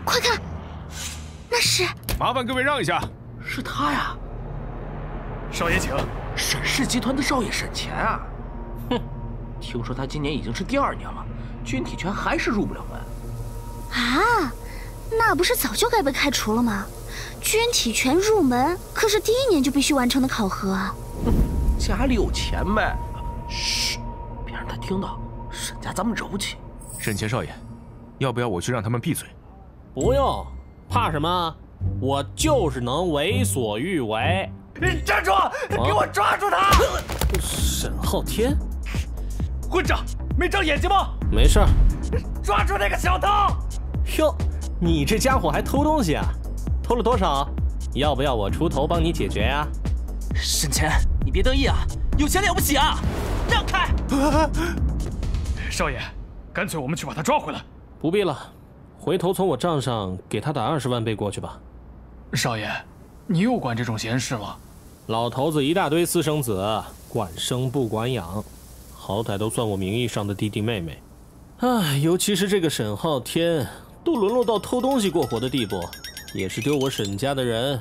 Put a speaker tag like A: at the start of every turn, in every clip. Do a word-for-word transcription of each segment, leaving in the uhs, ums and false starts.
A: 快看，那是……
B: 麻烦各位让一下，
C: 是他呀！
B: 少爷请。
C: 沈氏集团的少爷沈乾啊！哼，听说他今年已经是第二年了，军体拳还是入不了门。
A: 啊，那不是早就该被开除了吗？军体拳入门可是第一年就必须完成的考核啊！
C: 哼，家里有钱呗。嘘，别让他听到，沈家咱们惹不起。
B: 沈乾少爷，要不要我去让他们闭嘴？
D: 不用，怕什么？我就是能为所欲为。
C: 站住！给我抓住他！
D: 沈浩天，
C: 混账，没长眼睛吗？
D: 没事。
C: 抓住那个小偷！
D: 哟，你这家伙还偷东西啊？偷了多少？要不要我出头帮你解决呀？
C: 沈乾，你别得意啊，有钱了不起啊！让开！
B: 少爷，干脆我们去把他抓回来。
D: 不必了，回头从我账上给他打二十万倍过去吧。
B: 少爷，你又管这种闲事吗？
D: 老头子一大堆私生子，管生不管养，好歹都算我名义上的弟弟妹妹。唉，尤其是这个沈浩天，都沦落到偷东西过活的地步，也是丢我沈家的人。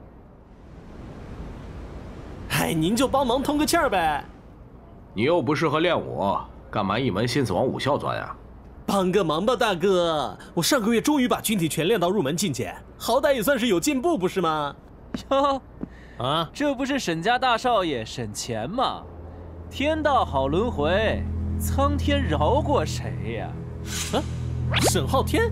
D: 嗨，您就帮忙通个气儿呗。
C: 你又不适合练武，干嘛一门心思往武校钻呀？
D: 帮个忙吧，大哥！我上个月终于把军体拳练到入门境界，好歹也算是有进步，不是吗？
E: 哟，
D: 啊，
E: 这不是沈家大少爷沈乾吗？天道好轮回，苍天饶过谁呀？
D: 啊，沈浩天，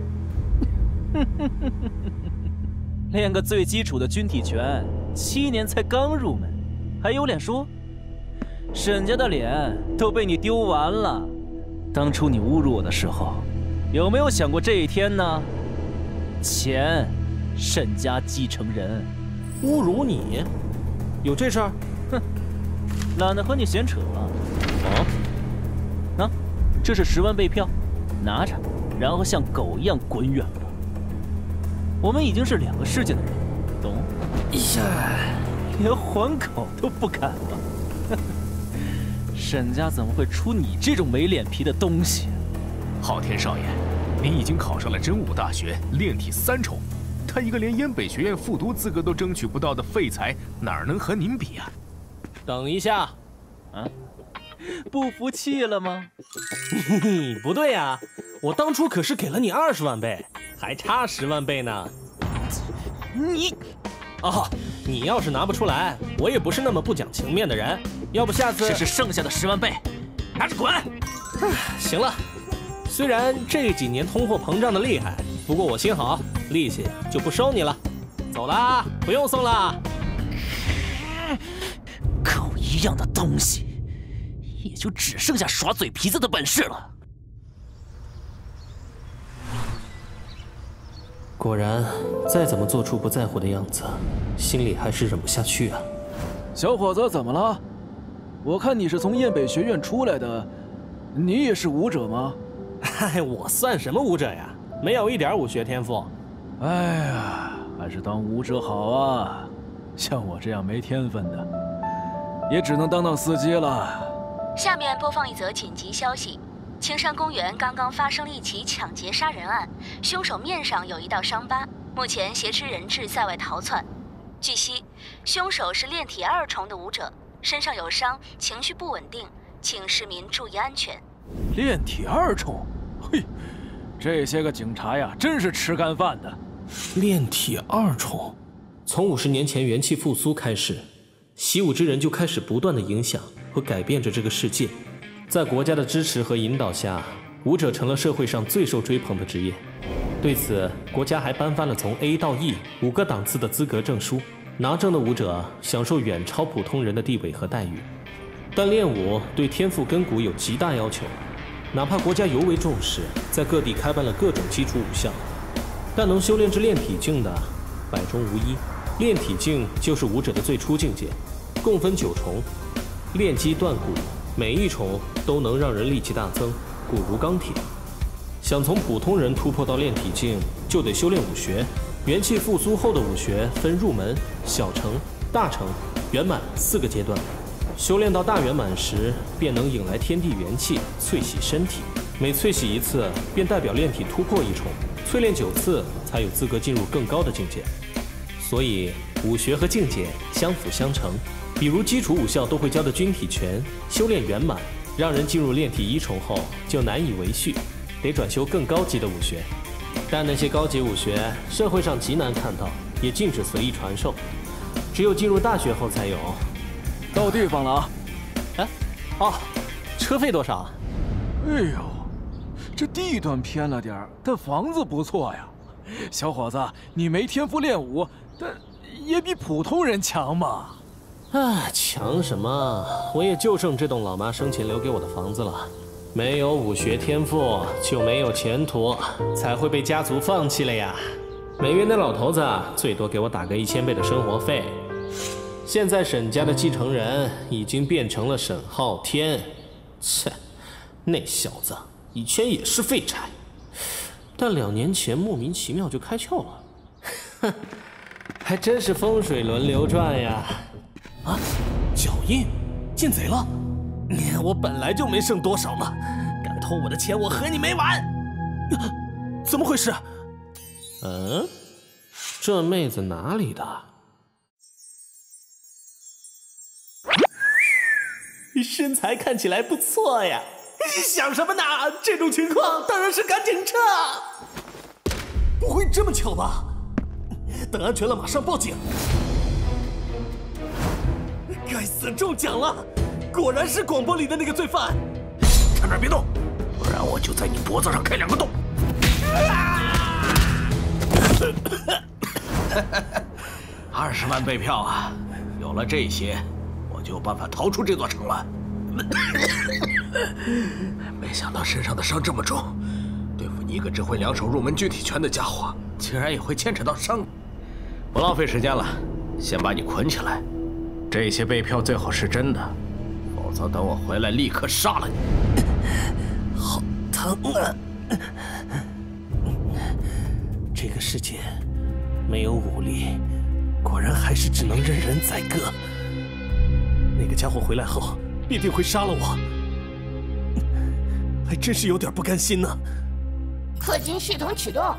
E: 练个最基础的军体拳，七年才刚入门，还有脸说？沈家的脸都被你丢完了。当初你侮辱我的时候，有没有想过这一天呢？钱，沈家继承人。
D: 侮辱你？有这事儿？
E: 哼，懒得和你闲扯了。
D: 哦，
E: 那、啊，这是十万倍票，拿着，然后像狗一样滚远了。我们已经是两个世界的人，懂？呀，连还口都不敢了。沈家怎么会出你这种没脸皮的东西？
B: 昊天少爷，您已经考上了真武大学炼体三重，他一个连燕北学院复读资格都争取不到的废材，哪能和您比啊？
D: 等一下，
E: 啊，不服气了吗？
D: 嘿嘿，不对呀，我当初可是给了你二十万倍，还差十万倍呢。
E: 你，
D: 哦，你要是拿不出来，我也不是那么不讲情面的人。要不下次……
E: 这是剩下的十万倍，拿着滚！
D: 行了，虽然这几年通货膨胀的厉害，不过我心好，利息就不收你了。走啦，不用送啦。
E: 狗一样的东西，也就只剩下耍嘴皮子的本事了。
D: 果然，再怎么做出不在乎的样子，心里还是忍不下去啊。
E: 小伙子，怎么了？我看你是从燕北学院出来的，你也是武者吗？
D: 嗨，我算什么武者呀？没有一点武学天赋。
E: 哎呀，还是当武者好啊！像我这样没天分的，也只能当当司机了。
A: 下面播放一则紧急消息：青山公园刚刚发生了一起抢劫杀人案，凶手面上有一道伤疤，目前挟持人质在外逃窜。据悉，凶手是炼体二重的武者。身上有伤，情绪不稳定，请市民注意安全。
E: 炼体二重，嘿，这些个警察呀，真是吃干饭的。
D: 炼体二重，从五十年前元气复苏开始，习武之人就开始不断的影响和改变着这个世界。在国家的支持和引导下，武者成了社会上最受追捧的职业。对此，国家还颁发了从 A 到 E 五个档次的资格证书。拿证的武者享受远超普通人的地位和待遇，但练武对天赋根骨有极大要求，哪怕国家尤为重视，在各地开办了各种基础武校，但能修炼至炼体境的百中无一。炼体境就是武者的最初境界，共分九重，炼肌断骨，每一重都能让人力气大增，骨如钢铁。想从普通人突破到炼体境，就得修炼武学。元气复苏后的武学分入门、小成、大成、圆满四个阶段，修炼到大圆满时，便能引来天地元气，淬洗身体。每淬洗一次，便代表炼体突破一重。 淬炼九次才有资格进入更高的境界。所以武学和境界相辅相成。比如基础武校都会教的军体拳，修炼圆满，让人进入炼体一重后就难以为续，得转修更高级的武学。但那些高级武学，社会上极难看到，也禁止随意传授，只有进入大学后才有。
F: 到地方了啊！
E: 哎，哦，车费多少啊？
F: 哎呦，这地段偏了点儿，但房子不错呀。小伙子，你没天赋练武，但也比普通人强嘛。
D: 啊，强什么？我也就剩这栋老妈生前留给我的房子了。没有武学天赋就没有前途，才会被家族放弃了呀。每月那老头子最多给我打个一千倍的生活费。现在沈家的继承人已经变成了沈昊天，切，那小子以前也是废柴，但两年前莫名其妙就开窍了。哼，还真是风水轮流转呀。
G: 啊，脚印，进贼了！我本来就没剩多少呢，敢偷我的钱，我和你没完！怎么回事？
D: 嗯，这妹子哪里的？
G: 身材看起来不错呀！你想什么呢？这种情况当然是赶警车。不会这么巧吧？等安全了，马上报警。该死，中奖了！果然是广播里的那个罪犯。
C: 站那儿别动，不然我就在你脖子上开两个洞。二十万备票啊！有了这些，我就有办法逃出这座城了。没想到身上的伤这么重，对付你一个只会两手入门具体拳的家伙，竟然也会牵扯到伤。不浪费时间了，先把你捆起来。这些备票最好是真的，否则等我回来立刻杀了你。
G: 好疼啊！这个世界没有武力，果然还是只能任人宰割。那个家伙回来后必定会杀了我，还真是有点不甘心呢。
H: 氪金系统启动。啊！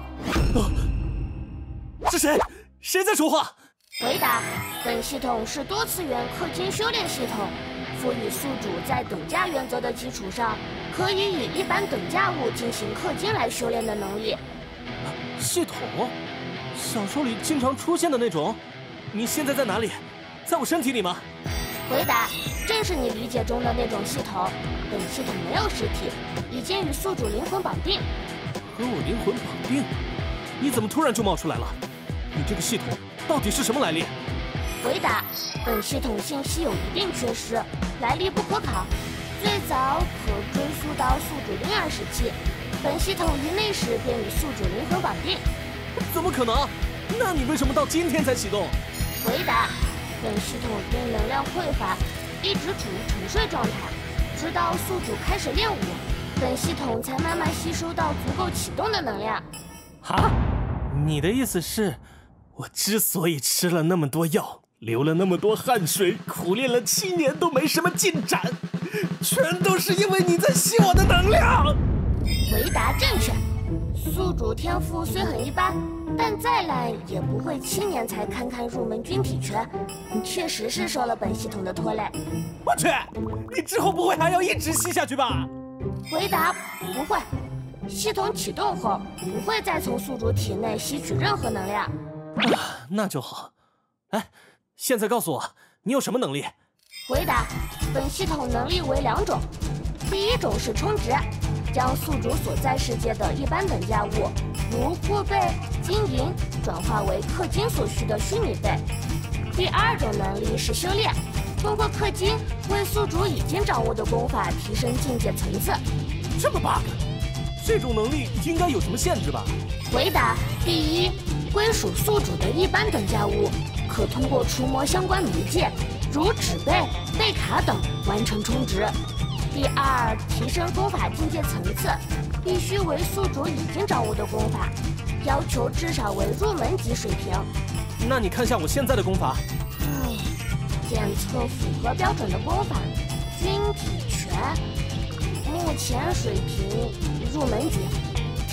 G: 是谁？谁在说话？
H: 回答：本系统是多次元氪金修炼系统，赋予宿主在等价原则的基础上，可以以一般等价物进行氪金来修炼的能力。
G: 系统？小说里经常出现的那种？你现在在哪里？在我身体里吗？
H: 回答：正是你理解中的那种系统。本系统没有实体，已经与宿主灵魂绑定。
G: 和我灵魂绑定？你怎么突然就冒出来了？你这个系统到底是什么来历？
H: 回答：本系统信息有一定缺失，来历不可考，最早可追溯到宿主婴儿时期。本系统于那时便与宿主灵魂绑定。
G: 怎么可能？那你为什么到今天才启动？
H: 回答：本系统因能量匮乏，一直处于沉睡状态，直到宿主开始练武，本系统才慢慢吸收到足够启动的能量。
G: 哈？你的意思是，我之所以吃了那么多药，流了那么多汗水，苦练了七年都没什么进展，全都是因为你在吸我的能量？
H: 回答正确。宿主天赋虽很一般，但再烂也不会七年才堪堪入门军体拳，确实是受了本系统的拖累。
G: 我去，你之后不会还要一直吸下去吧？
H: 回答：不会。系统启动后，不会再从宿主体内吸取任何能量。
G: 啊，那就好。哎，现在告诉我，你有什么能力？
H: 回答：本系统能力为两种，第一种是充值，将宿主所在世界的一般等价物，如货币、金银，转化为氪金所需的虚拟币。第二种能力是修炼，通过氪金为宿主已经掌握的功法提升境界层次。
G: 这么 bug？ 这种能力应该有什么限制吧？
H: 回答：第一，归属宿主的一般等价物，可通过触摸相关媒介，如纸贝、贝卡等完成充值。第二，提升功法境界层次，必须为宿主已经掌握的功法，要求至少为入门级水平。
G: 那你看下我现在的功法。
H: 嗯，检测符合标准的功法，军体拳，目前水平入门级，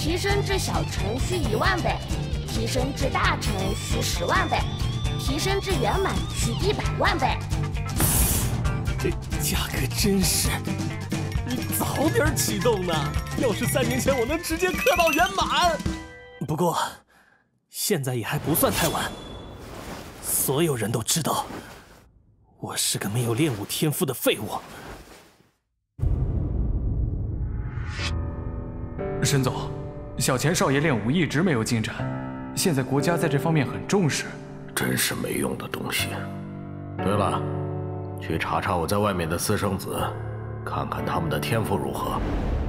H: 提升至小成需一万倍，提升至大成需十万倍，提升至圆满需一百万倍。
G: 这价格真是……你早点启动呢！要是三年前我能直接氪到圆满。不过，现在也还不算太晚。所有人都知道，我是个没有练武天赋的废物。
F: 沈总，小钱少爷练武一直没有进展，现在国家在这方面很重视。
C: 真是没用的东西。对了，去查查我在外面的私生子，看看他们的天赋如何。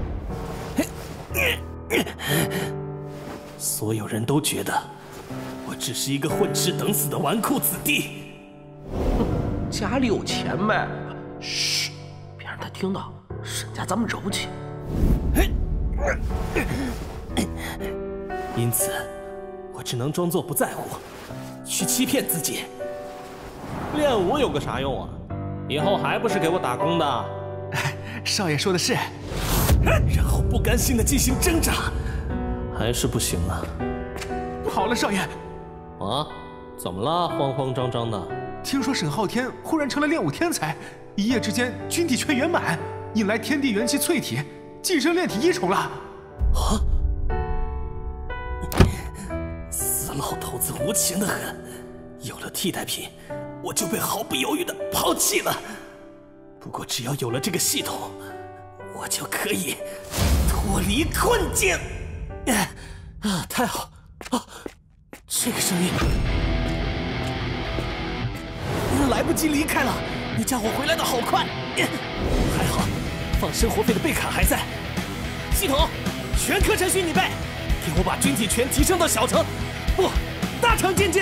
G: 所有人都觉得我只是一个混吃等死的纨绔子弟。
C: 家里有钱呗。嘘，别让他听到。沈家咱们惹不起。
G: 因此，我只能装作不在乎，去欺骗自己。练武有个啥用啊？以后还不是给我打工的？
B: 少爷说的是。
G: 然后不甘心的进行挣扎，还是不行啊。
B: 不好了，少爷！
G: 啊？怎么了？慌慌张张的。
B: 听说沈昊天忽然成了练武天才，一夜之间军体全圆满，引来天地元气淬体，晋升炼体一重了。
G: 啊！死老头子无情的很，有了替代品，我就被毫不犹豫的抛弃了。不过只要有了这个系统，我就可以脱离困境。啊，太好！啊，这个声音，来不及离开了。你家伙回来的好快，还好，放生活费的贝卡还在。系统，全课程需拟备，给我把军体全提升到小成，不，大成境界。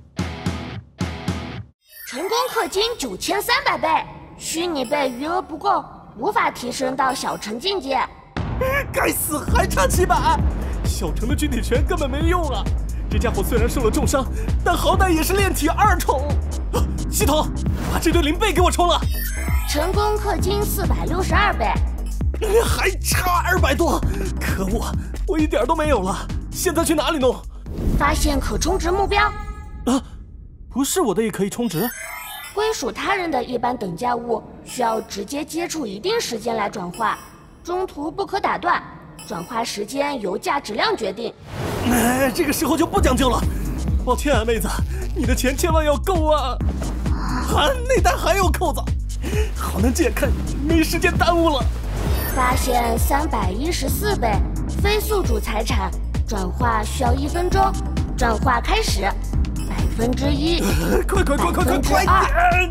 H: 成功氪金九千三百倍，虚拟倍余额不够，无法提升到小成境界。
G: 该死，还差七百！小成的军体拳根本没用啊！这家伙虽然受了重伤，但好歹也是炼体二重。啊、系统，把这堆零倍给我充了。
H: 成功氪金四百六十二倍，
G: 还差二百多！可恶，我一点都没有了。现在去哪里弄？
H: 发现可充值目标。
G: 啊，不是我的也可以充值？
H: 归属他人的一般等价物需要直接接触一定时间来转化，中途不可打断，转化时间由价值量决定。
G: 哎，这个时候就不讲究了。抱歉啊，妹子，你的钱千万要够啊！啊，内袋还有扣子，好难解开，没时间耽误了。
H: 发现三百一十四倍，非宿主财产，转化需要一分钟，转化开始。百分之一，
G: 快快快快快快点！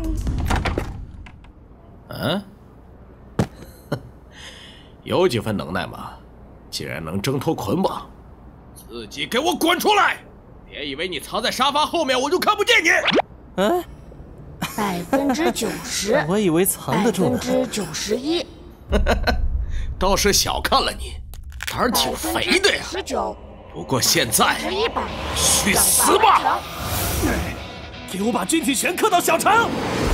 C: 嗯，有几分能耐吗？竟然能挣脱捆绑，自己给我滚出来！别以为你藏在沙发后面，我就看不见你。
G: 嗯，
H: 百分之九十，
G: 我以为藏得住呢。
H: 百分之九十一，
C: 倒是小看了你，胆儿挺肥的呀。
H: 十九，
C: 不过现在
H: 一百，
C: 去死吧！
G: 给我把军体全氪到小成！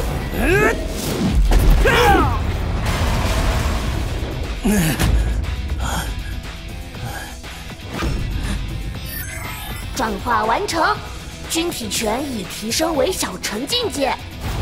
H: 转化完成，军体拳已提升为小成境界。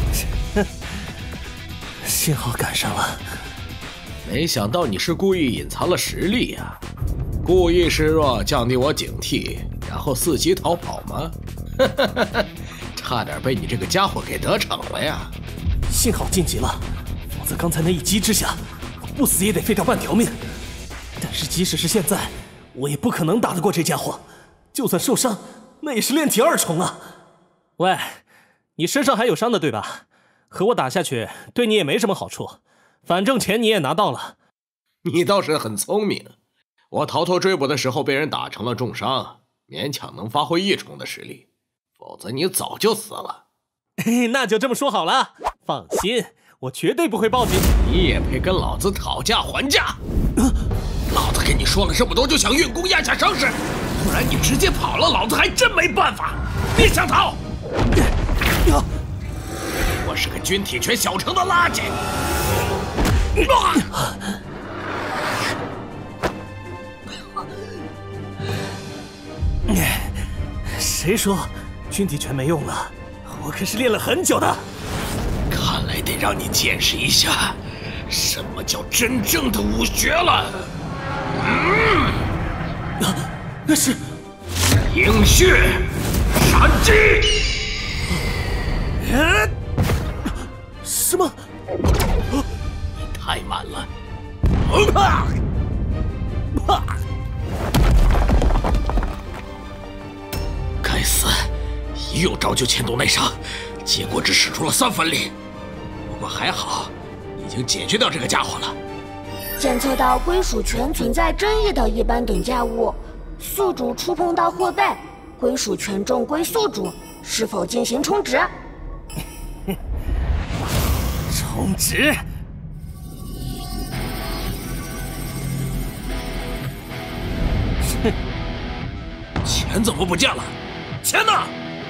G: 幸好赶上了。
C: 没想到你是故意隐藏了实力呀、啊，故意示弱，降低我警惕，然后伺机逃跑吗？差点被你这个家伙给得逞了呀！
G: 幸好晋级了，否则刚才那一击之下，我不死也得废掉半条命。但是即使是现在，我也不可能打得过这家伙。就算受伤，那也是炼体二重啊！喂，你身上还有伤的对吧？和我打下去，对你也没什么好处。反正钱你也拿到了。
C: 你倒是很聪明。我逃脱追捕的时候被人打成了重伤，勉强能发挥一重的实力，否则你早就死了。
G: 嘿，那就这么说好了。放心，我绝对不会报警。
C: 你也配跟老子讨价还价？啊、老子跟你说了这么多，就想运功压下伤势，不然你直接跑了，老子还真没办法。别想逃！啊、我是个军体拳小成的垃圾。啊
G: 谁说军体拳没用了？我可是练了很久的。
C: 看来得让你见识一下什么叫真正的武学了。嗯，
G: 啊，那是
C: 映血闪击。
G: 啊！什么？
C: 你太慢了。
G: 啊！啊！
C: 该死！一用招就牵动内伤，结果只使出了三分力。不过还好，已经解决掉这个家伙了。
H: 检测到归属权存在争议的一般等价物，宿主触碰到或被，归属权重归宿主，是否进行充值？
G: 充值。
C: 哼，钱怎么不见了？钱呢？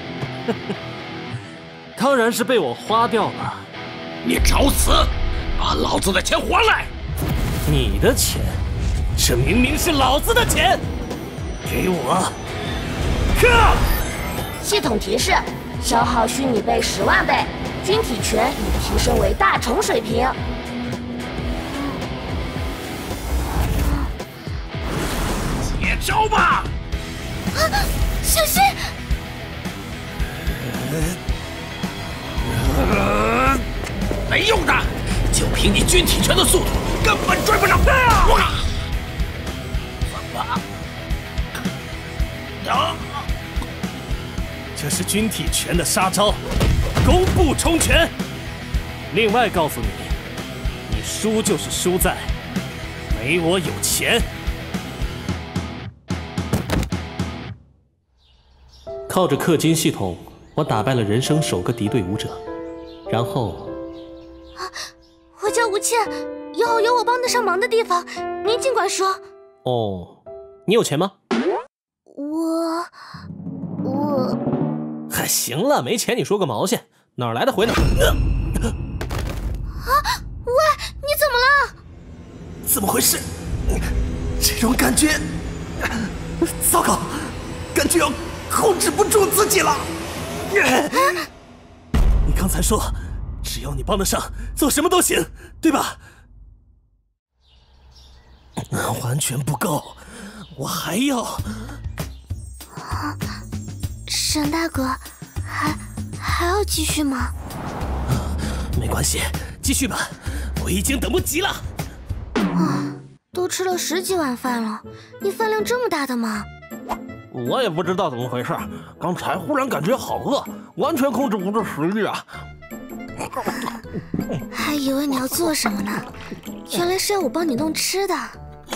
D: 当然是被我花掉了。
C: 你找死！把老子的钱还来！
G: 你的钱？这明明是老子的钱！给我！
H: 呵！系统提示：消耗虚拟倍十万倍，军体拳已提升为大成水平。
C: 接招吧！
H: 啊！小心！
C: 没用的，就凭你军体拳的速度，根本追不上。哇！怎么？啊！
G: 这是军体拳的杀招，弓步冲拳。另外告诉你，你输就是输在没我有钱。
D: 靠着氪金系统，我打败了人生首个敌对武者，然后，
H: 啊，我叫吴倩，以后有我帮得上忙的地方，您尽管说。
D: 哦，你有钱吗？
H: 我，我，
D: 嗨，行了，没钱你说个毛线，哪儿来的回哪儿。
H: 啊，喂，你怎么了？
G: 怎么回事？这种感觉，糟糕，感觉要控制不住自己了。你刚才说，只要你帮得上，做什么都行，对吧？完全不够，我还要。
H: 啊，沈大哥，还还要继续吗？
G: 没关系，继续吧，我已经等不及了。
H: 啊，都吃了十几碗饭了，你饭量这么大的吗？
G: 我也不知道怎么回事，刚才忽然感觉好饿，完全控制不住食欲啊！
H: 还以为你要做什么呢，原来是要我帮你弄吃的。
G: 啊，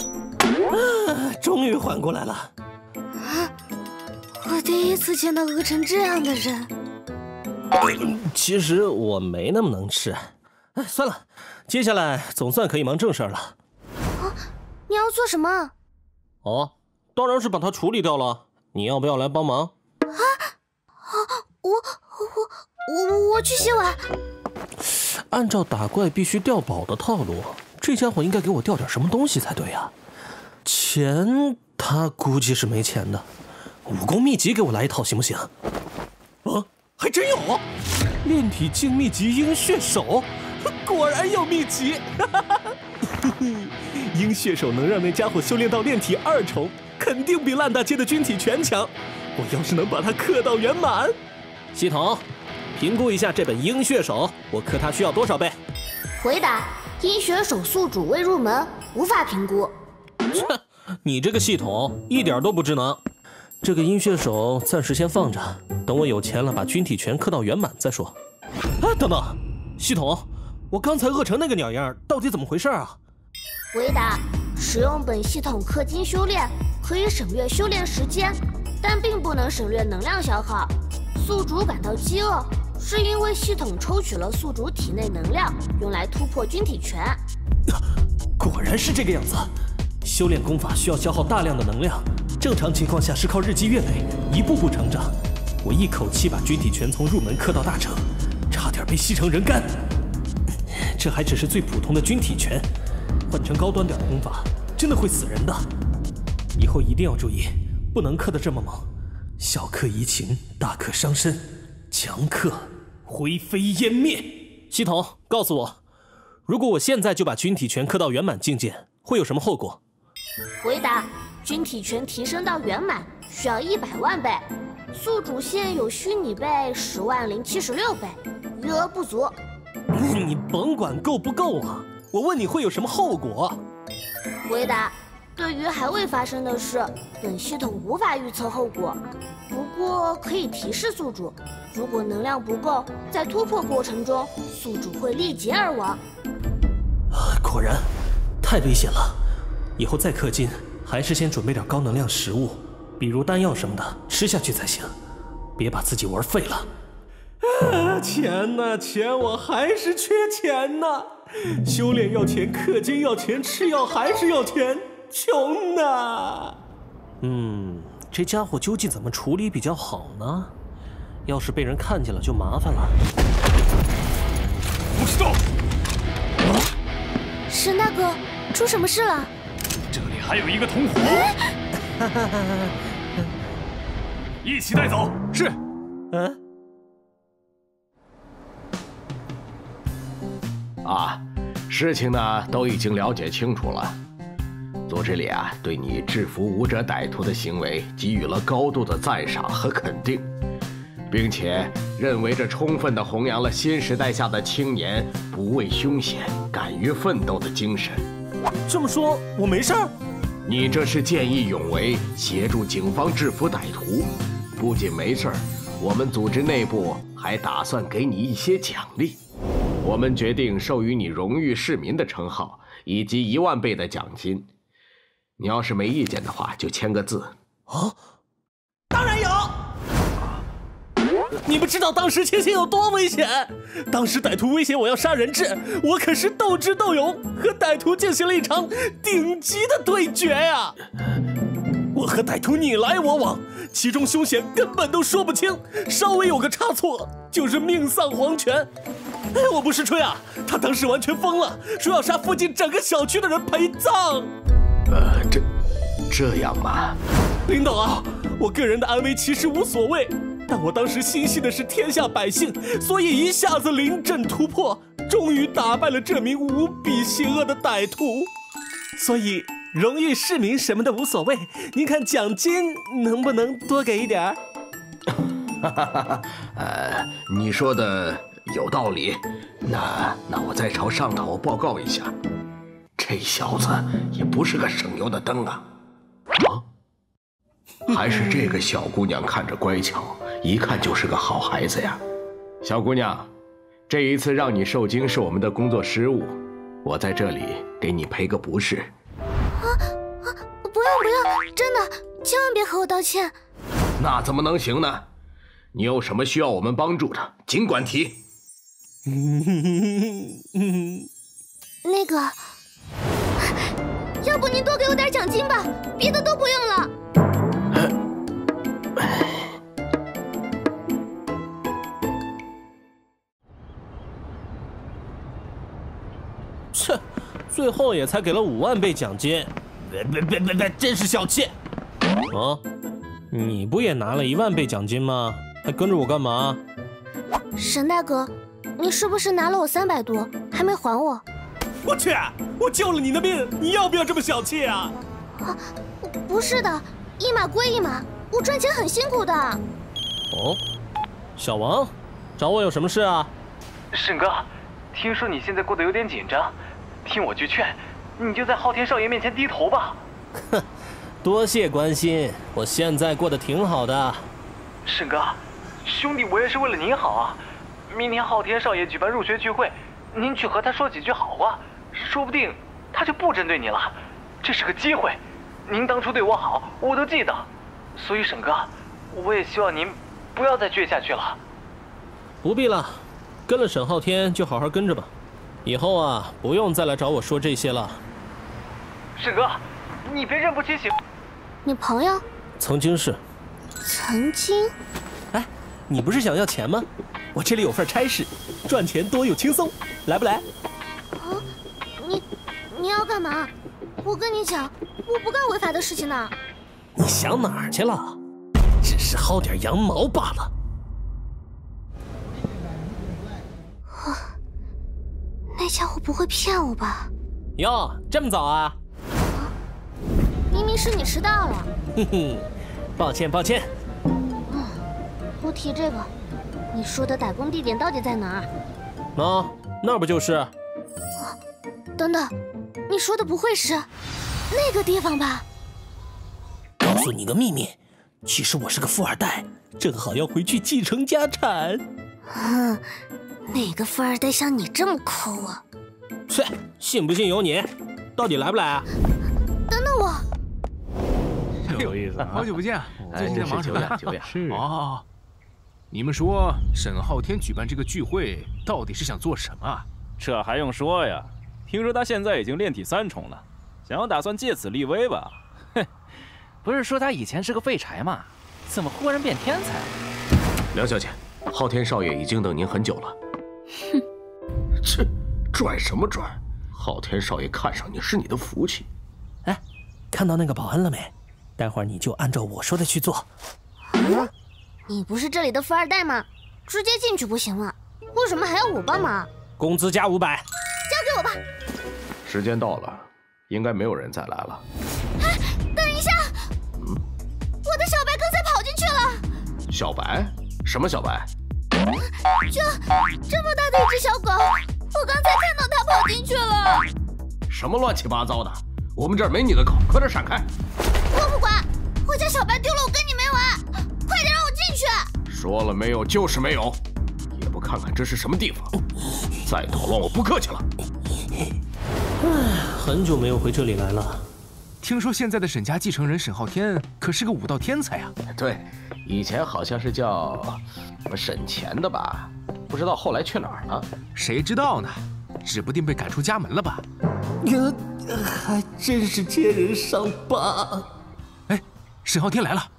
G: 终于缓过来了。
H: 啊，我第一次见到饿成这样的人。
G: 其实我没那么能吃。哎，算了，接下来总算可以忙正事了。
H: 啊，你要做什么？
G: 哦，当然是把它处理掉了。你要不要来帮忙？
H: 啊啊！我我我我去洗碗。
G: 按照打怪必须掉宝的套路，这家伙应该给我掉点什么东西才对呀。钱他估计是没钱的，武功秘籍给我来一套行不行？啊，还真有！炼体境秘籍鹰血手，果然有秘籍。鹰血手能让那家伙修炼到炼体二重。肯定比烂大街的军体拳强，我要是能把它氪到圆满。系统，评估一下这本鹰血手，我氪它需要多少倍？
H: 回答：鹰血手宿主未入门，无法评估。
G: 切，你这个系统一点都不智能。这个鹰血手暂时先放着，等我有钱了把军体拳氪到圆满再说。啊，等等，系统，我刚才饿成那个鸟样，到底怎么回事啊？
H: 回答：使用本系统氪金修炼。可以省略修炼时间，但并不能省略能量消耗。宿主感到饥饿，是因为系统抽取了宿主体内能量，用来突破军体拳。
G: 果然是这个样子。修炼功法需要消耗大量的能量，正常情况下是靠日积月累，一步步成长。我一口气把军体拳从入门氪到大成，差点被吸成人干。这还只是最普通的军体拳，换成高端点的功法，真的会死人的。以后一定要注意，不能氪得这么猛， 小客怡情，大客伤身，强客灰飞烟灭。
D: 系统，告诉我，如果我现在就把军体拳刻到圆满境界，会有什么后果？
H: 回答：军体拳提升到圆满需要一百万倍，宿主现有虚拟倍十万零七十六倍，余额不足。
G: 你甭管够不够啊，我问你会有什么后果？
H: 回答：对于还未发生的事，本系统无法预测后果，不过可以提示宿主，如果能量不够，在突破过程中，宿主会立即而亡。
G: 啊，果然，太危险了！以后再氪金，还是先准备点高能量食物，比如丹药什么的，吃下去才行，别把自己玩废了。啊，钱呐钱，我还是缺钱呐！修炼要钱，氪金要钱，吃药还是要钱，穷呐！
D: 嗯，这家伙究竟怎么处理比较好呢？要是被人看见了就麻烦了。
B: 不许动！
H: 沈大哥，出什么事了？
B: 这里还有一个同伙，一起带走。是。
D: 嗯。
C: 啊，事情呢都已经了解清楚了。组织里啊，对你制服武者歹徒的行为给予了高度的赞赏和肯定，并且认为这充分地弘扬了新时代下的青年不畏凶险、敢于奋斗的精神。
G: 这么说，我没事儿？
C: 你这是见义勇为，协助警方制服歹徒，不仅没事儿，我们组织内部还打算给你一些奖励。我们决定授予你荣誉市民的称号，以及一万倍的奖金。你要是没意见的话，就签个字。
G: 啊，当然有。你们知道当时情形有多危险？当时歹徒威胁我要杀人质，我可是斗智斗勇，和歹徒进行了一场顶级的对决呀！我和歹徒你来我往，其中凶险根本都说不清，稍微有个差错就是命丧黄泉。哎，我不是吹啊，他当时完全疯了，说要杀附近整个小区的人陪葬。
C: 呃，这这样吗？
G: 领导啊，我个人的安危其实无所谓，但我当时心系的是天下百姓，所以一下子临阵突破，终于打败了这名无比邪恶的歹徒。所以荣誉市民什么的无所谓，您看奖金能不能多给一点儿？
C: 呃，你说的有道理，那那我再朝上头报告一下。这小子也不是个省油的灯啊！啊，还是这个小姑娘看着乖巧，一看就是个好孩子呀。小姑娘，这一次让你受惊是我们的工作失误，我在这里给你赔个不是。
H: 啊啊！不用不用，真的，千万别和我道歉。
C: 那怎么能行呢？你有什么需要我们帮助的，尽管提。
H: 那个，要不您多给我点奖金吧，别的都不用了。
D: 切，最后也才给了五万倍奖金，
G: 别别别别别，真是小气！
D: 啊，你不也拿了一万倍奖金吗？还跟着我干嘛？
H: 沈大哥，你是不是拿了我三百多，还没还我？
G: 我去，我救了你的命，你要不要这么小气啊？
H: 啊，不是的，一码归一码，我赚钱很辛苦的。
D: 哦，小王，找我有什么事啊？
E: 沈哥，听说你现在过得有点紧张，听我句劝，你就在昊天少爷面前低头吧。
D: 哼，多谢关心，我现在过得挺好的。
E: 沈哥，兄弟我也是为了您好啊！明天昊天少爷举办入学聚会，您去和他说几句好话，说不定他就不针对你了。这是个机会，您当初对我好，我都记得。所以沈哥，我也希望您不要再倔下去了。
D: 不必了，跟了沈昊天就好好跟着吧，以后啊不用再来找我说这些了。
E: 沈哥，你别认不起喜。
H: 你朋友？
D: 曾经是。
H: 曾经？
G: 哎，你不是想要钱吗？我这里有份差事，赚钱多又轻松，来不来？
H: 啊，你你要干嘛？我跟你讲，我不干违法的事情呢。
G: 你想哪儿去了？ 只是薅点羊毛罢了。
H: 啊，那家伙不会骗我吧？
G: 哟，这么早啊？
H: 啊，明明是你迟到了。
G: 嘿嘿，抱歉抱歉。
H: 嗯，不提这个。你说的打工地点到底在哪儿？
G: 啊，那不就是？啊，
H: 等等，你说的不会是那个地方吧？
G: 告诉你个秘密，其实我是个富二代，正好要回去继承家产。
H: 嗯，哪个富二代像你这么抠啊？
G: 切，信不信由你。到底来不来啊？
H: 等等我。
B: 有意思啊！好久不见，最近在忙什么呀？
C: 久仰
B: 是哦。你们说沈浩天举办这个聚会到底是想做什么啊？
E: 这还用说呀？听说他现在已经炼体三重了，想要打算借此立威吧？哼，不是说他以前是个废柴吗？怎么忽然变天才了？
C: 梁小姐，浩天少爷已经等您很久了。
H: 哼，
C: 切，拽什么拽？浩天少爷看上你是你的福气。
G: 哎，看到那个保安了没？待会儿你就按照我说的去做。
H: 啊？你不是这里的富二代吗？直接进去不行吗？为什么还要我帮忙？
G: 工资加五百，
H: 交给我吧。
C: 时间到了，应该没有人再来了。
H: 哎，等一下！嗯，我的小白刚才跑进去了。
C: 小白？什么小白？
H: 这这么大的一只小狗，我刚才看到它跑进去了。
C: 什么乱七八糟的？我们这儿没你的狗，快点闪开！
H: 我不管，我家小白丢了，我跟你没完。快点让我进去！
C: 说了没有就是没有，也不看看这是什么地方。再捣乱我不客气了。
G: 唉，很久没有回这里来了。
B: 听说现在的沈家继承人沈浩天可是个武道天才啊。
C: 对，以前好像是叫什么沈钱的吧，不知道后来去哪儿了。
B: 谁知道呢？指不定被赶出家门了吧？
G: 呃，还真是揭人伤疤。
B: 哎，沈浩天来了。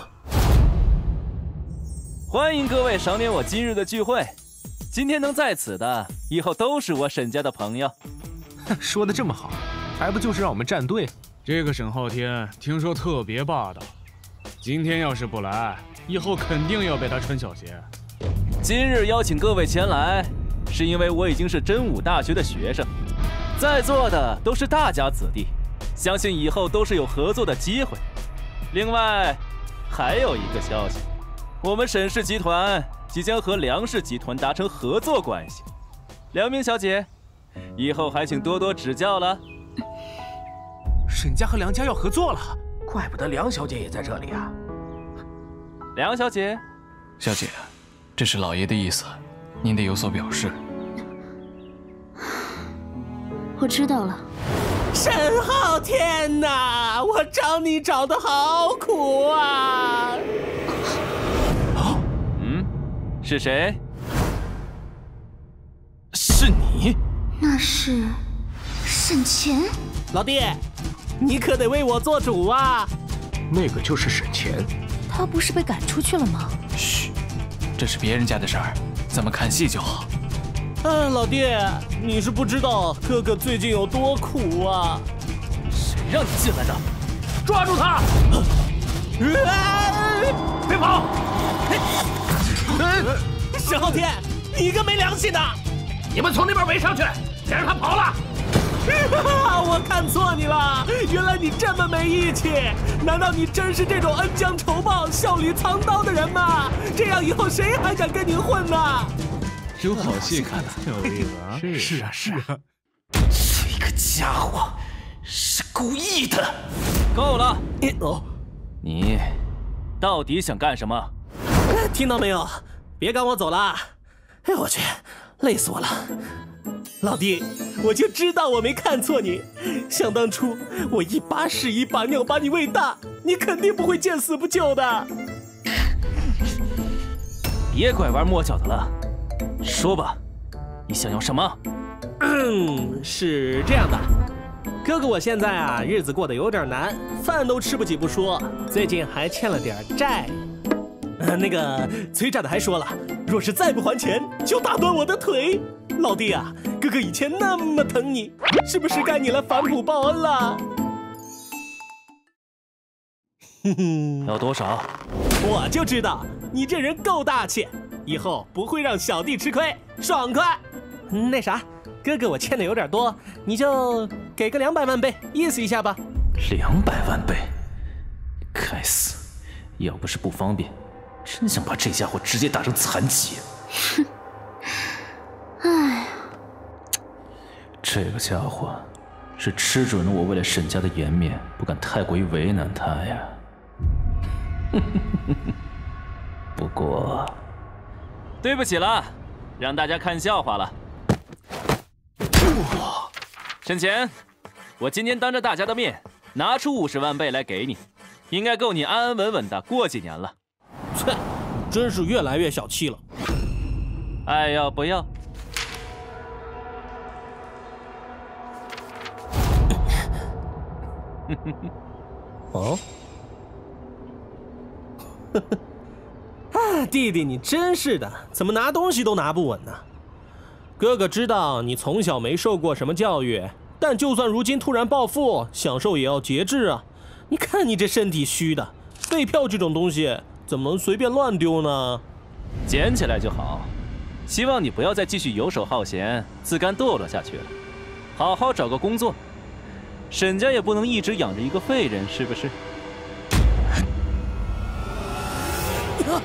E: 欢迎各位赏脸我今日的聚会，今天能在此的，以后都是我沈家的朋友。
B: 说的这么好，还不就是让我们站队？
F: 这个沈浩天听说特别霸道，今天要是不来，以后肯定要被他穿小鞋。
E: 今日邀请各位前来，是因为我已经是真武大学的学生，在座的都是大家子弟，相信以后都是有合作的机会。另外，还有一个消息。我们沈氏集团即将和梁氏集团达成合作关系，梁明小姐，以后还请多多指教了。
B: 沈家和梁家要合作了，
C: 怪不得梁小姐也在这里啊。
E: 梁小姐，
I: 小姐，这是老爷的意思，您得有所表示。
H: 我知道了。
G: 沈浩天哪，我找你找得好苦啊！
E: 是谁？
I: 是你？
H: 那是沈钱。
G: 老弟，你可得为我做主啊！
C: 那个就是沈钱。
J: 他不是被赶出去了吗？
I: 嘘，这是别人家的事儿，咱们看戏就好。
G: 嗯，老弟，你是不知道哥哥最近有多苦啊！
E: 谁让你进来的？
C: 抓住他！别跑！
G: 沈浩天，你一个没良心的！
C: 你们从那边围上去，别让他跑了！
G: 我看错你了，原来你这么没义气！难道你真是这种恩将仇报、笑里藏刀的人吗？这样以后谁还敢跟您混呢？
F: 有好戏看呢，挺有意思啊！
B: 是是啊是啊，
I: 这个家伙是故意的。
E: 够了！
G: 你哦，
E: 你到底想干什么？
G: 听到没有？别赶我走了！哎呦我去，累死我了！老弟，我就知道我没看错你。想当初我一把屎一把尿把你喂大，你肯定不会见死不救的。
E: 别拐弯抹角的了，说吧，你想要什么？
G: 嗯，是这样的，哥哥，我现在啊日子过得有点难，饭都吃不起不说，最近还欠了点债。呃，那个催债的还说了，若是再不还钱，就打断我的腿。老弟啊，哥哥以前那么疼你，是不是该你来反哺报恩了？ 哼哼，
E: 要多少？
G: 我就知道你这人够大气，以后不会让小弟吃亏，爽快。那啥，哥哥我欠的有点多，你就给个两百万倍，意思一下吧。
E: 两百万倍，该死！要不是不方便，真想把这家伙直接打成残疾。
J: 哼，哎呀，
E: 这个家伙是吃准了我为了沈家的颜面，不敢太过于为难他呀。不过，对不起了，让大家看笑话了。沈钱，我今天当着大家的面拿出五十万倍来给你，应该够你安安稳稳的过几年了。
G: 切，真是越来越小气了。
E: 爱要不要？
G: 哦，啊，弟弟，你真是的，怎么拿东西都拿不稳呢？哥哥知道你从小没受过什么教育，但就算如今突然暴富，享受也要节制啊。你看你这身体虚的，废票这种东西怎么能随便乱丢呢？
E: 捡起来就好，希望你不要再继续游手好闲、自甘堕落下去了，好好找个工作。沈家也不能一直养着一个废人，是不是？
G: 啊！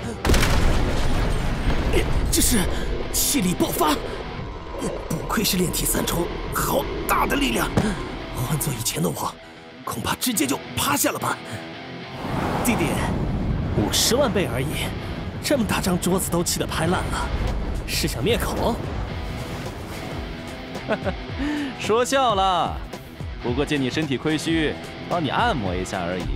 G: 这是气力爆发，不愧是炼体三重，好大的力量！换做以前的我，恐怕直接就趴下了吧。弟弟，五十万倍而已，这么大张桌子都气得拍烂了，是想灭口？
E: 说笑了。不过见你身体亏虚，帮你按摩一下而已。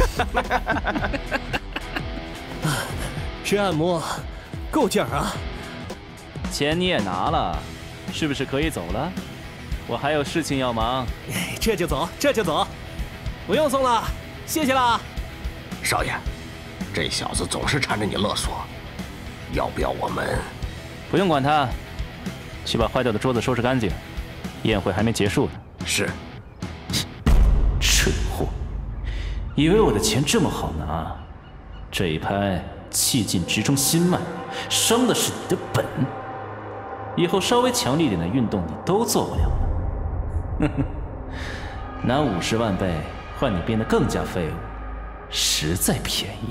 G: 这按摩够劲儿啊！
E: 钱你也拿了，是不是可以走了？我还有事情要忙。
G: 这就走，这就走，不用送了，谢谢啦。
C: 少爷，这小子总是缠着你勒索，要不要我们？
E: 不用管他，去把坏掉的桌子收拾干净，宴会还没结束呢。
C: 是。
E: 蠢货，以为我的钱这么好拿？这一拍气劲直冲心脉，伤的是你的本。以后稍微强力一点的运动你都做不了了。哼哼，拿五十万倍换你变得更加废物，实在便宜。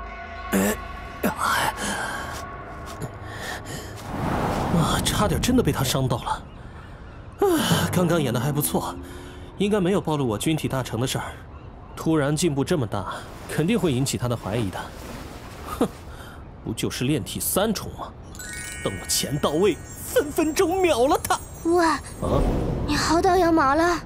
G: 啊，差点真的被他伤到了。啊，刚刚演的还不错。应该没有暴露我军体大成的事儿，突然进步这么大，肯定会引起他的怀疑的。哼，不就是炼体三重吗？等我钱到位，分分钟秒了他。
H: 喂，啊，你好到羊毛了，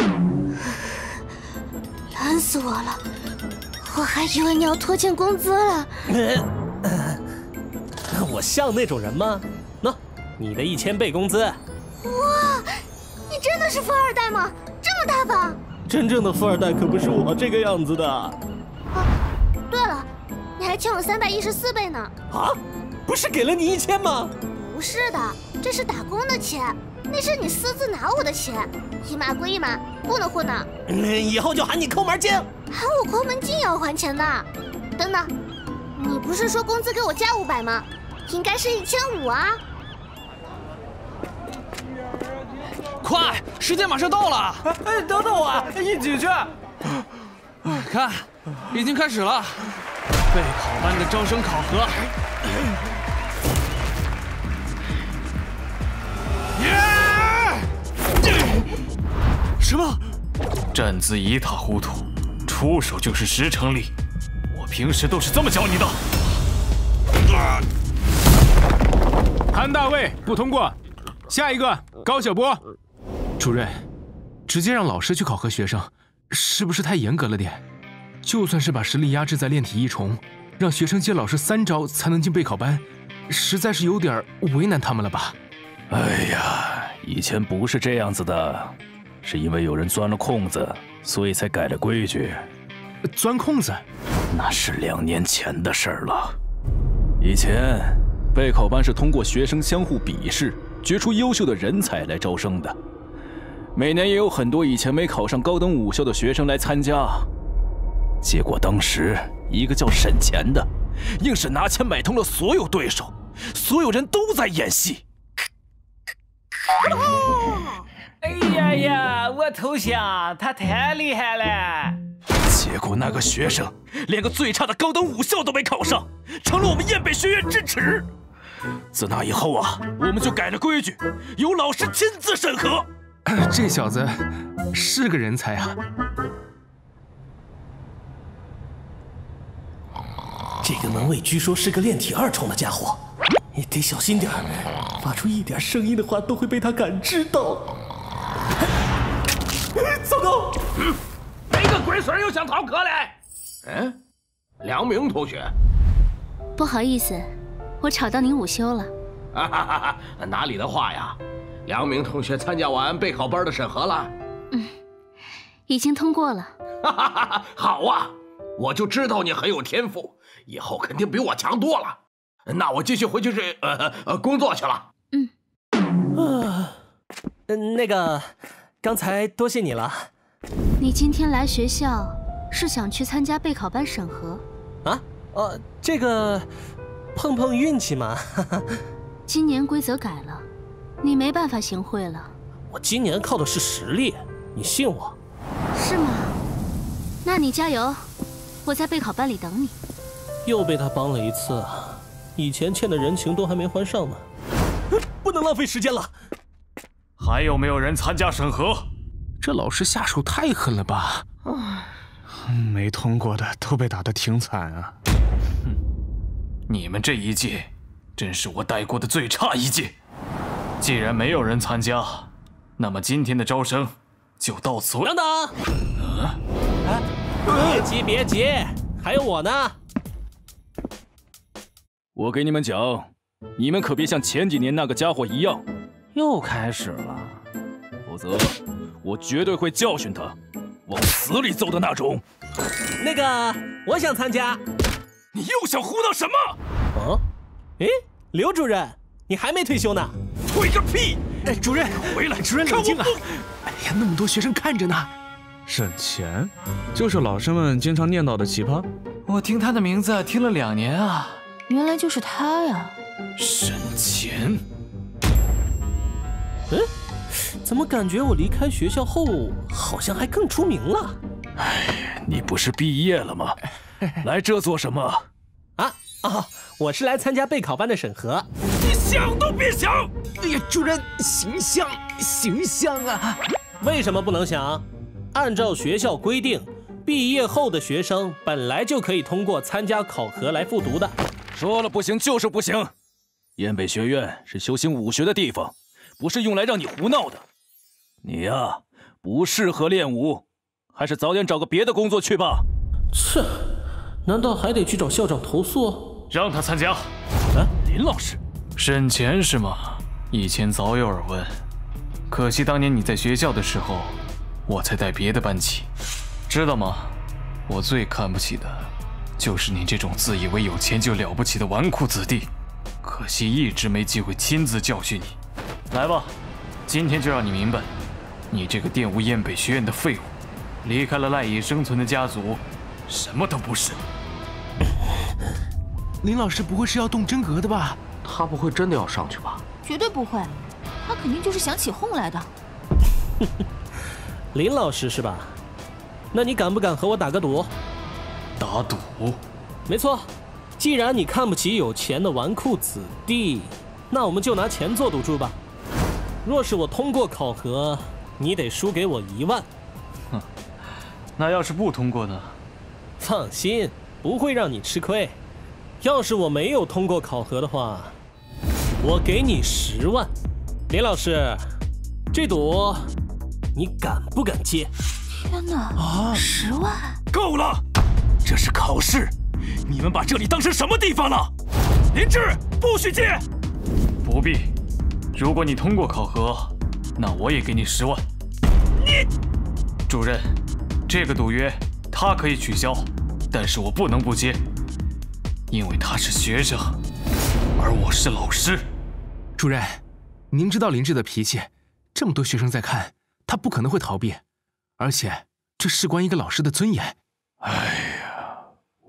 H: 懒死我了，我还以为你要拖欠工资了。
G: 呃、我像那种人吗？喏，你的一千倍工资。
H: 哇，你真的是富二代吗？这么大方！
G: 真正的富二代可不是我这个样子的。
H: 啊，对了，你还欠我三百一十四倍呢。
G: 啊，不是给了你一千吗？
H: 不是的，这是打工的钱，那是你私自拿我的钱，一码归一码，不能混的。
G: 嗯，以后就喊你抠门精。
H: 喊我抠门精也要还钱的。等等，你不是说工资给我加五百吗？应该是一千五啊。
F: 快，时间马上到了！
K: 哎，等等我，一起去。
F: 看，已经开始了，备考班的招生考核。什么？
B: 站姿一塌糊涂，出手就是十成力。我平时都是这么教你的。潘大卫不通过，下一个高小波。主任，直接让老师去考核学生，是不是太严格了点？就算是把实力压制在炼体一重，让学生接老师三招才能进备考班，实在是有点为难他们了吧？
E: 哎呀，以前不是这样子的，是因为有人钻了空子，所以才改了规矩。
B: 钻空子？
E: 那是两年前的事儿了。以前备考班是通过学生相互比试，决出优秀的人才来招生的。每年也有很多以前没考上高等武校的学生来参加。
I: 结果当时一个叫沈钱的，硬是拿钱买通了所有对手，所有人都在演戏。
K: 哎呀呀，我投降，他太厉害了。
I: 结果那个学生连个最差的高等武校都没考上，成了我们燕北学院之耻。自那以后啊，我们就改了规矩，由老师亲自审核。
B: 这小子是个人才啊！
G: 这个门卫据说是个炼体二重的家伙，你得小心点儿，发出一点声音的话都会被他感知到。糟糕！
C: 嗯，哪个龟孙又想逃课嘞？嗯，梁明同学。
A: 不好意思，我吵到您午休了。
C: 哈哈哈哈，哪里的话呀！梁明同学参加完备考班的审核了。
A: 嗯，已经通过了。
C: 哈哈哈哈，好啊！我就知道你很有天赋，以后肯定比我强多了。那我继续回去这呃呃工作去了。
G: 嗯。啊，那个，刚才多谢你了。
A: 你今天来学校是想去参加备考班审核？
G: 啊？呃，这个碰碰运气嘛。
A: 今年规则改了，你没办法行贿了。
G: 我今年靠的是实力，你信我？
A: 是吗？那你加油，我在备考班里等你。
G: 又被他帮了一次，以前欠的人情都还没还上呢。不能浪费时间了。
B: 还有没有人参加审核？这老师下手太狠了吧！
L: 没通过的都被打得挺惨啊。
B: 哼，你们这一届真是我带过的最差一届。既然没有人参加，那么今天的招生就到此为止。
G: 等等，
B: 啊，
G: 别急别急，还有我呢。
I: 我给你们讲，你们可别像前几年那个家伙一样，又开始了，否则我绝对会教训他，往死里揍的那种。
G: 那个，我想参加。
I: 你又想胡闹什么？
G: 哦，哎，刘主任，你还没退休呢？
I: 退个屁！
B: 哎，主任，
I: 回来！
B: 主任冷静啊！哎呀，那么多学生看着呢。
L: 沈钱，就是老师们经常念叨的奇葩。
K: 我听他的名字听了两年啊。
J: 原来就是他呀！
I: 沈钱。
G: 嗯，怎么感觉我离开学校后好像还更出名了？
I: 哎，你不是毕业了吗？来这做什么？
G: 啊啊！我是来参加备考班的审核。
I: 你想都别想！
B: 哎呀，主任，形象，形象啊！
G: 为什么不能想？按照学校规定，毕业后的学生本来就可以通过参加考核来复读的。
I: 说了不行就是不行。燕北学院是修行武学的地方，不是用来让你胡闹的。你呀，不适合练武，还是早点找个别的工作去吧。
G: 切，难道还得去找校长投诉？
B: 让他参加。
I: 啊，林老师，
B: 沈钱是吗？以前早有耳闻，可惜当年你在学校的时候，我才带别的班级，知道吗？我最看不起的就是你这种自以为有钱就了不起的纨绔子弟，可惜一直没机会亲自教训你。来吧，今天就让你明白，你这个玷污燕北学院的废物，离开了赖以生存的家族，什么都不是。林老师不会是要动真格的吧？
C: 他不会真的要上去吧？
J: 绝对不会，他肯定就是想起哄来的。
G: 林老师是吧？那你敢不敢和我打个赌？
B: 打赌？
G: 没错，既然你看不起有钱的纨绔子弟，那我们就拿钱做赌注吧。若是我通过考核，你得输给我一万。
B: 哼，那要是不通过呢？
G: 放心，不会让你吃亏。要是我没有通过考核的话，我给你十万。林老师，这赌你敢不敢接？
J: 天哪！
I: 啊，
J: 十万！
I: 够了！这是考试，你们把这里当成什么地方了？林志，不许接！
B: 不必，如果你通过考核，那我也给你十万。
I: 你，
B: 主任，这个赌约他可以取消，但是我不能不接，因为他是学生，而我是老师。
M: 主任，您知道林志的脾气，这么多学生在看，他不可能会逃避，而且这事关一个老师的尊严。
I: 哎。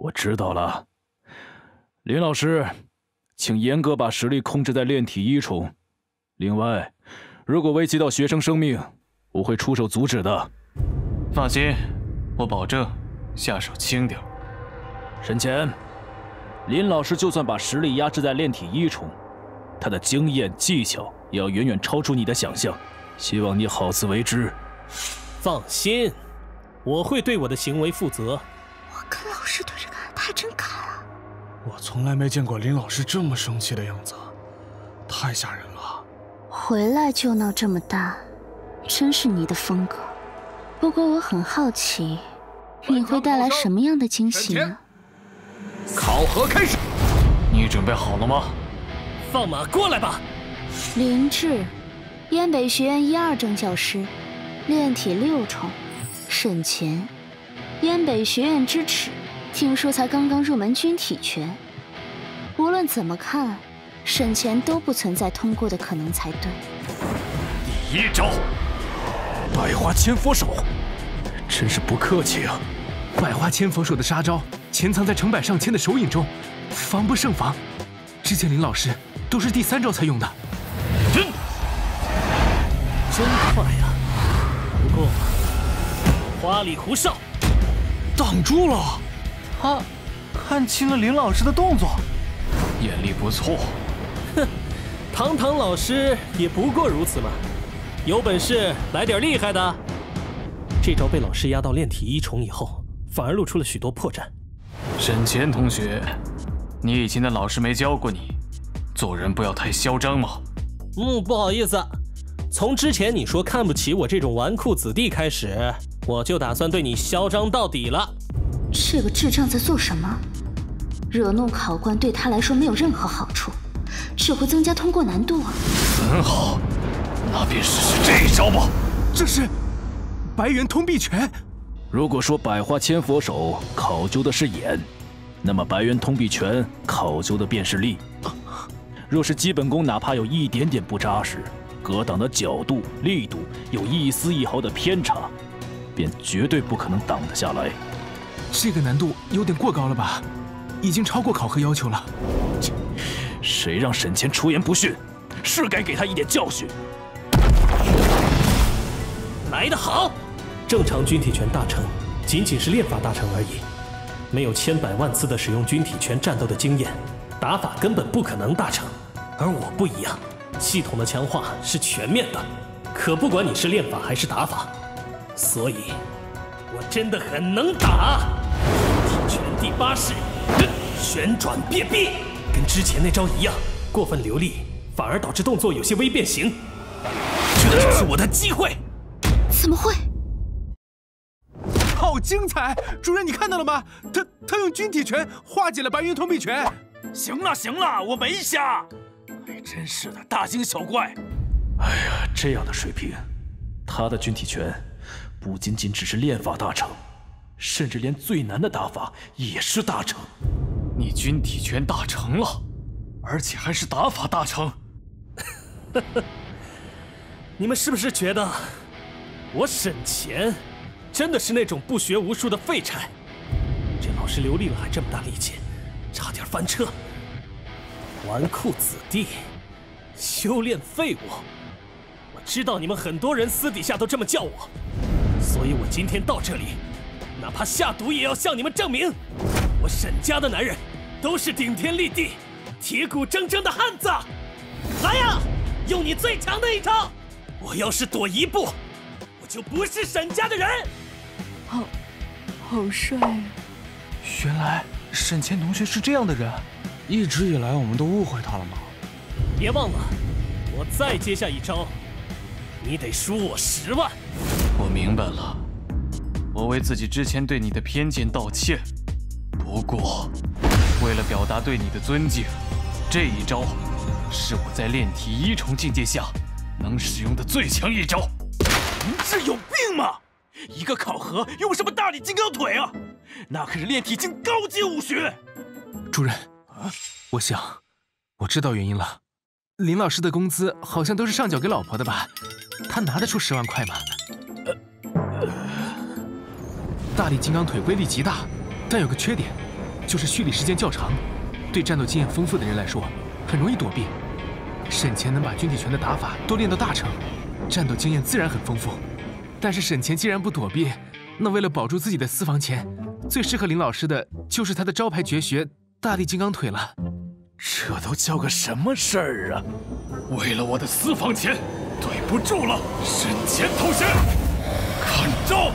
I: 我知道了，林老师，请严格把实力控制在炼体一重。另外，如果危及到学生生命，我会出手阻止的。
L: 放心，我保证下手轻点。
I: 沈潜，林老师就算把实力压制在炼体一重，他的经验技巧也要远远超出你的想象。希望你好自为之。
D: 放心，我会对我的行为负责。
J: 我跟老师对着干，他还真敢啊！
L: 我从来没见过林老师这么生气的样子，太吓人了。
J: 回来就闹这么大，真是你的风格。不过我很好奇，你会带来什么样的惊喜呢？
C: 考核开始，
L: 你准备好了吗？
D: 放马过来吧！
J: 林志，燕北学院一二正教师，炼体六重。沈潜，燕北学院之耻，听说才刚刚入门军体拳。无论怎么看，沈潜都不存在通过的可能才对。
I: 第一招，百花千佛手，真是不客气啊！
B: 百花千佛手的杀招潜藏在成百上千的手影中，防不胜防。之前林老师都是第三招才用的。
D: 真真快呀！不过花里胡哨，
L: 挡住了。
G: 他看清了林老师的动作，
L: 眼力不错。
D: 哼，堂堂老师也不过如此嘛。有本事来点厉害的。这招被老师压到炼体一重以后，反而露出了许多破绽。
L: 沈潜同学，你以前的老师没教过你，做人不要太嚣张嘛。
D: 嗯，不好意思，从之前你说看不起我这种纨绔子弟开始，我就打算对你嚣张到底了。
J: 这个智障在做什么？惹怒考官对他来说没有任何好处，只会增加通过难度啊。
L: 很好，那便试试这一招吧。
B: 这是白猿通臂拳。
I: 如果说百花千佛手考究的是眼，那么白猿通臂拳考究的便是力。若是基本功哪怕有一点点不扎实，格挡的角度、力度有一丝一毫的偏差，便绝对不可能挡得下来。
B: 这个难度有点过高了吧？已经超过考核要求了。
I: 谁让沈潜出言不逊，是该给他一点教训。
D: 来得好！正常军体拳大成，仅仅是练法大成而已，没有千百万次的使用军体拳战斗的经验，打法根本不可能大成。而我不一样，系统的强化是全面的，可不管你是练法还是打法，所以，我真的很能打。体拳第八式，旋转别臂，跟之前那招一样，过分流利，反而导致动作有些微变形。这就是我的机会。
J: 怎么会？
B: 好精彩！主任，你看到了吗？他他用军体拳化解了白猿通臂拳。
I: 行了行了，我没瞎。还真是的，大惊小怪。哎呀，这样的水平，他的军体拳不仅仅只是练法大成，甚至连最难的打法也是大成。
L: 你军体拳大成了，而且还是打法大成。
D: 你们是不是觉得我沈潜真的是那种不学无术的废柴？这老师刘丽了还这么大力气，差点翻车。纨绔子弟，修炼废物。我知道你们很多人私底下都这么叫我，所以我今天到这里，哪怕下毒也要向你们证明，我沈家的男人都是顶天立地、铁骨铮铮的汉子。来呀，用你最强的一招！我要是躲一步，我就不是沈家的人。
N: 好，好帅啊！
F: 原来沈潜同学是这样的人，
L: 一直以来我们都误会他了吗？
D: 别忘了，我再接下一招，你得输我十万。
L: 我明白了，我为自己之前对你的偏见道歉。不过，为了表达对你的尊敬，这一招是我在炼体一重境界下能使用的最强一招。
I: 您是有病吗？一个考核用什么大力金刚腿啊？那可是炼体境高阶武学。
B: 主任，我想我知道原因了。林老师的工资好像都是上缴给老婆的吧？他拿得出十万块吗？大力金刚腿威力极大，但有个缺点， 就是蓄力时间较长，对战斗经验丰富的人来说很容易躲避。沈潜能把军体拳的打法都练到大成，战斗经验自然很丰富。但是沈潜既然不躲避，那为了保住自己的私房钱，最适合林老师的就是他的招牌绝学大力金刚腿了。
I: 这都叫个什么事儿啊！为了我的私房钱，对不住了，沈潜同学，看招！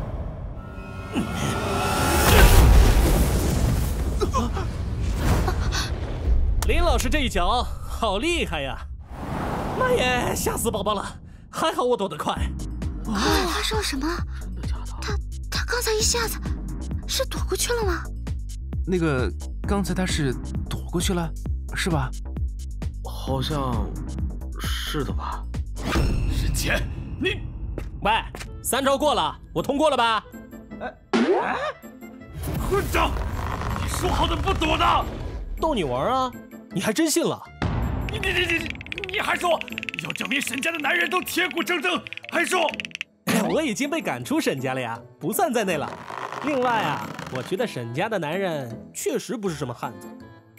G: 林老师这一脚好厉害呀！妈耶，吓死宝宝了！还好我躲得快。
J: 啊，他说什么？他他刚才一下子是躲过去了吗？
B: 那个刚才他是躲过去了，是吧？
C: 好像是的吧。
I: 沈潜，你，
G: 喂，三招过了，我通过了吧？
I: 哎哎，混账！你说好的不躲的，
G: 逗你玩啊！你还真信了？
I: 你你你你你还说要证明沈家的男人都铁骨铮铮，还说
G: 我已经被赶出沈家了呀，不算在内了。另外啊，我觉得沈家的男人确实不是什么汉子。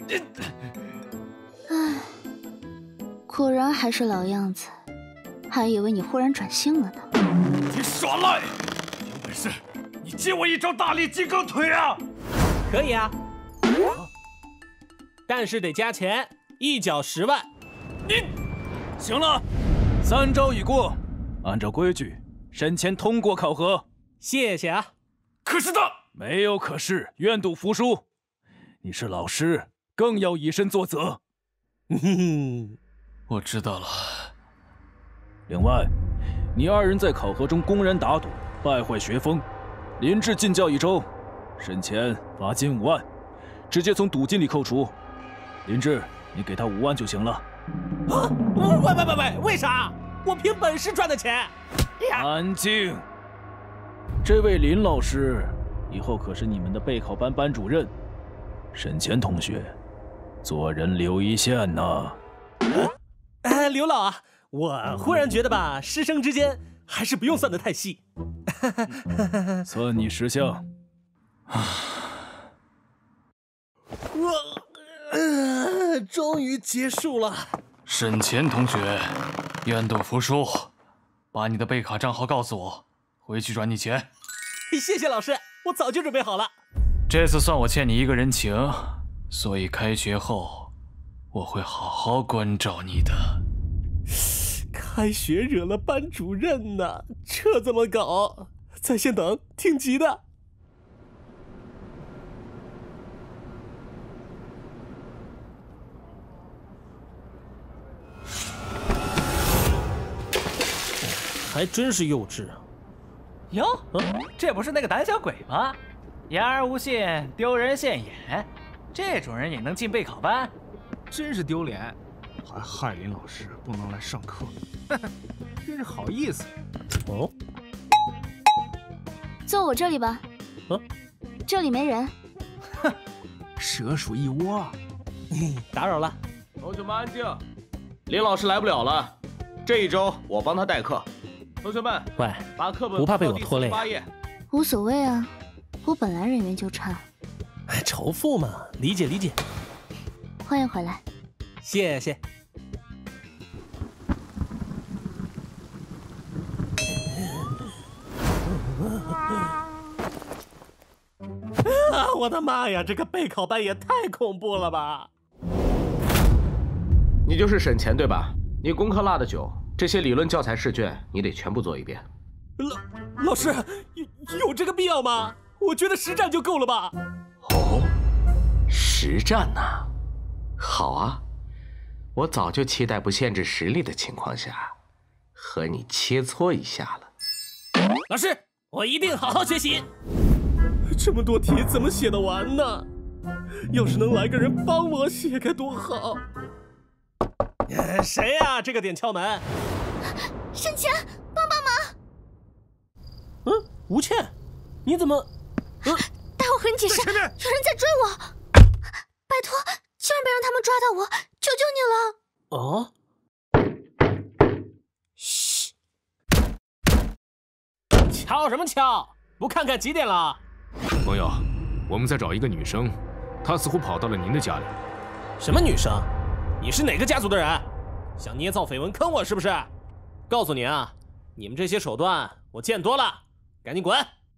J: 唉，果然还是老样子，还以为你忽然转性了呢。
I: 你耍赖！有本事你借我一招大力金刚腿啊！
G: 可以啊，但是得加钱，一脚十万。
I: 你行了，三招已过，按照规矩，沈潜通过考核。
G: 谢谢啊。
I: 可是他没有可是，愿赌服输。你是老师，更要以身作则。
L: 我知道了。
I: 另外，你二人在考核中公然打赌，败坏学风，林志禁教一周，沈潜罚金五万，直接从赌金里扣除。林志，你给他五万就行了。
G: 啊！喂喂喂喂，为啥？我凭本事赚的钱。
I: 安静。这位林老师以后可是你们的备考班班主任，沈潜同学，做人留一线呐。
G: 哎，刘老啊，我忽然觉得吧，师生之间还是不用算得太细。
I: 算你识相。
G: 我。呃，终于结束了。
L: 沈潜同学，愿赌服输，把你的备卡账号告诉我，回去转你钱。
G: 谢谢老师，我早就准备好了。
L: 这次算我欠你一个人情，所以开学后我会好好关照你的。
G: 开学惹了班主任呢，这怎么搞？在线等，挺急的。还真是幼稚啊！
K: 哟，这不是那个胆小鬼吗？言而无信，丢人现眼，这种人也能进备考班，
B: 真是丢脸！还害林老师不能来上课，真是好意思。
G: 哦，
J: 坐我这里吧。
G: 啊，
J: 这里没人。
B: 哼，蛇鼠一窝。
G: 打扰了，
C: 同学们安静，林老师来不了了，这一周我帮他代课。同学们，
G: 喂，
C: 把课本
G: 不怕被我拖累啊？
J: 无所谓啊，我本来人缘就差。
G: 哎，仇富嘛，理解理解。
J: 欢迎回来。
G: 谢谢。啊！我的妈呀，这个备考班也太恐怖了吧！
C: 你就是沈潜对吧？你功课落的久。这些理论教材试卷你得全部做一遍。
G: 老老师，有有这个必要吗？我觉得实战就够了吧。
C: 哦，实战呐、啊，好啊，我早就期待不限制实力的情况下和你切磋一下了。
G: 老师，我一定好好学习。这么多题怎么写得完呢？要是能来个人帮我写该多好。谁呀、啊？这个点敲门。
J: 沈潜，帮帮忙！
G: 嗯，吴倩，你怎么？
J: 嗯，待会和你解释。有人在追我，拜托，千万别让他们抓到我，求求你了！
G: 哦。嘘。敲什么敲？不看看几点了？
B: 朋友，我们在找一个女生， 她似乎跑到了您的家里。
D: 什么女生？你是哪个家族的人？想捏造绯闻坑我是不是？告诉你啊，你们这些手段我见多了，赶紧滚！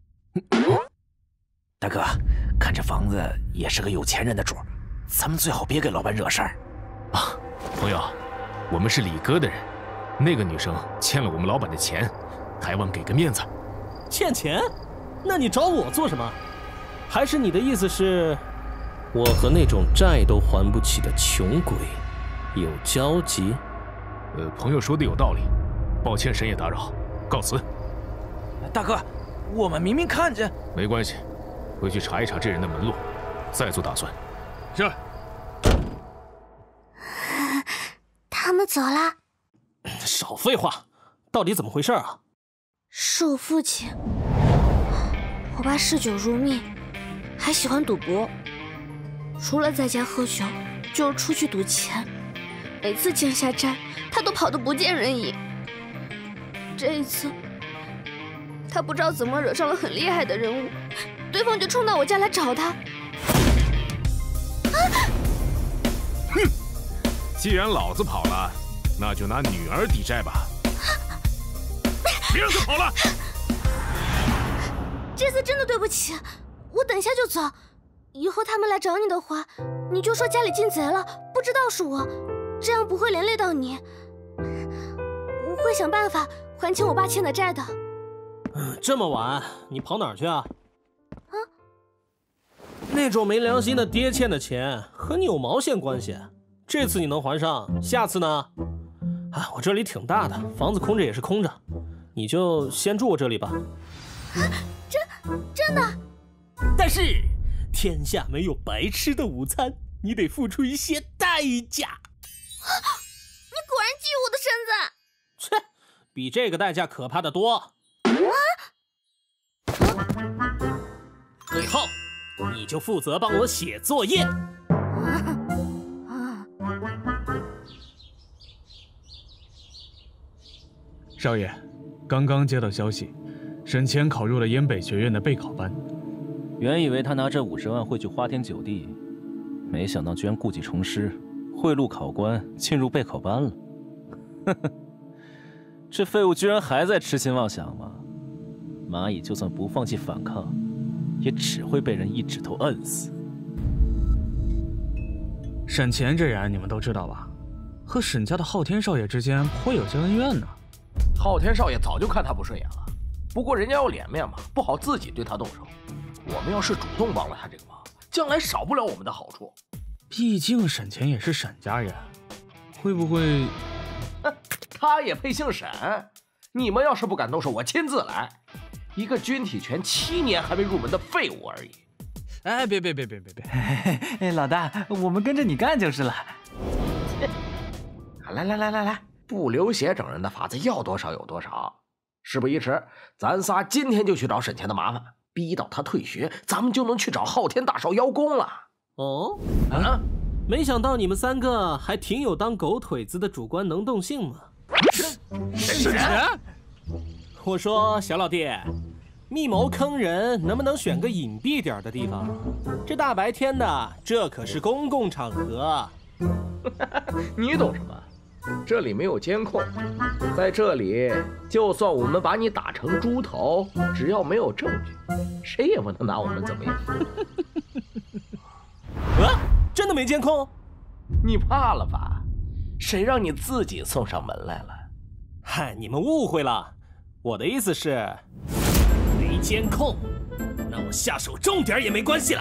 C: 大哥，看这房子也是个有钱人的主，咱们最好别给老板惹事儿。
B: 啊，朋友，我们是李哥的人，那个女生欠了我们老板的钱，还望给个面子。
D: 欠钱？那你找我做什么？还是你的意思是，我和那种债都还不起的穷鬼有交集？
B: 呃，朋友说的有道理，抱歉深夜打扰，告辞。
I: 大哥，我们明明看见……
B: 没关系，回去查一查这人的门路，再做打算。是。
H: 他们走了。
D: 少废话，到底怎么回事啊？
H: 是我父亲，我爸嗜酒如命，还喜欢赌博，除了在家喝酒，就是出去赌钱。每次欠下债，他都跑得不见人影。这一次，他不知道怎么惹上了很厉害的人物，对方就冲到我家来找他。
B: 哼！既然老子跑了，那就拿女儿抵债吧。别让他跑了！
H: 这次真的对不起，我等下就走。以后他们来找你的话，你就说家里进贼了，不知道是我。这样不会连累到你，我会想办法还清我爸欠的债的。
D: 这么晚，你跑哪儿去啊？啊？那种没良心的爹欠的钱和你有毛线关系？这次你能还上，下次呢？啊，我这里挺大的，房子空着也是空着，你就先住我这里吧。
H: 啊，真真的？
D: 但是天下没有白吃的午餐，你得付出一些代价。
H: 你果然觊觎我的身
D: 子，切，比这个代价可怕的多。啊！以后你就负责帮我写作业。啊！
F: 少爷，刚刚接到消息，沈谦考入了燕北学院的备考班。
E: 原以为他拿这五十万会去花天酒地，没想到居然故技重施。贿赂考官进入备考班了，呵呵，这废物居然还在痴心妄想吗？蚂蚁就算不放弃反抗，也只会被人一指头摁死。
F: 沈乾这人你们都知道吧？和沈家的昊天少爷之间颇有些恩怨呢。
C: 昊天少爷早就看他不顺眼了，不过人家要脸面嘛，不好自己对他动手。我们要是主动帮了他这个忙，将来少不了我们的好处。
F: 毕竟沈乾也是沈家人，会不会？
C: 他也配姓沈？你们要是不敢动手，我亲自来。一个军体拳七年还没入门的废物而已。
F: 哎，别别别别别别！
K: 哎，老大，我们跟着你干就是了。
C: 来来来来来，不流血整人的法子要多少有多少。事不宜迟，咱仨今天就去找沈乾的麻烦，逼到他退学，咱们就能去找昊天大少邀功了。
D: 哦，啊，没想到你们三个还挺有当狗腿子的主观能动性嘛。
C: 沈乾，
D: 我说小老弟，密谋坑人能不能选个隐蔽点的地方？这大白天的，这可是公共场合。
C: 你懂什么？这里没有监控，在这里，就算我们把你打成猪头，只要没有证据，谁也不能拿我们怎么样。
D: 啊！真的没监控？
C: 你怕了吧？谁让你自己送上门来了？
D: 嗨，你们误会了，我的意思是，没监控，那我下手重点也没关系了。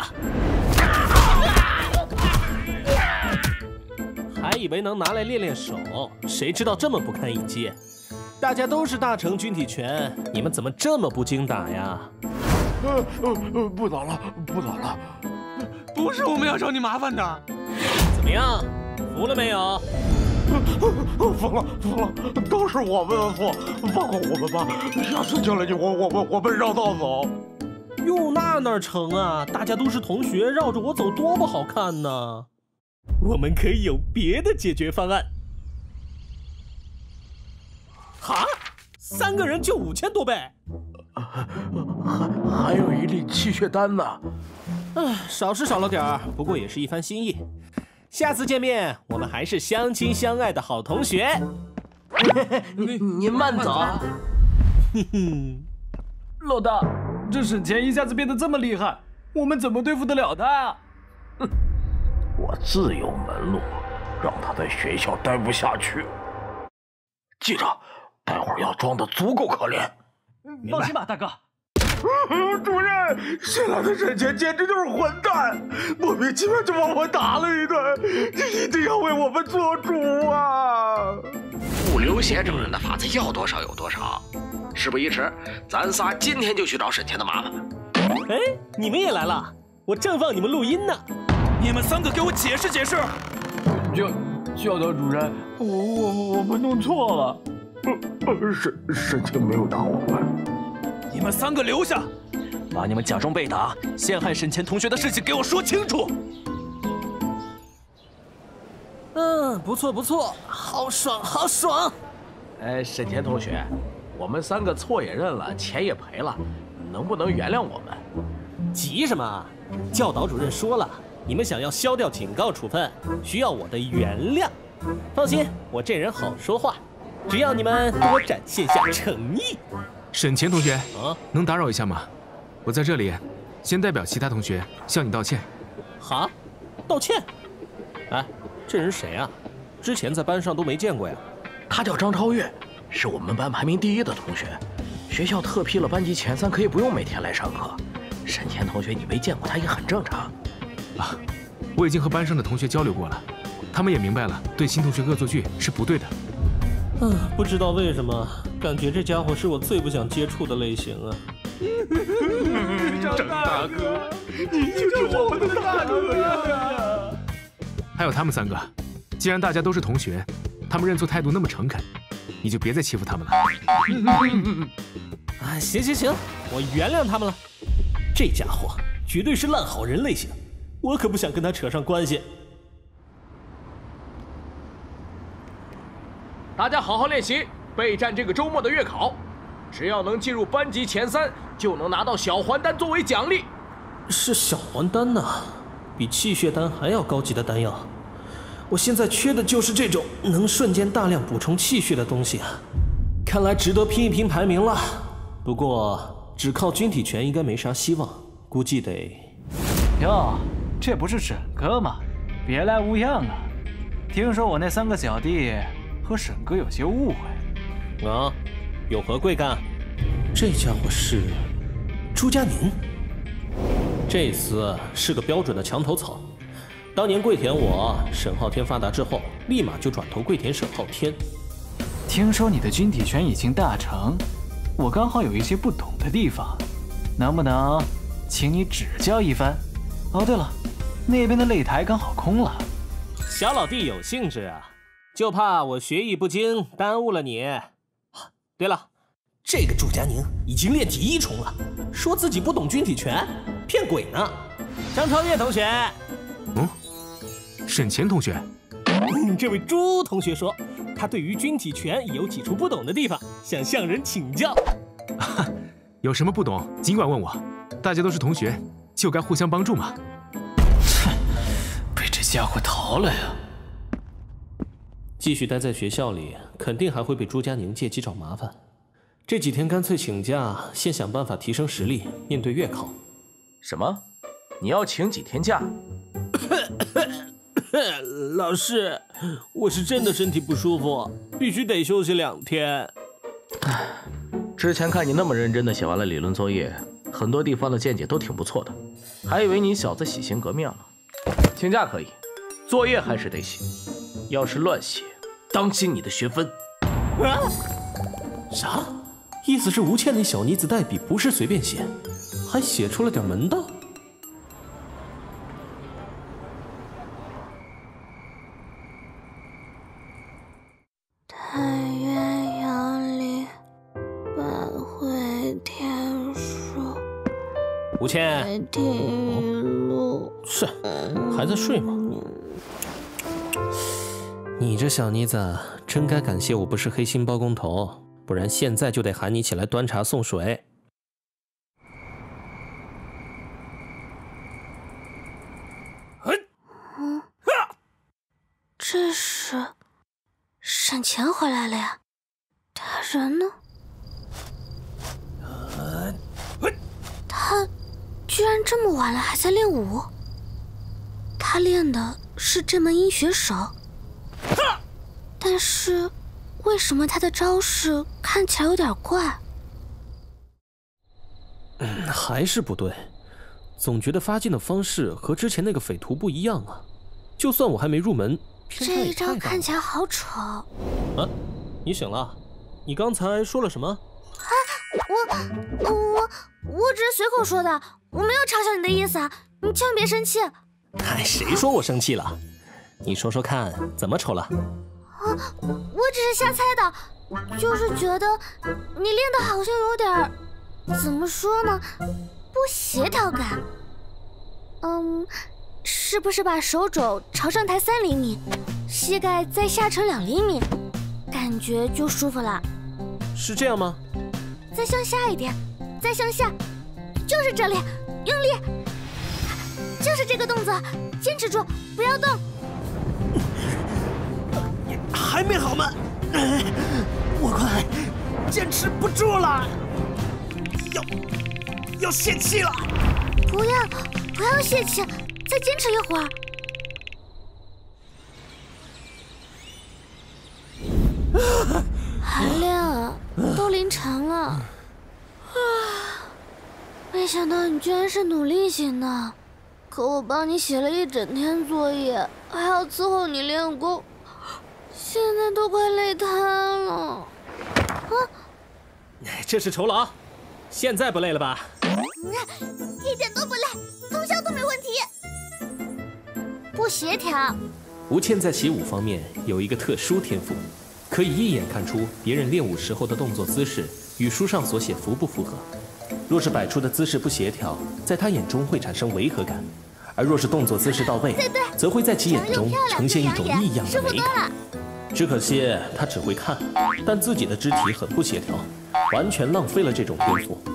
D: 还以为能拿来练练手，谁知道这么不堪一击。大家都是大成军体拳，你们怎么这么不经打呀？
F: 呃呃，不打了，不打了。不是我们要找你麻烦的。
D: 怎么样，服了没有？
F: 服了，服了，都是我们的错，放过我们吧。下次见了你，我我们我们绕道走。
D: 哟，那哪成啊？大家都是同学，绕着我走多不好看呢。我们可以有别的解决方案。哈，三个人就五千多倍，
C: 还还有一粒气血丹呢。
G: 唉，少是少了点儿，不过也是一番心意。下次见面，我们还是相亲相爱的好同学。
C: 您您慢走。
G: 哼哼，
I: 老大，这沈钱一下子变得这么厉害，我们怎么对付得了他啊？
C: 哼，我自有门路，让他在学校待不下去。记着，待会儿要装得足够可怜。
I: 放心吧，大哥。
O: 主任，新来的沈钱简直就是混蛋，莫名其妙就把我打了一顿，你一定要为我们做主啊！
C: 不留写证人的法子要多少有多少。事不宜迟，咱仨今天就去找沈钱的麻烦。
G: 哎，你们也来了，我正放你们录音呢。
I: 你们三个给我解释解释。
O: 教教导主任，我我我们弄错了，呃，沈沈钱没有打我们。
I: 你们三个留下，把你们假装被打、陷害沈钱同学的事情给我说清楚。
G: 嗯，不错不错，好爽好爽。
C: 哎，沈钱同学，我们三个错也认了，钱也赔了，能不能原谅我们？
G: 急什么？教导主任说了，你们想要消掉警告处分，需要我的原谅。放心，我这人好说话，只要你们多展现下诚意。
B: 沈钱同学，啊，能打扰一下吗？我在这里，先代表其他同学向你道歉。
G: 哈？道歉？哎，这人谁啊？之前在班上都没见过呀。
C: 他叫张超越，是我们班排名第一的同学。学校特批了班级前三，可以不用每天来上课。沈钱同学，你没见过他也很正常。
B: 啊，我已经和班上的同学交流过了，他们也明白了，对新同学恶作剧是不对的。
G: 嗯，不知道为什么，感觉这家伙是我最不想接触的类型啊。
O: 张大哥，你就是我们的大哥呀！
B: 还有他们三个，既然大家都是同学，他们认错态度那么诚恳，你就别再欺负他们了。
G: 啊，行行行，我原谅他们了。这家伙绝对是烂好人类型，我可不想跟他扯上关系。
C: 大家好好练习，备战这个周末的月考。只要能进入班级前三，就能拿到小还丹作为奖励。
G: 是小还丹呐，比气血丹还要高级的丹药。我现在缺的就是这种能瞬间大量补充气血的东西啊！看来值得拼一拼排名了。不过只靠军体拳应该没啥希望，估计得……
K: 哟，这不是沈哥吗？别来无恙啊！听说我那三个小弟和沈哥有些误会。
G: 啊？有何贵干？这家伙是朱家宁。这厮是个标准的墙头草。当年跪舔我，沈昊天发达之后，立马就转头跪舔沈昊天。
E: 听说你的军体拳已经大成，我刚好有一些不懂的地方，能不能请你指教一番？哦，对了，那边的擂台刚好空了。
G: 小老弟有兴致啊，就怕我学艺不精，耽误了你。对了，这个朱家宁已经练体一重了，说自己不懂军体拳，骗鬼呢。张超越同学，
B: 嗯，沈钱同学，
G: 嗯，这位朱同学说，他对于军体拳有几处不懂的地方，想向人请教。
B: 有什么不懂，尽管问我，大家都是同学，就该互相帮助嘛。
I: 切，被这家伙逃了呀！
G: 继续待在学校里，肯定还会被朱家宁借机找麻烦。这几天干脆请假，先想办法提升实力，面对月考。
C: 什么？你要请几天假？
G: 老师，我是真的身体不舒服，必须得休息两天。
C: 之前看你那么认真的写完了理论作业，很多地方的见解都挺不错的，还以为你小子洗心革面了。请假可以，作业还是得写。要是乱写，当心你的学分。
G: 啊？啥？意思是吴倩那小妮子代笔不是随便写，还写出了点门道。
H: 太原阳里半会天书，
G: 吴倩，
H: 听路、
G: 哦、是还在睡吗？你这小妮子真该感谢我不是黑心包工头，不然现在就得喊你起来端茶送水。
H: 这是沈乾回来了呀？他人呢？
G: 呃，
H: 他居然这么晚了还在练武？他练的是这门阴血手，但是为什么他的招式看起来有点怪？
D: 嗯，还是不对，总觉得发劲的方式和之前那个匪徒不一样啊。就算我还没入门，
H: 这一招看起来好丑。
D: 啊，你醒了？你刚才说了什么？
H: 啊，我我我只是随口说的，我没有嘲笑你的意思啊，你千万别生气。
D: 哎，谁说我生气了？你说说看，怎么丑了？
H: 啊，我只是瞎猜的，就是觉得你练的好像有点，怎么说呢，不协调感。嗯，是不是把手肘朝上抬三厘米，膝盖再下沉两厘米，感觉就舒服了？
D: 是这样吗？
H: 再向下一点，再向下，就是这里，用力，就是这个动作，坚持住，不要动。
G: 还没好吗？我快坚持不住了，要要泄气了。
H: 不要不要泄气，再坚持一会儿。还练啊？都凌晨了。啊！没想到你居然是努力型的，可我帮你写了一整天作业，还要伺候你练功，现在都快累瘫了。啊！
D: 这是酬劳，现在不累了吧？
H: 一点都不累，通宵都没问题。不协调。
D: 吴倩在习武方面有一个特殊天赋，可以一眼看出别人练武时候的动作姿势与书上所写符不符合。若是摆出的姿势不协调，在他眼中会产生违和感；而若是动作姿势到位，则会在其眼中呈现一种异样的美感。只可惜他只会看，但自己的肢体很不协调，完全浪费了这种天赋。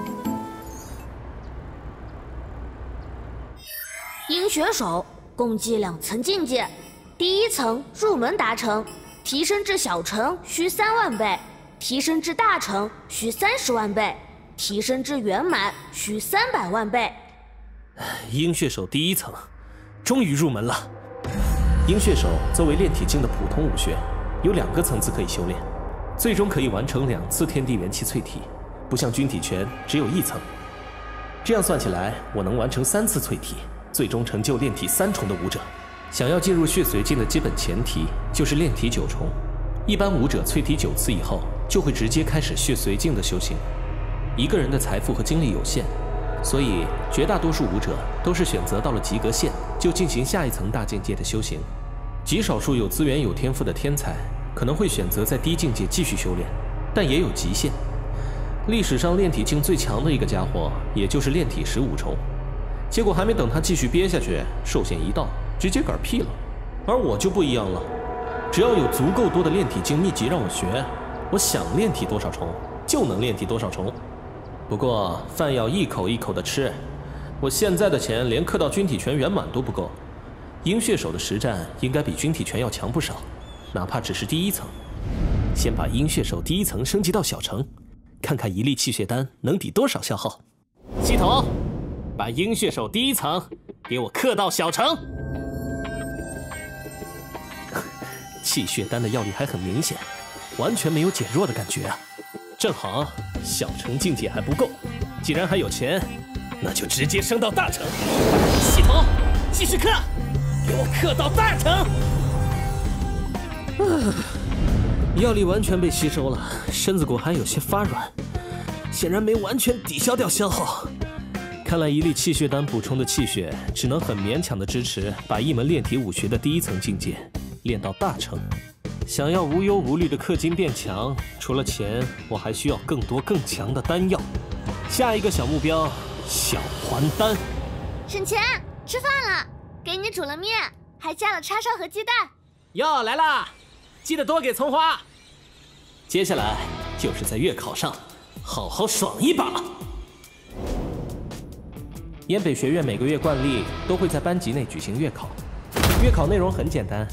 H: 阴血手共计两层境界，第一层入门达成，提升至小成需三万倍，提升至大成需三十万倍，提升至圆满需三百万倍。
D: 阴血手第一层，终于入门了。阴血手作为炼体境的普通武学，有两个层次可以修炼，最终可以完成两次天地元气淬体，不像军体拳只有一层。这样算起来，我能完成三次淬体，最终成就炼体三重的武者。想要进入血髓境的基本前提就是炼体九重，一般武者淬体九次以后，就会直接开始血髓境的修行。一个人的财富和精力有限，所以绝大多数武者都是选择到了及格线就进行下一层大境界的修行。极少数有资源有天赋的天才可能会选择在低境界继续修炼，但也有极限。历史上炼体境最强的一个家伙，也就是炼体十五重，结果还没等他继续憋下去，寿限一到，直接嗝屁了。而我就不一样了，只要有足够多的炼体境秘籍让我学，我想炼体多少重就能炼体多少重。不过饭要一口一口的吃，我现在的钱连刻到军体拳圆满都不够。阴血手的实战应该比军体拳要强不少，哪怕只是第一层。先把阴血手第一层升级到小成，看看一粒气血丹能抵多少消耗。系统，把阴血手第一层给我刻到小成。气血丹的药力还很明显，完全没有减弱的感觉啊！正好小成境界还不够，既然还有钱，那就直接升到大成。系统，继续刻，给我刻到大成。啊，药力完全被吸收了，身子骨还有些发软，显然没完全抵消掉消耗。看来一粒气血丹补充的气血，只能很勉强的支持把一门炼体武学的第一层境界练到大成。想要无忧无虑的氪金变强，除了钱，我还需要更多更强的丹药。下一个小目标，小还丹。
H: 沈乾，吃饭了，给你煮了面，还加了叉烧和鸡蛋。
D: 哟，来啦，记得多给葱花。接下来就是在月考上好好爽一把。燕北学院每个月惯例都会在班级内举行月考，月考内容很简单。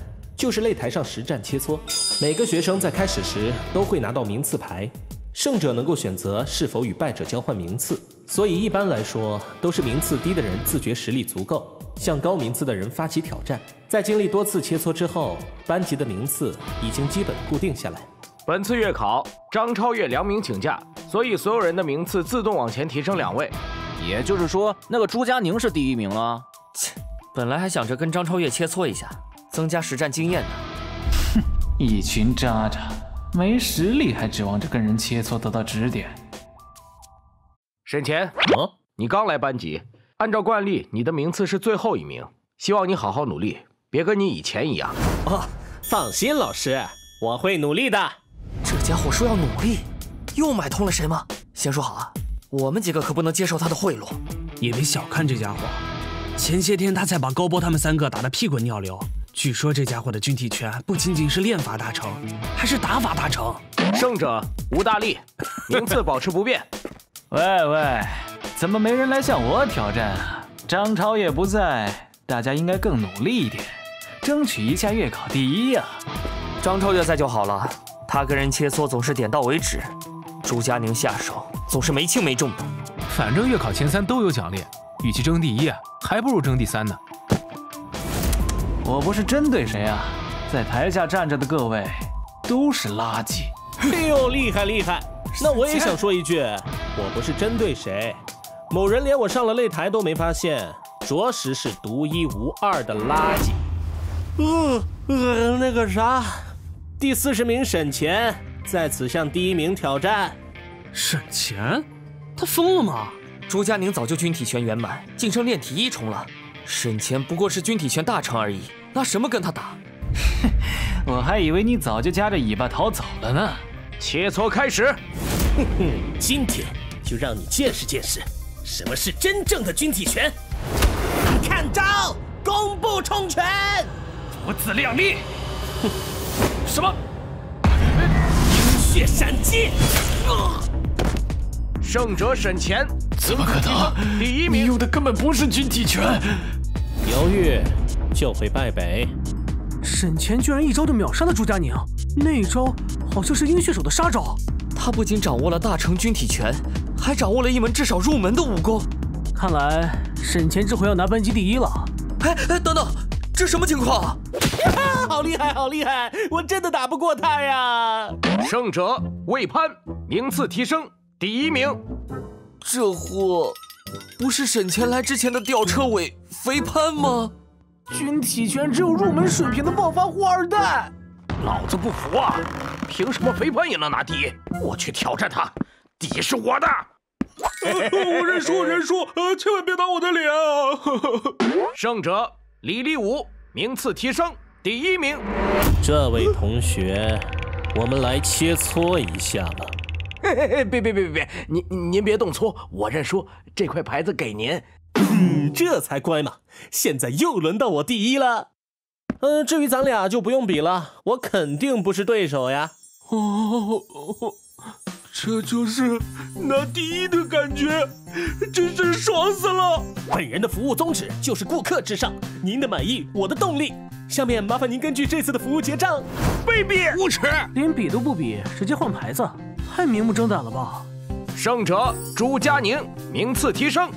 D: 就是擂台上实战切磋。每个学生在开始时都会拿到名次牌，胜者能够选择是否与败者交换名次。所以一般来说，都是名次低的人自觉实力足够，向高名次的人发起挑战。在经历多次切磋之后，班级的名次已经基本固定下来。
C: 本次月考，张超越两名请假，所以所有人的名次自动往前提升两位。
E: 也就是说，那个朱佳宁是第一名了。
P: 切，本来还想着跟张超越切磋一下，增加实战经验呢。
L: 哼，一群渣渣，没实力还指望着跟人切磋得到指点。
C: 沈乾，哦，你刚来班级，按照惯例，你的名次是最后一名，希望你好好努力，别跟你以前一样。
D: 哦，放心，老师，我会努力的。
P: 这家伙说要努力，又买通了谁吗？先说好啊，我们几个可不能接受他的贿赂。
G: 也别小看这家伙，前些天他才把高波他们三个打得屁滚尿流。据说这家伙的军体拳不仅仅是练法大成，还是打法大成。
C: 胜者吴大力，名次保持不变。
L: 喂喂，怎么没人来向我挑战啊？张超越不在，大家应该更努力一点，争取一下月考第一呀、啊。
P: 张超越在就好了，他跟人切磋总是点到为止，朱佳宁下手总是没轻没重的。
B: 反正月考前三都有奖励，与其争第一啊，还不如争第三呢。
L: 我不是针对谁啊，在台下站着的各位都是垃圾。
D: 哎呦，厉害厉害！那我也想说一句，我不是针对谁，某人连我上了擂台都没发现，着实是独一无二的垃圾。呃呃，那个啥，第四十名沈乾在此向第一名挑战。
G: 沈乾？他疯了吗？
P: 朱佳宁早就军体拳圆满，晋升练体一重了。沈乾不过是军体拳大成而已，拿什么跟他打？
L: 我还以为你早就夹着尾巴逃走了呢。
C: 切磋开始。
D: 哼哼，今天就让你见识见识什么是真正的军体拳。看招，弓步冲拳！
L: 我自量力。
D: 什么？冰血闪击！
C: 呃、胜者沈乾，
L: 怎么可能？
C: 第一名，
L: 你用的根本不是军体拳。
D: 犹豫就会败北。
G: 沈乾居然一招就秒杀了朱佳宁，那一招好像是鹰血手的杀招。
P: 他不仅掌握了大成军体拳，还掌握了一门至少入门的武功。
G: 看来沈乾这回要拿班级第一了。
P: 哎哎，等等，这什么情况？
D: 好厉害，好厉害！我真的打不过他呀！
C: 胜者魏攀，名次提升，第一名。
P: 这货不是沈乾来之前的吊车尾肥攀吗？
G: 军体拳只有入门水平的暴发户二代。
C: 老子不服啊！凭什么肥攀也能拿第一？我去挑战他，第一是我的！
O: 我认输，我认输，呃，千万别打我的脸啊！
C: 胜者李立武，名次提升，第一名。
D: 这位同学，我们来切磋一下吧。
C: 嘿嘿嘿，别别别别别，您您别动粗，我认输，这块牌子给您。
D: 嗯，这才乖嘛！现在又轮到我第一了。呃，至于咱俩就不用比了，我肯定不是对手呀。
O: 哦，这就是拿第一的感觉，真是爽死了！
D: 本人的服务宗旨就是顾客至上，您的满意，我的动力。下面麻烦您根据这次的服务结账。
C: 卑鄙无耻！
G: 连比都不比，直接换牌子，太明目张胆了吧？
C: 胜者朱佳宁，名次提升。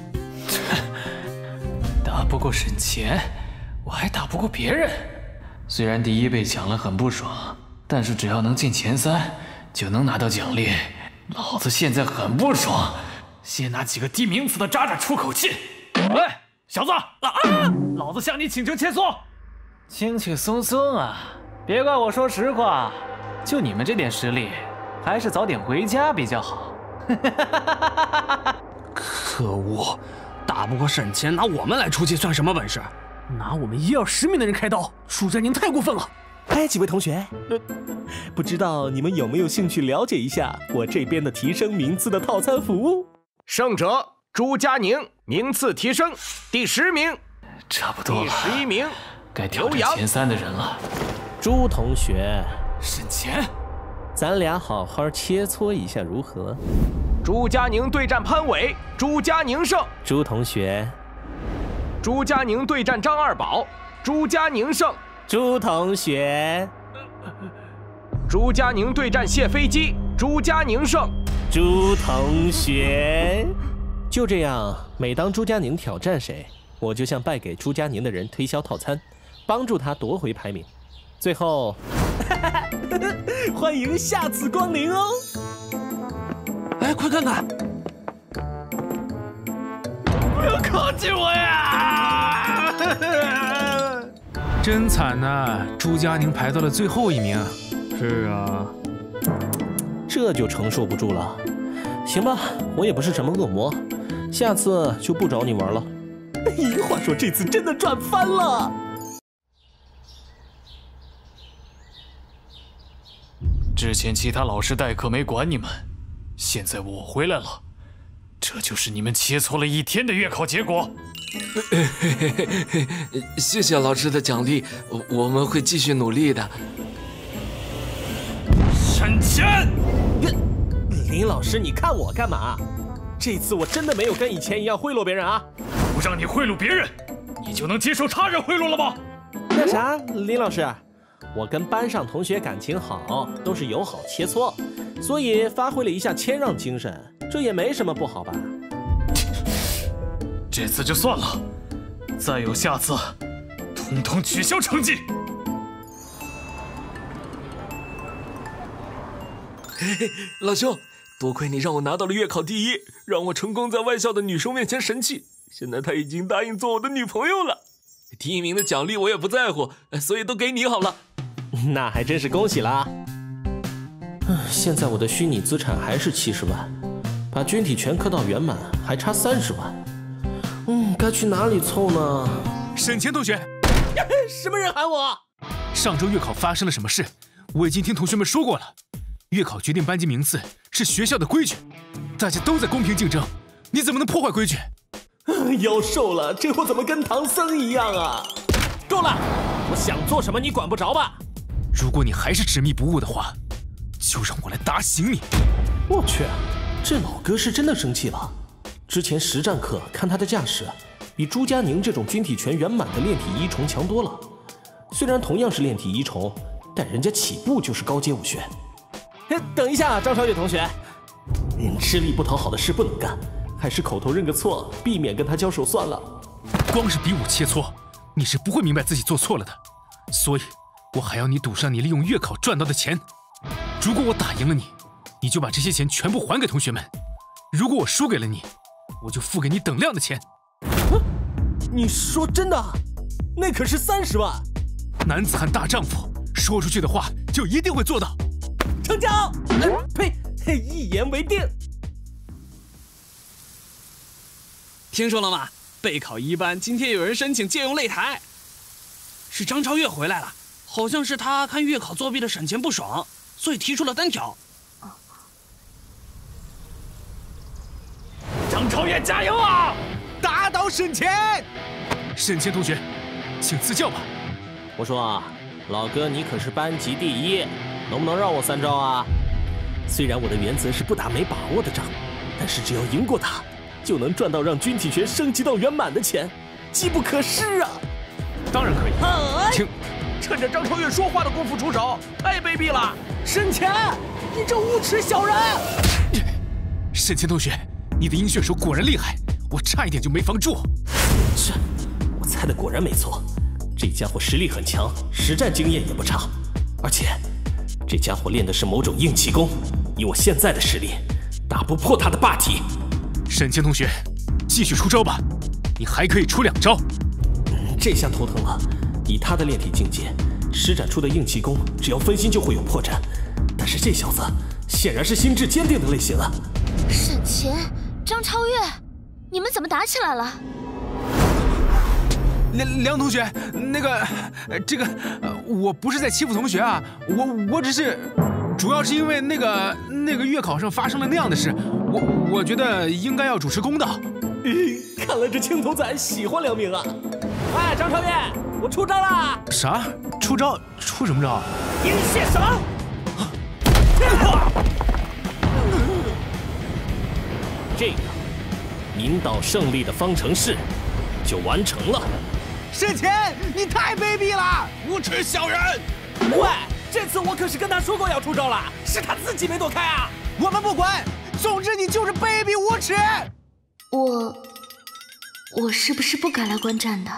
L: 打不过沈乾，我还打不过别人。虽然第一被抢了很不爽，但是只要能进前三，就能拿到奖励。老子现在很不爽，先拿几个低名次的渣渣出口气。喂，小子，啊啊！老子向你请求切磋。轻轻松松啊，别怪我说实话，就你们这点实力，还是早点回家比较好。
G: 可恶，打不过沈乾，拿我们来出气算什么本事？拿我们一二十名的人开刀，朱佳宁太过分了！
D: 哎，几位同学，呃，不知道你们有没有兴趣了解一下我这边的提升名次的套餐服务？
C: 胜者朱佳宁，名次提升，第十名。
L: 差不多了，
C: 第十一名，
L: 该挑战前三的人了。
D: 朱同学，
L: 沈乾，
D: 咱俩好好切磋一下如何？
C: 朱佳宁对战潘伟，朱佳宁胜。
D: 朱同学，
C: 朱佳宁对战张二宝，朱佳宁胜。
G: 朱同学。
Q: 朱家宁对战谢飞机，朱家宁胜。
G: 朱同学。就这样，每当朱家宁挑战谁，我就向败给朱家宁的人推销套餐，帮助他夺回排名。最后，欢迎下次光临哦！
Q: 哎，快看看！不要靠近我呀！
B: 真惨呐，朱家宁排到了最后一名。
K: 是啊，
G: 这就承受不住了。行吧，我也不是什么恶魔，下次就不找你玩了。哎，话说这次真的赚翻了。
L: 之前其他老师代课没管你们，现在我回来了，这就是你们切磋了一天的月考结果。
R: 谢谢老师的奖励，我们会继续努力的。
L: 沈谦，
G: 林老师，你看我干嘛？这次我真的没有跟以前一样贿赂别人啊！
L: 不让你贿赂别人，你就能接受他人贿赂了吗？
G: 那啥，林老师，我跟班上同学感情好，都是友好切磋，所以发挥了一下谦让精神，这也没什么不好吧？
L: 这次就算了，再有下次，统统取消成绩。
R: 嘿嘿，老兄，多亏你让我拿到了月考第一，让我成功在外校的女生面前神气。现在她已经答应做我的女朋友了。第一名的奖励我也不在乎，所以都给你好了。
G: 那还真是恭喜啦！现在我的虚拟资产还是七十万，把军体全磕到圆满还差三十万。嗯，该去哪里凑呢？
B: 沈谦同学，
G: 什么人喊我？
B: 上周月考发生了什么事？我已经听同学们说过了。月考决定班级名次是学校的规矩，大家都在公平竞争，你怎么能破坏规矩？
G: 腰瘦了，这货怎么跟唐僧一样啊？够了，我想做什么你管不着吧？
B: 如果你还是执迷不悟的话，就让我来打醒你。
G: 我去，这老哥是真的生气了。之前实战课看他的架势，比朱家宁这种军体全圆满的炼体一重强多了。虽然同样是炼体一重，但人家起步就是高阶武学。等一下，张超越同学，嗯，吃力不讨好的事不能干，还是口头认个错，避免跟他交手算了。
B: 光是比武切磋，你是不会明白自己做错了的，所以我还要你赌上你利用月考赚到的钱。如果我打赢了你，你就把这些钱全部还给同学们；如果我输给了你，我就付给你等量的钱。
G: 啊，你说真的？那可是三十万！
B: 男子汉大丈夫，说出去的话就一定会做到。
G: 成交！呃、呸！一言为定。
S: 听说了吗？备考一班今天有人申请借用擂台，是张超越回来了，好像是他看月考作弊的沈谦不爽，所以提出了单挑。
O: 张超越加油啊！打倒沈谦！
B: 沈谦同学，请赐教吧。
G: 我说啊，老哥你可是班级第一，能不能让我三招啊？虽然我的原则是不打没把握的仗，但是只要赢过他，就能赚到让军体拳升级到圆满的钱，机不可失啊！
B: 当然可以，
O: 请趁着张超越说话的功夫出手，太卑鄙了！
G: 沈谦，你这无耻小人！
B: 沈谦同学，你的鹰血手果然厉害，我差一点就没防住。
G: 是，我猜的果然没错，这家伙实力很强，实战经验也不差，而且这家伙练的是某种硬气功，以我现在的实力，打不破他的霸体。
B: 沈谦同学，继续出招吧，你还可以出两招。
G: 嗯，这下头疼了。以他的炼体境界，施展出的硬气功，只要分心就会有破绽。但是这小子显然是心智坚定的类型啊。
J: 沈谦、张超越，你们怎么打起来了？
B: 梁梁同学，那个，这个，我不是在欺负同学啊，我我只是，主要是因为那个那个月考上发生了那样的事，我我觉得应该要主持公道。
G: 咦，看来这青头仔喜欢梁明啊！哎，张超越，我出招啦！
B: 啥？出招？出什么招？
G: 鹰血手！这个引导胜利的方程式就完成了。 沈乾，你太卑鄙了，
S: 无耻小人！
G: 喂，这次我可是跟他说过要出招了，是他自己没躲开啊！我们不管，总之你就是卑鄙无耻。
J: 我，我是不是不该来观战的？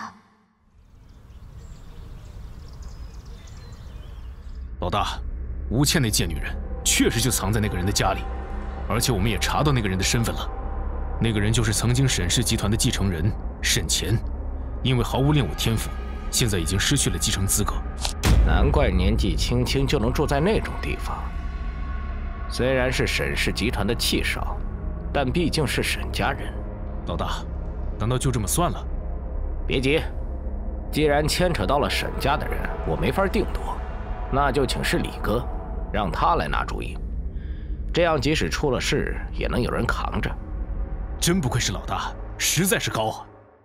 B: 老大，吴倩那贱女人确实就藏在那个人的家里，而且我们也查到那个人的身份了。那个人就是曾经沈氏集团的继承人沈乾，因为毫无练武天赋，现在已经失去了继承资格。
C: 难怪年纪轻轻就能住在那种地方。虽然是沈氏集团的气少，但毕竟是沈家人。
B: 老大，难道就这么算了？
C: 别急，既然牵扯到了沈家的人，我没法定夺，那就请示李哥，让他来拿主意。这样即使出了事，也能有人扛着。
B: 真不愧是老大，实在是高啊！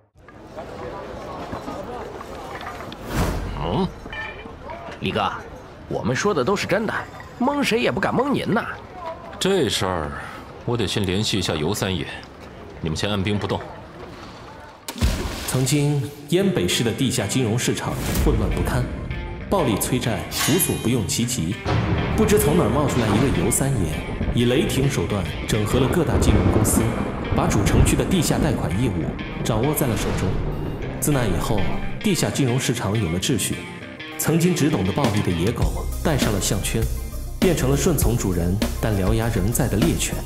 C: 嗯，李哥，我们说的都是真的，蒙谁也不敢蒙您呐。
T: 这事儿我得先联系一下尤三爷，你们先按兵不动。
D: 曾经燕北市的地下金融市场混乱不堪，暴力催债无所不用其极。不知从哪儿冒出来一位尤三爷，以雷霆手段整合了各大金融公司，把主城区的地下贷款业务掌握在了手中。自那以后，地下金融市场有了秩序，曾经只懂得暴力的野狗戴上了项圈，变成了顺从主人但獠牙仍在的猎犬。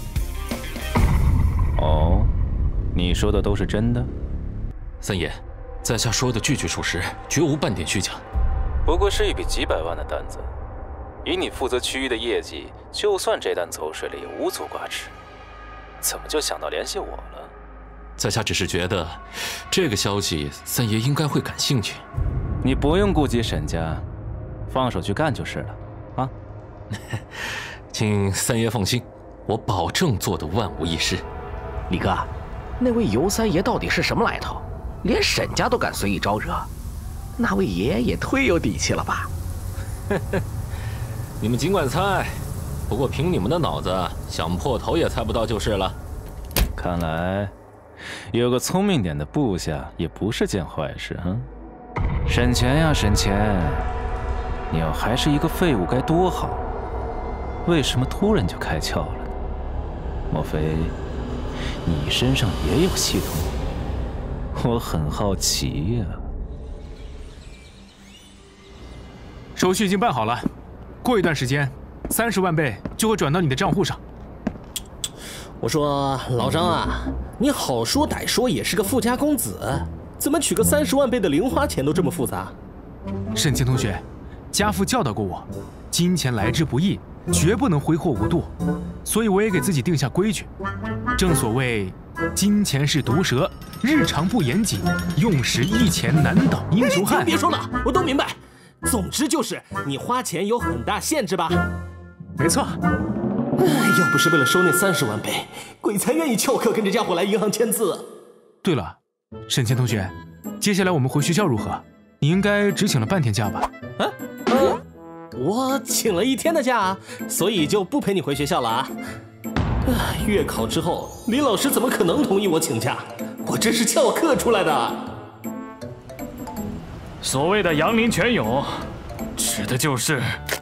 L: 哦，你说的都是真的？
T: 三爷，在下说的句句属实，绝无半点虚假。
L: 不过是一笔几百万的单子，以你负责区域的业绩，就算这单走水了，也无足挂齿。怎么就想到联系我了？
T: 在下只是觉得，这个消息三爷应该会感兴趣。
L: 你不用顾及沈家，放手去干就是了，啊？
T: 请三爷放心，我保证做得万无一失。
C: 李哥，那位尤三爷到底是什么来头？连沈家都敢随意招惹，那位爷也忒有底气了吧？
T: 你们尽管猜，不过凭你们的脑子，想破头也猜不到就是了。
L: 看来，有个聪明点的部下也不是件坏事啊。沈乾呀，沈乾，你要还是一个废物该多好！为什么突然就开窍了？莫非你身上也有系统？我很好奇呀。
B: 手续已经办好了，过一段时间，三十万倍就会转到你的账户上。
G: 我说老张啊，你好说歹说也是个富家公子，怎么取个三十万倍的零花钱都这么复杂？
B: 沈清同学，家父教导过我，金钱来之不易，绝不能挥霍无度，所以我也给自己定下规矩。正所谓，金钱是毒蛇，日常不严谨，用时一钱难倒英雄汉。
G: 别说了，我都明白。总之就是你花钱有很大限制吧？
B: 没错。
G: 哎，要不是为了收那三十万倍，鬼才愿意翘课跟这家伙来银行签字。
B: 对了，沈乾同学，接下来我们回学校如何？你应该只请了半天假吧？
G: 啊？嗯，我请了一天的假，所以就不陪你回学校了啊。月考之后，李老师怎么可能同意我请假？我这是翘课出来的。
L: 所谓的杨林泉涌，指的就是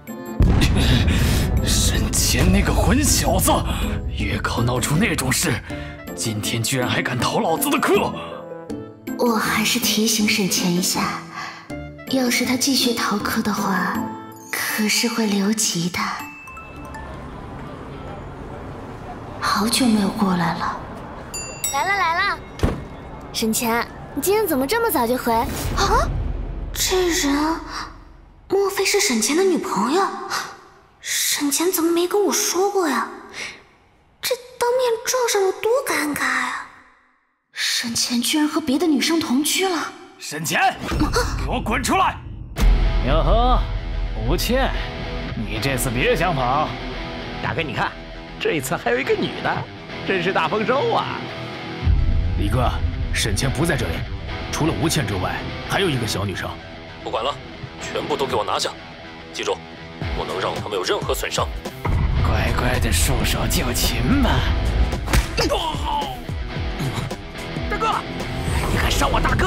L: 沈乾那个混小子，月考闹出那种事，今天居然还敢逃老子的课。
J: 我还是提醒沈乾一下，要是他继续逃课的话，可是会留级的。好久没有过来了。
H: 来了来了，沈乾，你今天怎么这么早就回？啊，
J: 这人莫非是沈乾的女朋友？沈乾怎么没跟我说过呀？这当面撞上了多尴尬呀！沈乾居然和别的女生同居了。
L: 沈乾，给我滚出来！哟呵，吴倩，你这次别想跑。
C: 大哥，你看，这一次还有一个女的，真是大丰收啊！
B: 李哥，沈乾不在这里，除了吴倩之外，还有一个小女生。
T: 不管了，全部都给我拿下！记住，不能让他们有任何损伤。
L: 乖乖的束手就擒吧。
C: 大哥，你敢伤我大哥，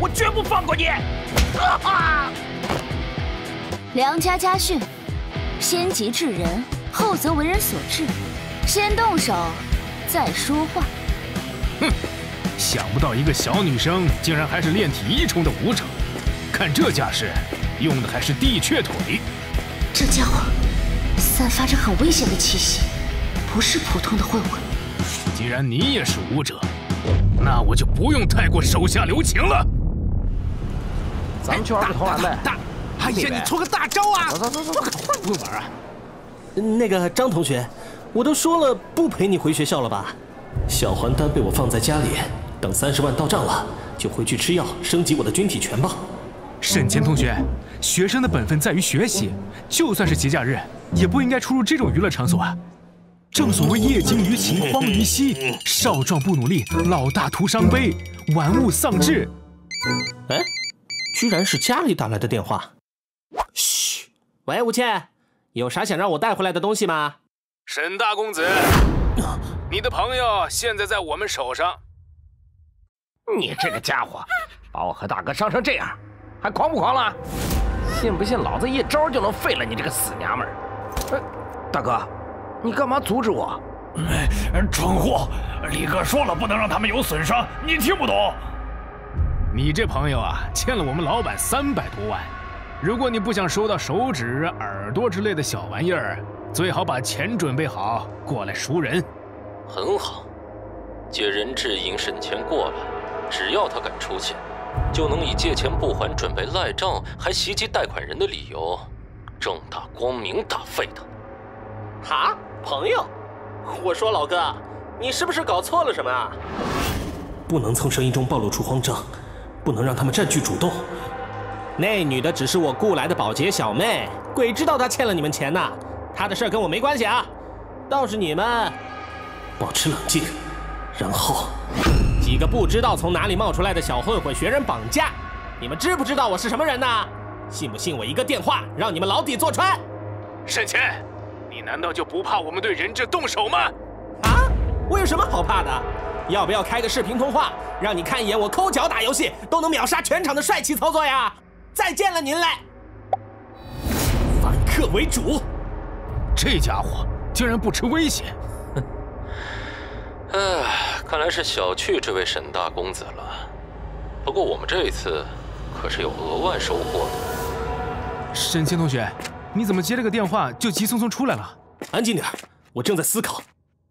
I: 我绝不放过你！哈哈！
J: 梁家家训：先急治人，后则为人所治。先动手，再说话。
B: 哼！想不到一个小女生竟然还是炼体一重的武者，看这架势，用的还是地雀腿。
J: 这家伙散发着很危险的气息，不是普通的混混。
B: 既然你也是武者，那我就不用太过手下留情了。
Q: 咱们去玩个投篮呗。
G: 大，哎呀，你出个大招啊！
Q: 走走走走，
B: 不玩啊。
G: 那个张同学，我都说了不陪你回学校了吧？小还丹被我放在家里，等三十万到账了，就回去吃药升级我的军体拳吧。
B: 沈谦同学，学生的本分在于学习，就算是节假日，也不应该出入这种娱乐场所啊。正所谓业精于勤，荒于嬉，少壮不努力，老大徒伤悲，玩物丧志。
G: 哎，居然是家里打来的电话。嘘，喂，吴倩，有啥想让我带回来的东西吗？
B: 沈大公子，你的朋友现在在我们手上。
Q: 你这个家伙，把我和大哥伤成这样，还狂不狂了？信不信老子一招就能废了你这个死娘们儿？呃，大哥，你干嘛阻止我？
I: 蠢货，李哥说了不能让他们有损伤，你听不懂？
B: 你这朋友啊，欠了我们老板三百多万。如果你不想收到手指、耳朵之类的小玩意儿，最好把钱准备好，过来赎人。
T: 很好，借人质引沈谦过来，只要他敢出现，就能以借钱不还、准备赖账、还袭击贷款人的理由，正大光明打废他。
G: 哈，朋友，我说老哥，你是不是搞错了什么啊？不能从声音中暴露出慌张，不能让他们占据主动。那女的只是我雇来的保洁小妹，鬼知道她欠了你们钱呢。她的事跟我没关系啊。倒是你们，保持冷静，然后几个不知道从哪里冒出来的小混混学人绑架，你们知不知道我是什么人呢？信不信我一个电话让你们牢底坐穿？
B: 沈谦，你难道就不怕我们对人质动手吗？
G: 啊，我有什么好怕的？要不要开个视频通话，让你看一眼我抠脚打游戏都能秒杀全场的帅气操作呀？再见了您嘞！反客为主，
B: 这家伙竟然不吃威胁。
T: 哼，唉，看来是小觑这位沈大公子了。不过我们这一次可是有额外收获的。
B: 沈谦同学，你怎么接了个电话就急匆匆出来了？
G: 安静点，我正在思考。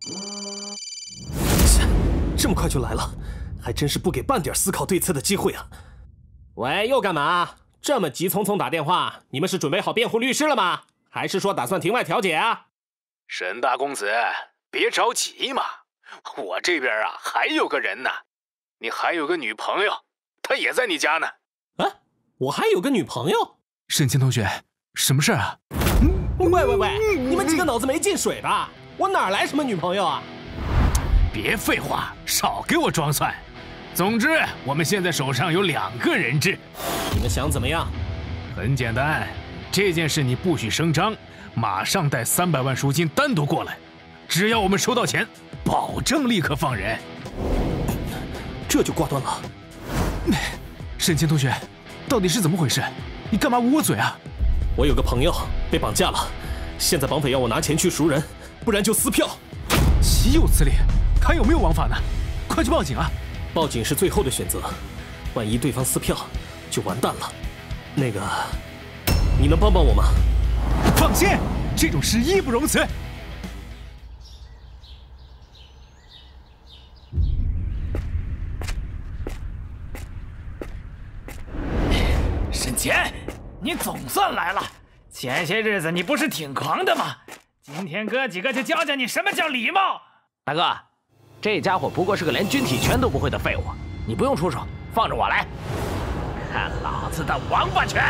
G: 这么快就来了，还真是不给半点思考对策的机会啊！喂，又干嘛？这么急匆匆打电话，你们是准备好辩护律师了吗？还是说打算庭外调解啊？
B: 沈大公子，别着急嘛，我这边啊还有个人呢，你还有个女朋友，她也在你家呢。
G: 啊，我还有个女朋友？
B: 沈谦同学，什么事啊？
G: 喂喂喂，你们几个脑子没进水吧？我哪来什么女朋友啊？
B: 别废话，少给我装蒜。总之，我们现在手上有两个人质，
G: 你们想怎么样？
B: 很简单，这件事你不许声张，马上带三百万赎金单独过来，只要我们收到钱，保证立刻放人。
G: 这就挂断了。
B: 沈谦同学，到底是怎么回事？你干嘛捂我嘴啊？
G: 我有个朋友被绑架了，现在绑匪要我拿钱去赎人，不然就撕票。
B: 岂有此理！还有没有王法呢？快去报警啊！
G: 报警是最后的选择，万一对方撕票，就完蛋了。那个，你能帮帮我吗？
B: 放心，这种事义不容辞。
I: 沈谦，你总算来了。前些日子你不是挺狂的吗？今天哥几个就教教你什么叫礼貌。
Q: 大哥，这家伙不过是个连军体拳都不会的废物，你不用出手，放着我来。看老子的王八拳！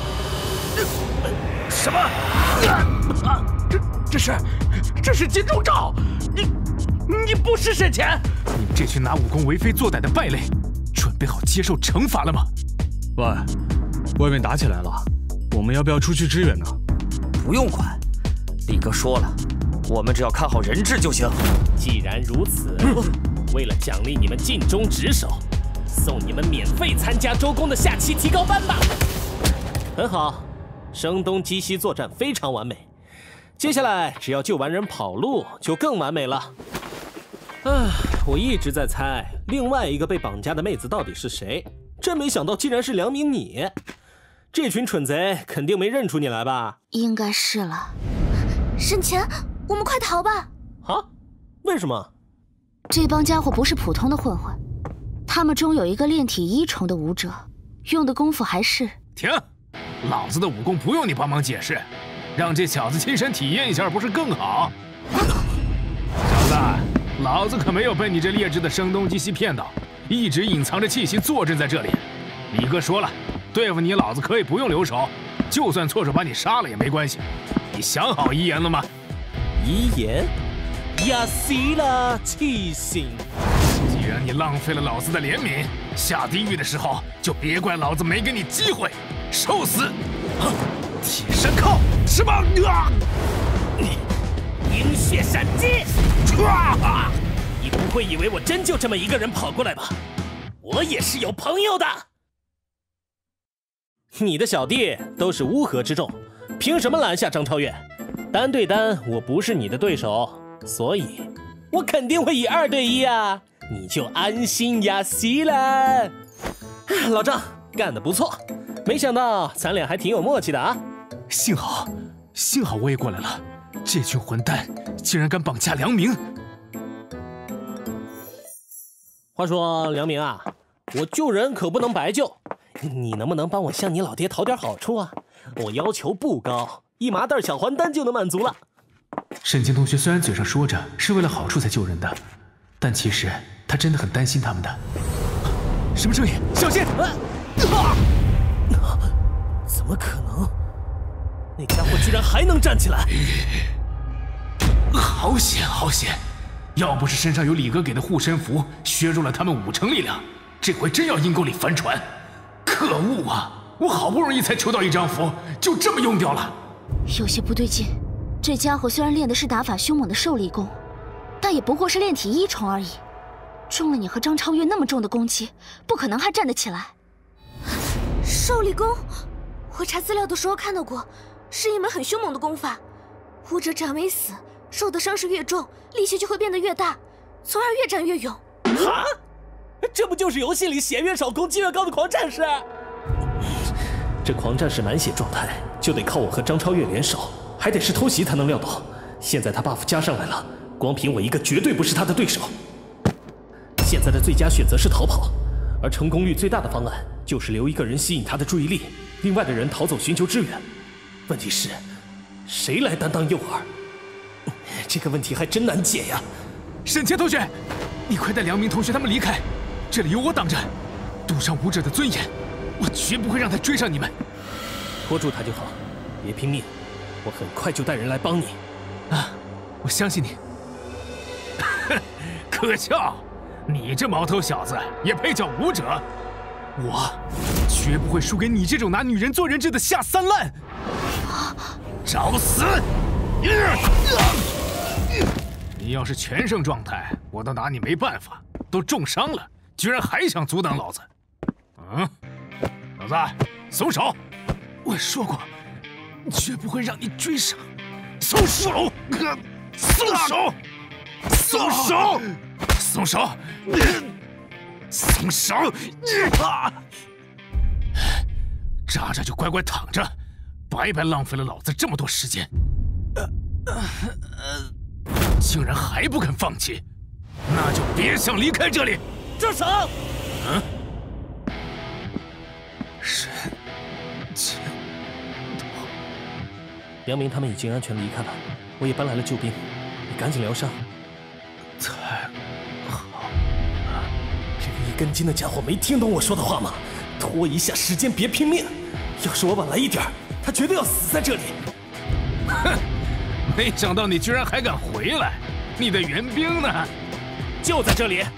I: 什么？啊！这这是这是金钟罩！你你不是沈谦！
B: 你们这群拿武功为非作歹的败类，准备好接受惩罚了吗？
K: 喂，外面打起来了，我们要不要出去支援呢？
P: 不用管，李哥说了，我们只要看好人质就行。
G: 既然如此，为了奖励你们尽忠职守， 送你们免费参加周公的下期提高班吧。很好，声东击西作战非常完美。接下来只要救完人跑路，就更完美了。啊，我一直在猜另外一个被绑架的妹子到底是谁，真没想到竟然是梁明你。这群蠢贼肯定没认出你来吧？
J: 应该是了。沈前，我们快逃吧！
G: 啊？为什么？
J: 这帮家伙不是普通的混混，他们中有一个炼体一重的武者，用的功夫还是……
B: 停！老子的武功不用你帮忙解释，让这小子亲身体验一下不是更好？小子，老子可没有被你这劣质的声东击西骗到，一直隐藏着气息坐镇在这里。李哥说了，对付你老子可以不用留手，就算错手把你杀了也没关系。你想好遗言了吗？
G: 遗言？呀死了，气性！
B: 既然你浪费了老子的怜悯，下地狱的时候就别怪老子没给你机会。受死！铁山靠，是吧？啊！
G: 冰雪闪击！唰！你不会以为我真就这么一个人跑过来吧？我也是有朋友的。你的小弟都是乌合之众，凭什么拦下张超越？单对单我不是你的对手，所以我肯定会以二对一啊！你就安心呀，西了。老张干得不错。没想到咱俩还挺有默契的啊！
B: 幸好，幸好我也过来了。这群混蛋竟然敢绑架梁明！
G: 话说梁明啊，我救人可不能白救，你能不能帮我向你老爹讨点好处啊？我要求不高，一麻袋小还丹就能满足了。
B: 沈清同学虽然嘴上说着是为了好处才救人的，但其实他真的很担心他们的。什么声音？小心！啊啊
G: 怎么可能？那家伙居然还能站起来！
B: 好险，好险！要不是身上有李哥给的护身符，削弱了他们五成力量，这回真要阴沟里翻船。可恶啊！我好不容易才求到一张符，就这么用掉了。
J: 有些不对劲。这家伙虽然练的是打法凶猛的受力功，但也不过是炼体一重而已。中了你和张超越那么重的攻击，不可能还站得起来。
H: 受力功。我查资料的时候看到过，是一门很凶猛的功法。武者只要没死，受的伤势越重，力气就会变得越大，从而越战越勇。
G: 啊！这不就是游戏里血越少攻击越高的狂战士？这狂战士满血状态，就得靠我和张超越联手，还得是偷袭才能撂倒。现在他 buff 加上来了，光凭我一个绝对不是他的对手。现在的最佳选择是逃跑，而成功率最大的方案就是留一个人吸引他的注意力。另外的人逃走寻求支援，问题是，谁来担当诱饵？这个问题还真难解呀！
B: 沈谦同学，你快带梁明同学他们离开，这里有我挡着，赌上武者的尊严，我绝不会让他追上你们。
G: 拖住他就好，别拼命，我很快就带人来帮你。
B: 啊，我相信你。可笑，你这毛头小子也配叫武者？我绝不会输给你这种拿女人做人质的下三滥！找死！你要是全胜状态，我都拿你没办法。都重伤了，居然还想阻挡老子？嗯，老子，松手！我说过，绝不会让你追上。松手！松手！松手！松手！松手！啊！扎着就乖乖躺着，白白浪费了老子这么多时间。竟然还不肯放弃，那就别想离开这里。
G: 住手！
B: 嗯。沈清同，
G: 梁明他们已经安全离开了，我也搬来了救兵，你赶紧疗伤。
B: 太好了！
G: 这个一根筋的家伙没听懂我说的话吗？拖一下时间，别拼命。要是我晚来一点，他绝对要死在这里。
B: 哼！没想到你居然还敢回来，你的援兵呢？
G: 就在这里。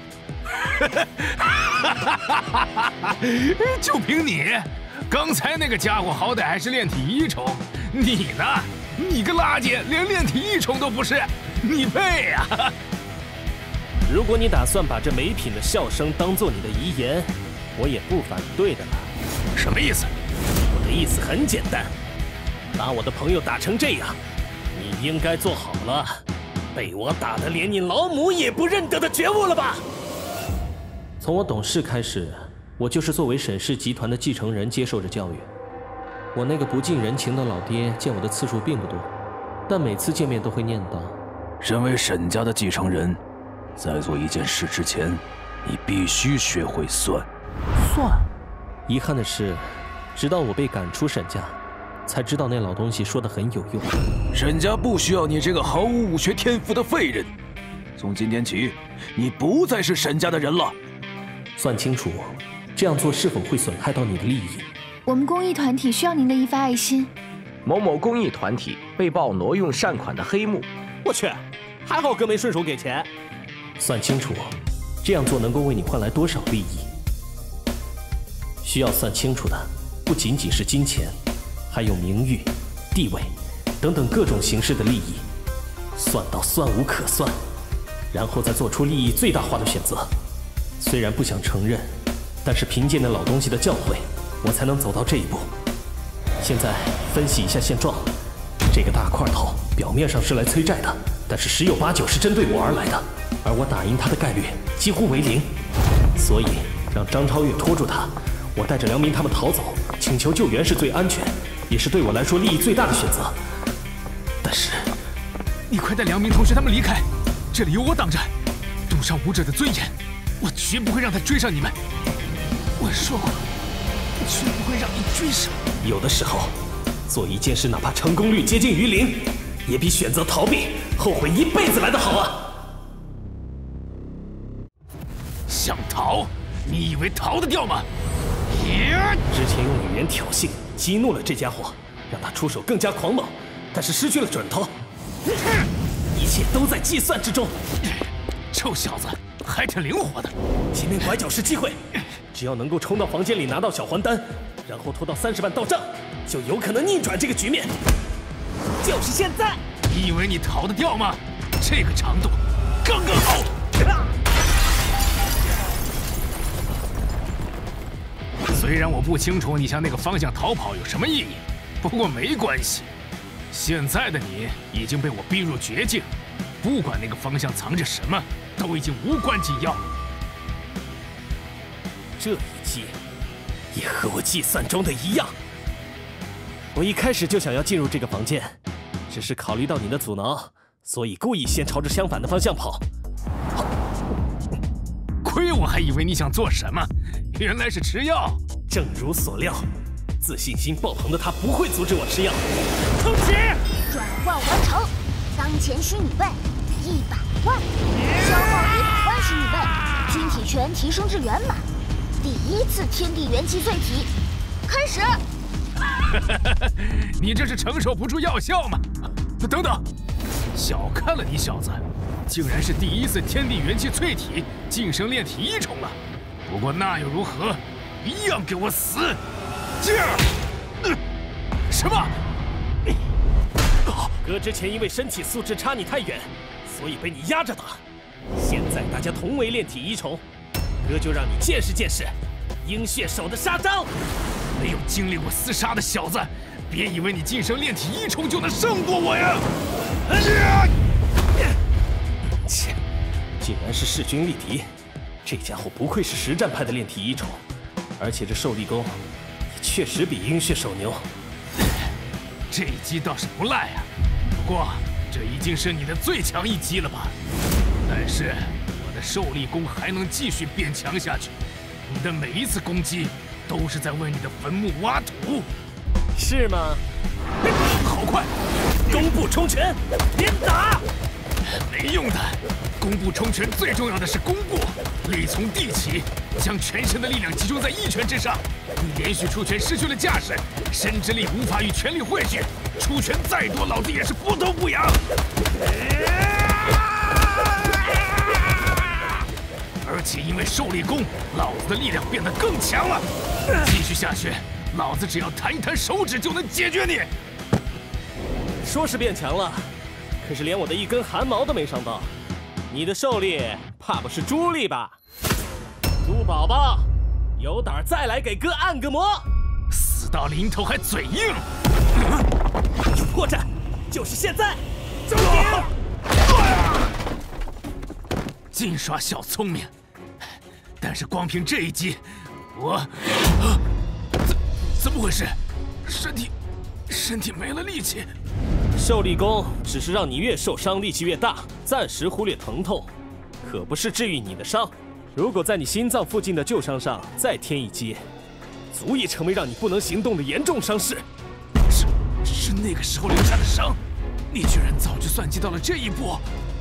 B: 就凭你，刚才那个家伙好歹还是炼体一重，你呢？你个垃圾，连炼体一重都不是，你配呀！
G: 如果你打算把这没品的笑声当做你的遗言， 我也不反对的了。
I: 什么意思？
G: 我的意思很简单，把我的朋友打成这样，你应该做好了被我打得连你老母也不认得的觉悟了吧？
D: 从我懂事开始，我就是作为沈氏集团的继承人接受着教育。我那个不近人情的老爹见我的次数并不多，但每次见面都会念叨：
I: 身为沈家的继承人，在做一件事之前，你必须学会算。
D: 算？遗憾的是，直到我被赶出沈家，才知道那老东西说的很有用。
I: 沈家不需要你这个毫无武学天赋的废人。从今天起，你不再是沈家的人了。
D: 算清楚，这样做是否会损害到你的利益？
J: 我们公益团体需要您的一份爱心。
Q: 某某公益团体被曝挪用善款的黑幕。
G: 我去，还好哥没顺手给钱。
D: 算清楚，这样做能够为你换来多少利益？需要算清楚的不仅仅是金钱，还有名誉、地位等等各种形式的利益。算到算无可算，然后再做出利益最大化的选择。虽然不想承认，但是凭借那老东西的教诲，我才能走到这一步。现在分析一下现状，这个大块头表面上是来催债的，但是十有八九是针对我而来的，而我打赢他的概率几乎为零。所以让张超越拖住他，我带着梁明他们逃走，请求救援是最安全，也是对我来说利益最大的选择。但是，
B: 你快带梁明同学他们离开，这里有我挡着，动伤武者的尊严，我绝不会让他追上你们。我说过，绝不会让你追上。
D: 有的时候，做一件事哪怕成功率接近于零，也比选择逃避、后悔一辈子来得好啊！
B: 想逃？你以为逃得掉吗？
D: 之前用语言挑衅激怒了这家伙，让他出手更加狂猛，但是失去了准头。一切都在计算之中。
B: 臭小子，还挺灵活的。
D: 前面拐角是机会，只要能够冲到房间里拿到小还丹，然后拖到三十万到账，就有可能逆转这个局面。就是现在！
B: 你以为你逃得掉吗？这个长度刚刚好。虽然我不清楚你向那个方向逃跑有什么意义，不过没关系。现在的你已经被我逼入绝境，不管那个方向藏着什么，都已经无关紧要。
D: 这一击也和我计算中的一样。我一开始就想要进入这个房间，只是考虑到你的阻挠，所以故意先朝着相反的方向跑。
B: 亏我还以为你想做什么，原来是吃药。
D: 正如所料，自信心爆棚的他不会阻止我吃药。
H: 冲击！转换完成，当前虚拟倍一百万，消耗一百万虚拟倍，军体拳提升至圆满，第一次天地元气碎体，开始。
B: 你这是承受不住药效吗？等等，小看了你小子，竟然是第一次天地元气淬体晋升炼体一重了。不过那又如何？一样给我死！这、呃、什么？
G: 哥之前因为身体素质差你太远，所以被你压着打。现在大家同为炼体一重，哥就让你见识见识鹰血手的杀招。
B: 没有经历过厮杀的小子，别以为你晋升炼体一重就能胜过我呀！
D: 切，竟然是势均力敌，这家伙不愧是实战派的炼体一重。而且这受力功也确实比鹰血手牛。
B: 这一击倒是不赖啊，不过这已经是你的最强一击了吧？但是我的受力功还能继续变强下去。你的每一次攻击都是在为你的坟墓挖土，
G: 是吗？
B: 好快！
G: 弓步冲拳，连打！
B: 没用的。弓步冲拳最重要的是弓步，力从地起，将全身的力量集中在一拳之上。你连续出拳失去了架势，身之力无法与全力汇聚，出拳再多，老子也是不痛不痒。而且因为受力功，老子的力量变得更强了。继续下去，老子只要弹一弹手指就能解决你。
G: 说是变强了，可是连我的一根汗毛都没伤到。你的受力怕不是猪力吧？猪宝宝， 有胆再来给哥按个摩！
B: 死到临头还嘴硬，
G: 有破绽，就是现在！终点！
B: 净耍小聪明，但是光凭这一击，我怎怎么回事？身体身体没了力气。
G: 受力功只是让你越受伤力气越大，暂时忽略疼痛，可不是治愈你的伤。如果在你心脏附近的旧伤上再添一击，足以成为让你不能行动的严重伤势。
B: 是是那个时候留下的伤，你居然早就算计到了这一步。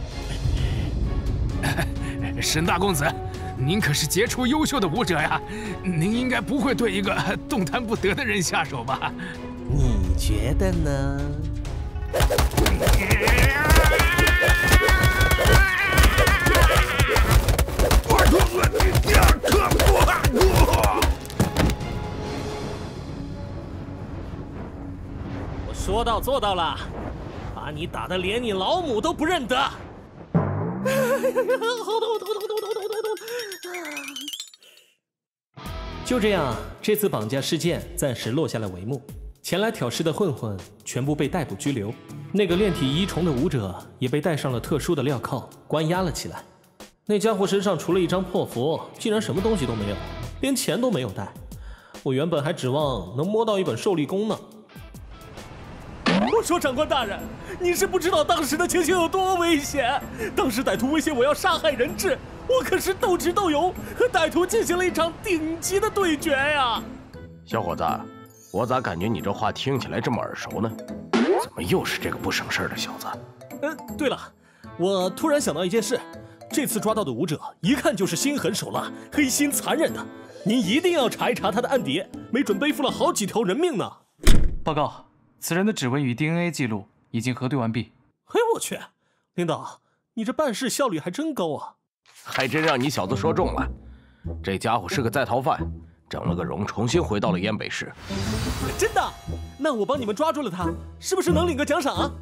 B: 沈大公子，您可是杰出优秀的武者呀，您应该不会对一个动弹不得的人下手吧？
G: 你觉得呢？我说到做到了，把你打得连你老母都不认得。好痛痛痛痛痛痛痛痛！就这样，这次绑架事件暂时落下了帷幕。前来挑事的混混全部被逮捕拘留，那个炼体一重的武者也被戴上了特殊的镣铐，关押了起来。那家伙身上除了一张破符，竟然什么东西都没有，连钱都没有带。我原本还指望能摸到一本受力功呢。我说长官大人，你是不知道当时的情形有多危险。当时歹徒威胁我要杀害人质，我可是斗智斗勇，和歹徒进行了一场顶级的对决呀！
Q: 小伙子，我咋感觉你这话听起来这么耳熟呢？怎么又是这个不省事的小子？
G: 呃，对了，我突然想到一件事，这次抓到的武者一看就是心狠手辣、黑心残忍的，您一定要查一查他的案底，没准背负了好几条人命呢。
L: 报告，此人的指纹与 D N A 记录已经核对完毕。
G: 嘿，我去，领导，你这办事效率还真高啊！
Q: 还真让你小子说中了，这家伙是个在逃犯，整了个容，重新回到了燕北市。
G: 真的？那我帮你们抓住了他，是不是能领个奖赏啊？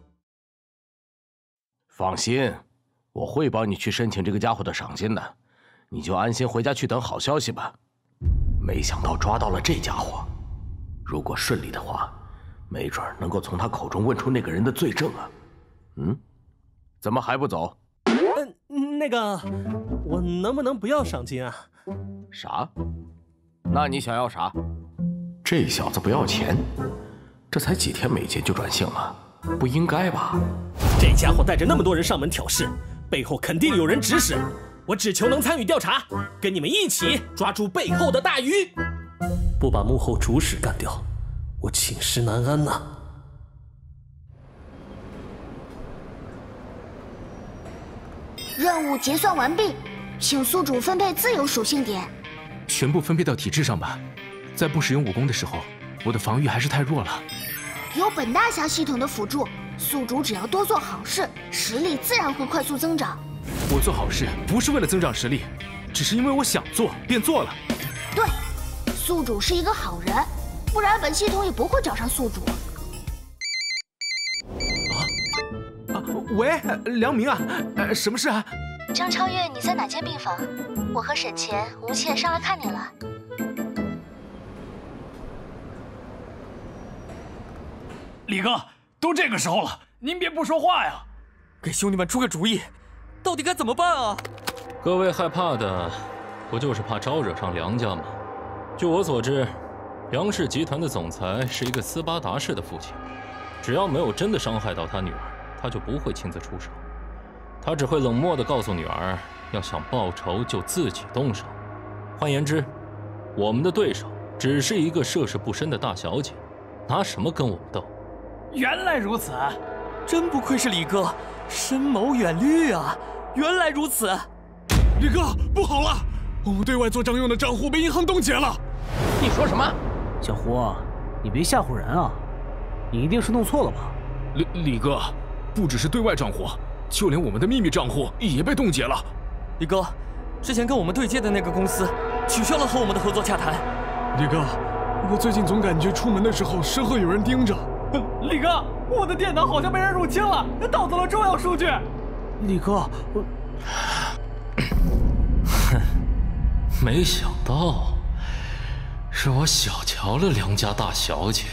Q: 放心，我会帮你去申请这个家伙的赏金的，你就安心回家去等好消息吧。没想到抓到了这家伙，如果顺利的话，没准能够从他口中问出那个人的罪证啊。嗯，怎么还不走？
G: 嗯，那个，我能不能不要赏金啊？
Q: 啥？那你想要啥？这小子不要钱，这才几天没见就转性了，不应该吧？
G: 这家伙带着那么多人上门挑事，背后肯定有人指使。我只求能参与调查，跟你们一起抓住背后的大鱼。不把幕后主使干掉，我寝食难安呐！
H: 任务结算完毕，请宿主分配自由属性点。
B: 全部分配到体质上吧。在不使用武功的时候，我的防御还是太弱了。
H: 有本大侠系统的辅助，宿主只要多做好事，实力自然会快速增长。
B: 我做好事不是为了增长实力，只是因为我想做便做了。
H: 对，宿主是一个好人，不然本系统也不会找上宿主。
B: 啊啊！喂，梁明啊，呃，什么事啊？
A: 张超越，你在哪间病房？我和沈乾、吴倩上来看你了。
L: 李哥，都这个时候了，您别不说话呀！
P: 给兄弟们出个主意，到底该怎么办啊？
T: 各位害怕的，不就是怕招惹上梁家吗？据我所知，梁氏集团的总裁是一个斯巴达式的父亲，只要没有真的伤害到他女儿，他就不会亲自出手，他只会冷漠地告诉女儿，要想报仇就自己动手。换言之，我们的对手只是一个涉世不深的大小姐，拿什么跟我们斗？
L: 原来如此，
P: 真不愧是李哥，深谋远虑啊！原来如此，
F: 李哥，不好了，我们对外做账用的账户被银行冻结了。
Q: 你说什么？
K: 小胡，你别吓唬人啊！你一定是弄错了吧？
B: 李李哥，不只是对外账户，就连我们的秘密账户也被冻结了。
P: 李哥，之前跟我们对接的那个公司取消了和我们的合作洽谈。
F: 李哥，我最近总感觉出门的时候身后有人盯着。
K: 李哥，我的电脑好像被人入侵了，盗走了重要数据。李哥，
T: 我没想到是我小瞧了梁家大小姐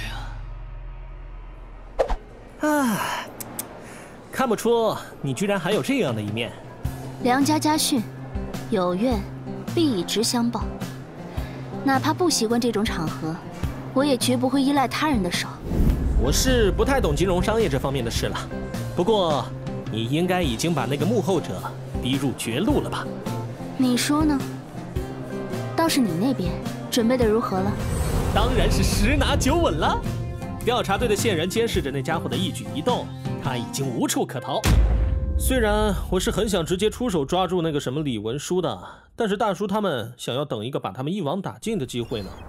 D: 呀。啊，看不出你居然还有这样的一面。
J: 梁家家训，有怨必以直相报。哪怕不习惯这种场合，我也绝不会依赖他人的手。
D: 我是不太懂金融商业这方面的事了，不过你应该已经把那个幕后者逼入绝路了吧？
J: 你说呢？倒是你那边准备的如何了？
D: 当然是十拿九稳了。调查队的线人监视着那家伙的一举一动，他已经无处可逃。虽然我是很想直接出手抓住那个什么李文书的，但是大叔他们想要等一个把他们一网打尽的机会呢。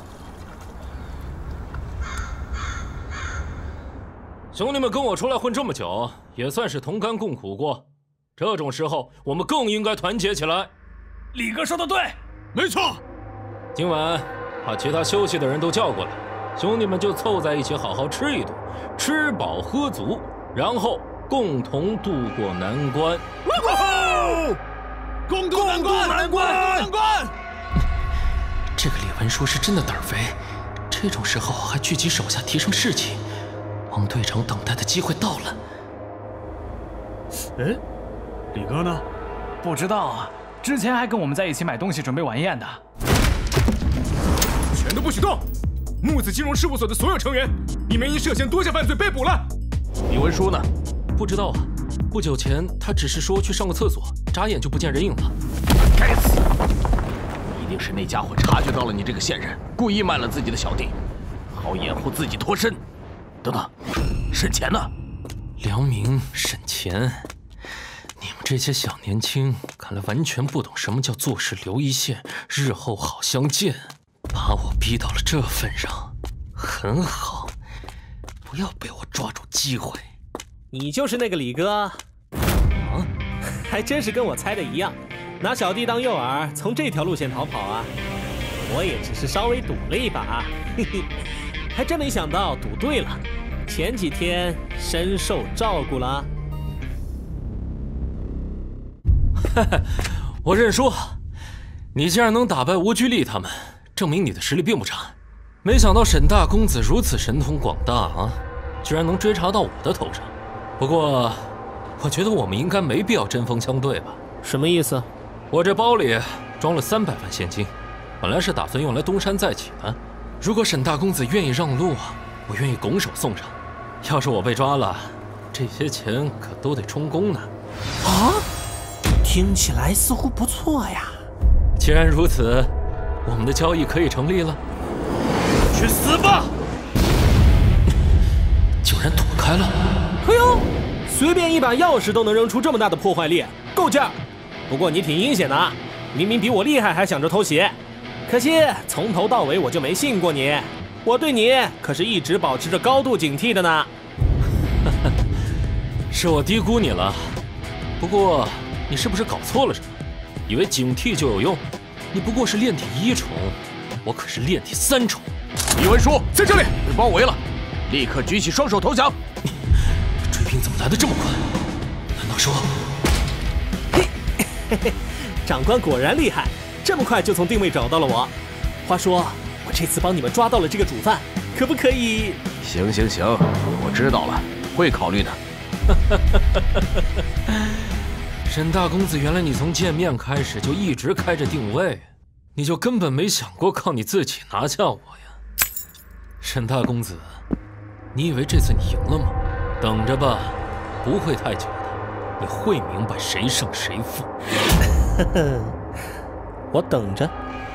T: 兄弟们跟我出来混这么久，也算是同甘共苦过。这种时候，我们更应该团结起来。
I: 李哥说的对，
O: 没错。
T: 今晚把其他休息的人都叫过来，兄弟们就凑在一起好好吃一顿，吃饱喝足，然后共同渡过难关。
O: 共渡难关，难关，难关！
T: 这个李文书是真的胆儿肥，这种时候还聚集手下提升士气。王队长等待的机会到了。
K: 哎，李哥呢？不知道啊，之前还跟我们在一起买东西准备晚宴的。
B: 全都不许动！木子金融事务所的所有成员，你们因涉嫌多项犯罪被捕了。
C: 李文书呢？
T: 不知道啊。不久前他只是说去上个厕所，眨眼就不见人影了。
C: 该死！一定是那家伙察觉到了你这个线人，故意卖了自己的小弟，好掩护自己脱身。等等，沈钱呢？
T: 梁明、沈钱，你们这些小年轻，看来完全不懂什么叫做事留一线，日后好相见。把我逼到了这份上，很好，不要被我抓住机会。
D: 你就是那个李哥？啊，还真是跟我猜的一样，拿小弟当诱饵，从这条路线逃跑啊！我也只是稍微赌了一把，嘿嘿。还真没想到赌对了，前几天深受照顾了。
T: 哈哈，我认输。你竟然能打败吴居丽他们，证明你的实力并不差。没想到沈大公子如此神通广大啊，居然能追查到我的头上。不过，我觉得我们应该没必要针锋相对吧？
D: 什么意思？
T: 我这包里装了三百万现金，本来是打算用来东山再起的。如果沈大公子愿意让路，我愿意拱手送上。要是我被抓了，这些钱可都得充公呢。
G: 啊，听起来似乎不错呀。
T: 既然如此，我们的交易可以成立了。
O: 去死吧！
T: 竟然躲开了！
D: 哎呦，随便一把钥匙都能扔出这么大的破坏力，够劲儿。不过你挺阴险的啊，明明比我厉害还想着偷袭。可惜从头到尾我就没信过你，我对你可是一直保持着高度警惕的呢。
T: 是我低估你了，不过你是不是搞错了什么？以为警惕就有用？你不过是炼体一重，我可是炼体三重。
C: 李文书在这里，被包围了，立刻举起双手投降。
T: 追兵怎么来得这么快？难道说……
D: 嘿嘿嘿，长官果然厉害。这么快就从定位找到了我。话说，我这次帮你们抓到了这个主犯，可不可以？
C: 行行行，我知道了，会考虑的。
T: 沈大公子，原来你从见面开始就一直开着定位，你就根本没想过靠你自己拿下我呀？沈大公子，你以为这次你赢了吗？等着吧，不会太久的，你会明白谁胜谁负。
D: 呵呵。我等着。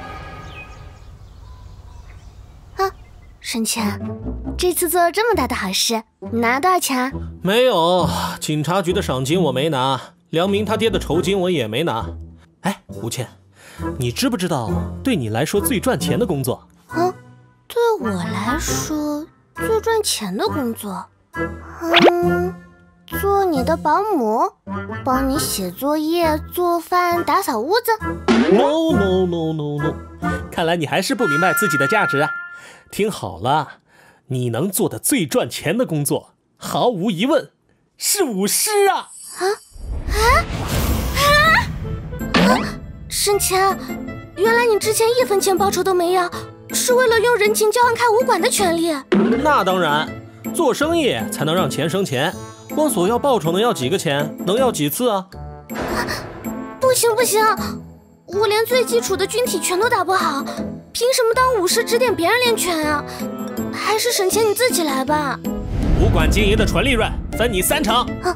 H: 啊，沈钱，这次做了这么大的好事，你拿了多少钱？
D: 没有，警察局的赏金我没拿，梁明他爹的酬金我也没拿。哎，吴倩，你知不知道对你来说最赚钱的工作？
H: 啊，对我来说最赚钱的工作，嗯。做你的保姆，帮你写作业、做饭、打扫屋子。
D: No no no no no， 看来你还是不明白自己的价值啊！听好了，你能做的最赚钱的工作，毫无疑问是舞狮啊！
H: 啊啊啊！啊！沈钱，原来你之前一分钱报酬都没要， 是为了用人情交换开武馆的权利。
D: 那当然，做生意才能让钱生钱。光索要报酬能要几个钱？能要几次啊？
H: 不行不行，我连最基础的军体拳都打不好，凭什么当武师指点别人练拳啊？还是省钱你自己来吧。
D: 武馆经营的纯利润分你三成。
H: 啊、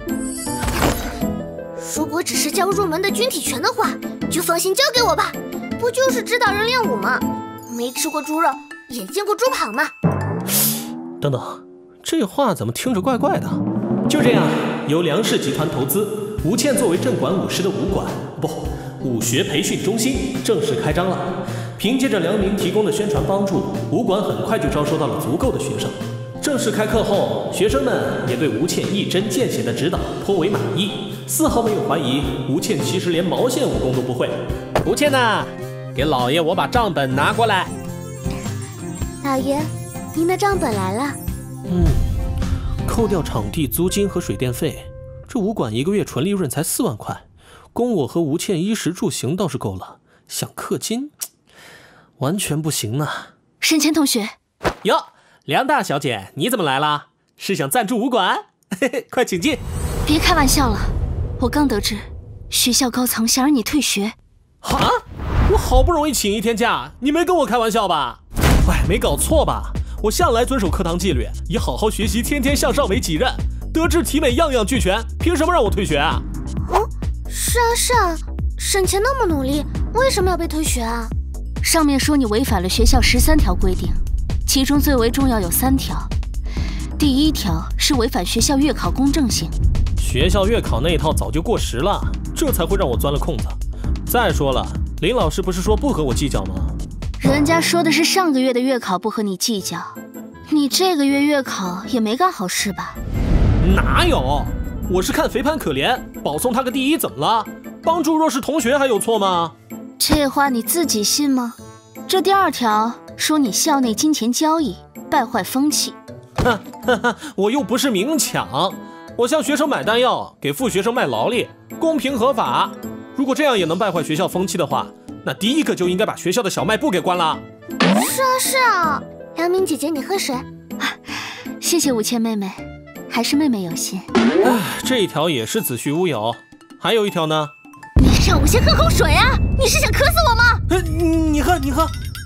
H: 如果只是教入门的军体拳的话，就放心交给我吧。不就是指导人练武吗？没吃过猪肉，也见过猪跑嘛。
D: 等等，这话怎么听着怪怪的？就这样，由梁氏集团投资，吴倩作为镇馆武师的武馆不武学培训中心正式开张了。凭借着梁明提供的宣传帮助，武馆很快就招收到了足够的学生。正式开课后，学生们也对吴倩一针见血的指导颇为满意，丝毫没有怀疑吴倩其实连毛线武功都不会。吴倩呐，给老爷我把账本拿过来。
H: 老爷，您的账本来了。
D: 嗯，扣掉场地租金和水电费，这武馆一个月纯利润才四万块，供我和吴倩衣食住行倒是够了，想氪金，完全不行呢。
J: 沈谦同学，
D: 哟，梁大小姐，你怎么来了？是想赞助武馆？嘿嘿，快请进。
J: 别开玩笑了，我刚得知学校高层想让你退学。
D: 啊？我好不容易请一天假，你没跟我开玩笑吧？喂，没搞错吧？我向来遵守课堂纪律，以好好学习、天天向上为己任，德智体美样样俱全，凭什么让我退学啊？
H: 嗯，是啊是啊，沈谦那么努力，为什么要被退学啊？
J: 上面说你违反了学校十三条规定，其中最为重要有三条。第一条是违反学校月考公正性，
D: 学校月考那一套早就过时了，这才会让我钻了空子。再说了，林老师不是说不和我计较吗？
J: 人家说的是上个月的月考不和你计较，你这个月月考也没干好事吧？
D: 哪有？我是看肥盘可怜，保送他个第一怎么了？帮助弱势同学还有错吗？
J: 这话你自己信吗？这第二条说你校内金钱交易，败坏风气。
D: 哼哼哼，我又不是明抢，我向学生买弹药，给副学生卖劳力，公平合法。如果这样也能败坏学校风气的话，那第一个就应该把学校的小卖部给关了。
H: 是啊是啊，梁明姐姐你喝水。
J: 啊、谢谢吴倩妹妹，还是妹妹有心。
D: 唉，这一条也是子虚乌有。还有一条呢？
J: 你让我先喝口水啊！你是想渴死我吗？
D: 呃，你喝你喝。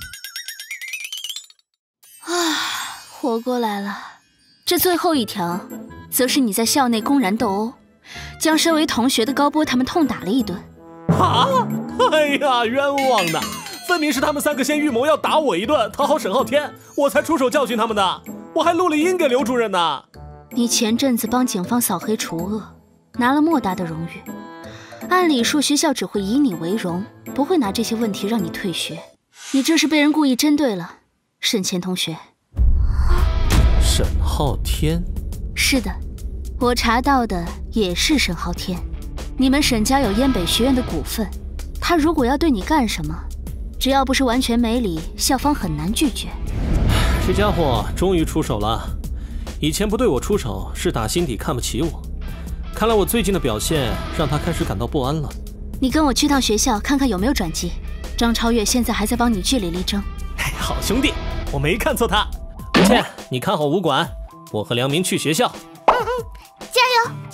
J: 啊，活过来了。这最后一条，则是你在校内公然斗殴，将身为同学的高波他们痛打了一顿。
D: 啊！哎呀，冤枉的！分明是他们三个先预谋要打我一顿，讨好沈浩天，我才出手教训他们的。我还录了音给刘主任呢。
J: 你前阵子帮警方扫黑除恶，拿了莫大的荣誉。按理说学校只会以你为荣，不会拿这些问题让你退学。你这是被人故意针对了，沈谦同学。
D: 沈浩天？
J: 是的，我查到的也是沈浩天。你们沈家有燕北学院的股份，他如果要对你干什么，只要不是完全没理，校方很难拒绝。
D: 这家伙终于出手了，以前不对我出手是打心底看不起我，看来我最近的表现让他开始感到不安了。
J: 你跟我去趟学校看看有没有转机。张超越现在还在帮你据理力争。
D: 哎，好兄弟，我没看错他。吴倩，你看好武馆，我和梁明去学校。
H: 嗯嗯，加油。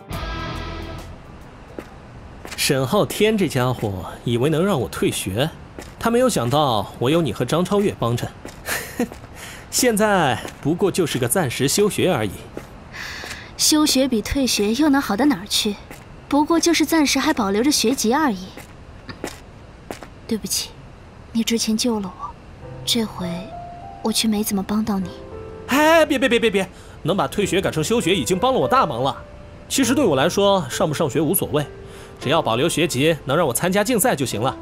D: 沈浩天这家伙以为能让我退学，他没有想到我有你和张超越帮衬。现在不过就是个暂时休学而已。
J: 休学比退学又能好到哪儿去？不过就是暂时还保留着学籍而已。对不起，你之前救了我，这回我却没怎么帮到你。
D: 哎，别别别别别，能把退学改成休学已经帮了我大忙了。其实对我来说，上不上学无所谓，只要保留学籍，能让我参加竞赛就行了。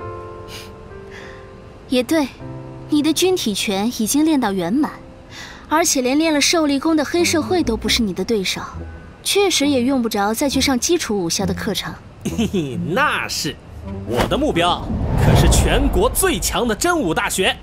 J: 也对，你的军体拳已经练到圆满，而且连练了受力功的黑社会都不是你的对手，确实也用不着再去上基础武校的课程。
D: 嘿嘿，那是，我的目标可是全国最强的真武大学。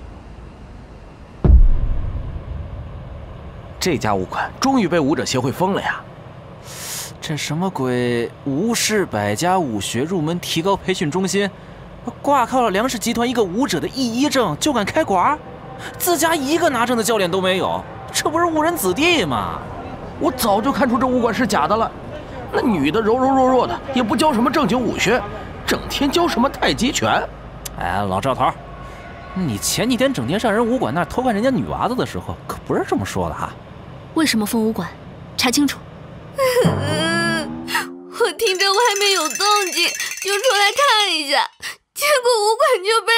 C: 这家武馆终于被武者协会封了呀！
E: 这什么鬼？吴氏百家武学入门提高培训中心，挂靠了梁氏集团一个武者的一一证就敢开馆？
I: 自家一个拿证的教练都没有，这不是误人子弟吗？
Q: 我早就看出这武馆是假的了。那女的柔柔弱弱的，也不教什么正经武学，整天教什么太极拳。
I: 哎，老赵头，你前几天整天上人武馆那儿偷看人家女娃子的时候，可不是这么说的哈。
J: 为什么封武馆？查清楚。
H: 我听着外面有动静，就出来看一下，结果武馆就被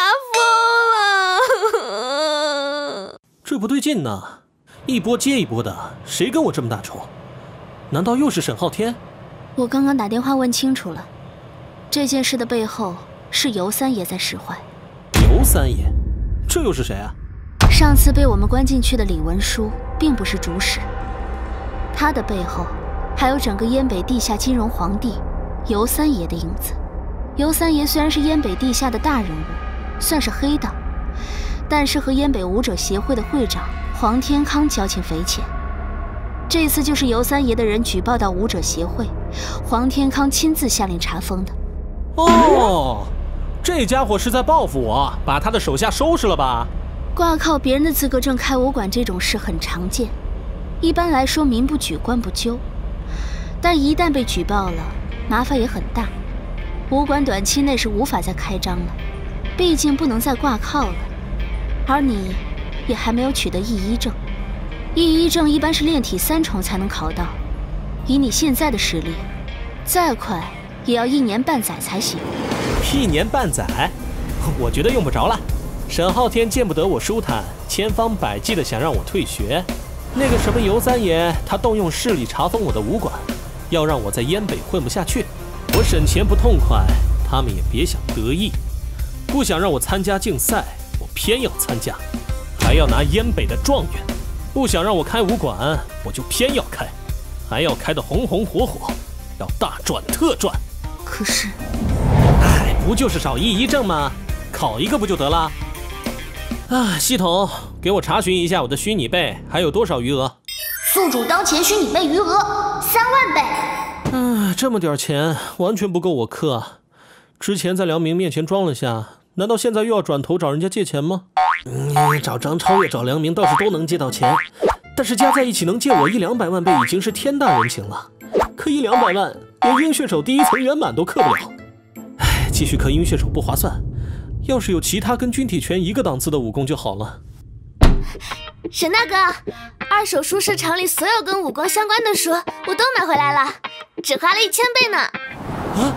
H: 人查封了。
D: 这不对劲呢，一波接一波的，谁跟我这么大仇？难道又是沈昊天？
J: 我刚刚打电话问清楚了，这件事的背后是尤三爷在使坏。
D: 尤三爷？这又是谁啊？
J: 上次被我们关进去的李文书并不是主使，他的背后还有整个燕北地下金融皇帝尤三爷的影子。尤三爷虽然是燕北地下的大人物，算是黑道，但是和燕北武者协会的会长黄天康交情匪浅。这次就是尤三爷的人举报到武者协会，黄天康亲自下令查封的。
D: 哦，这家伙是在报复我，把他的手下收拾了吧？
J: 挂靠别人的资格证开武馆这种事很常见，一般来说民不举官不究，但一旦被举报了，麻烦也很大。武馆短期内是无法再开张了，毕竟不能再挂靠了，而你也还没有取得义医证。义医证一般是炼体三重才能考到，以你现在的实力，再快也要一年半载才行。
D: 一年半载？我觉得用不着了。沈昊天见不得我舒坦，千方百计的想让我退学。那个什么尤三爷，他动用势力查封我的武馆，要让我在燕北混不下去。我沈钱不痛快，他们也别想得意。不想让我参加竞赛，我偏要参加，还要拿燕北的状元。不想让我开武馆，我就偏要开，还要开得红红火火，要大赚特赚。
J: 可是，
D: 哎，不就是少义医证吗？考一个不就得了？啊，系统，给我查询一下我的虚拟币还有多少余额？
H: 宿主当前虚拟币余额三万倍。
D: 嗯，这么点钱完全不够我氪啊！之前在梁明面前装了下，难道现在又要转头找人家借钱吗？嗯，找张超越、找梁明倒是都能借到钱，但是加在一起能借我一两百万倍已经是天大人情了。氪一两百万，连鹰血手第一层圆满都氪不了。唉，继续氪鹰血手不划算。要是有其他跟军体拳一个档次的武功就好了。
H: 沈大哥，二手书市场里所有跟武功相关的书我都买回来了，只花了一千倍呢。啊！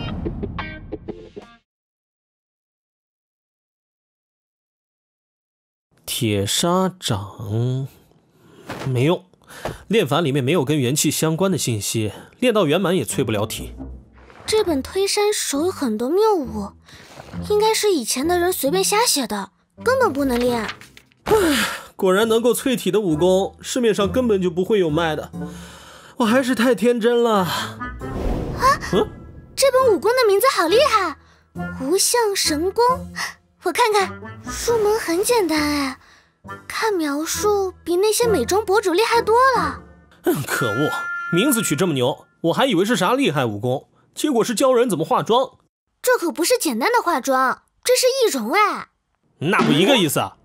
D: 铁砂掌没用，炼法里面没有跟元气相关的信息，练到圆满也淬不了体。
H: 这本推山手有很多谬误，应该是以前的人随便瞎写的，根本不能练。
D: 唉，果然能够淬体的武功，市面上根本就不会有卖的。我还是太天真了。啊？
H: 嗯，这本武功的名字好厉害，无相神功。我看看，入门很简单哎，看描述比那些美妆博主厉害多了。
D: 嗯，可恶，名字取这么牛，我还以为是啥厉害武功，结果是教人怎么化妆。
H: 这可不是简单的化妆，这是易容哎。
D: 那不一个意思啊。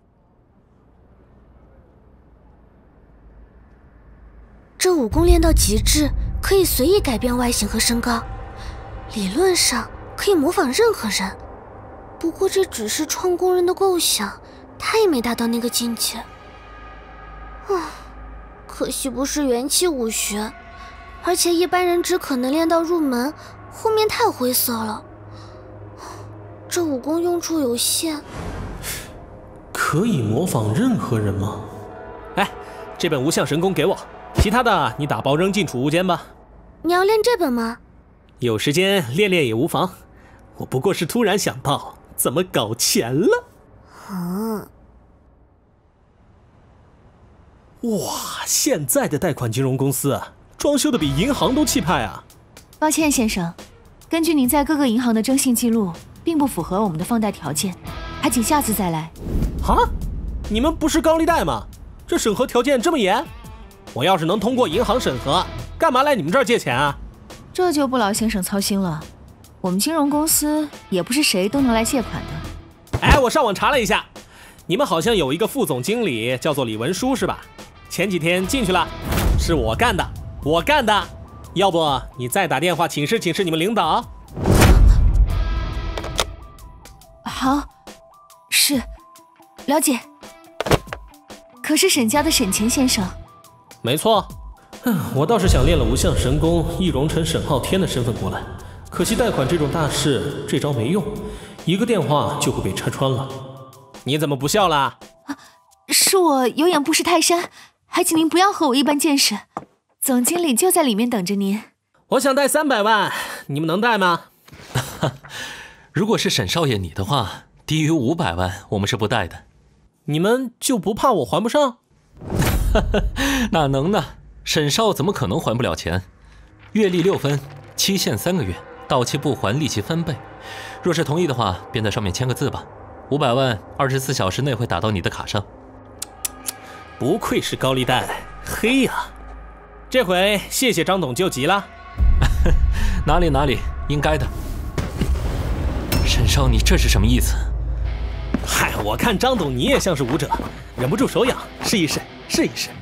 H: 这武功练到极致，可以随意改变外形和身高，理论上可以模仿任何人。不过这只是创工人的构想，他也没达到那个境界。啊，可惜不是元气武学，而且一般人只可能练到入门，后面太晦涩了。这武功用处有限。
D: 可以模仿任何人吗？哎，这本无相神功给我，其他的你打包扔进储物间吧。
H: 你要练这本吗？
D: 有时间练练也无妨。我不过是突然想到怎么搞钱了。
H: 嗯。
D: 哇，现在的贷款金融公司装修的比银行都气派啊！
U: 抱歉，先生，根据您在各个银行的征信记录，并不符合我们的放贷条件，还请下次再来。
D: 啊？你们不是高利贷吗？这审核条件这么严？我要是能通过银行审核，干嘛来你们这儿借钱啊？
U: 这就不劳先生操心了。我们金融公司也不是谁都能来借款的。
D: 哎，我上网查了一下， 你们好像有一个副总经理叫做李文书是吧？前几天进去了，是我干的，我干的。要不你再打电话请示请示你们领导？
U: 好，是，了解。可是沈家的沈乾先生，
D: 没错，我倒是想练了无相神功易容成沈昊天的身份过来，可惜贷款这种大事，这招没用，一个电话就会被拆穿了。你怎么不笑啦？
U: 是我有眼不识泰山，还请您不要和我一般见识。总经理就在里面等着您。
D: 我想贷三百万，你们能贷吗？
T: 如果是沈少爷你的话，低于五百万我们是不贷的。
D: 你们就不怕我还不上？
T: 哪能呢？沈少怎么可能还不了钱？月利六分，期限三个月，到期不还利息翻倍。若是同意的话，便在上面签个字吧。五百万，二十四小时内会打到你的卡上。
D: 不愧是高利贷，黑呀、啊！这回谢谢张董救急了。
T: 哪里哪里，应该的。沈少，你这是什么意思？
D: 嗨，我看张董你也像是武者，忍不住手痒，试一试，试一试。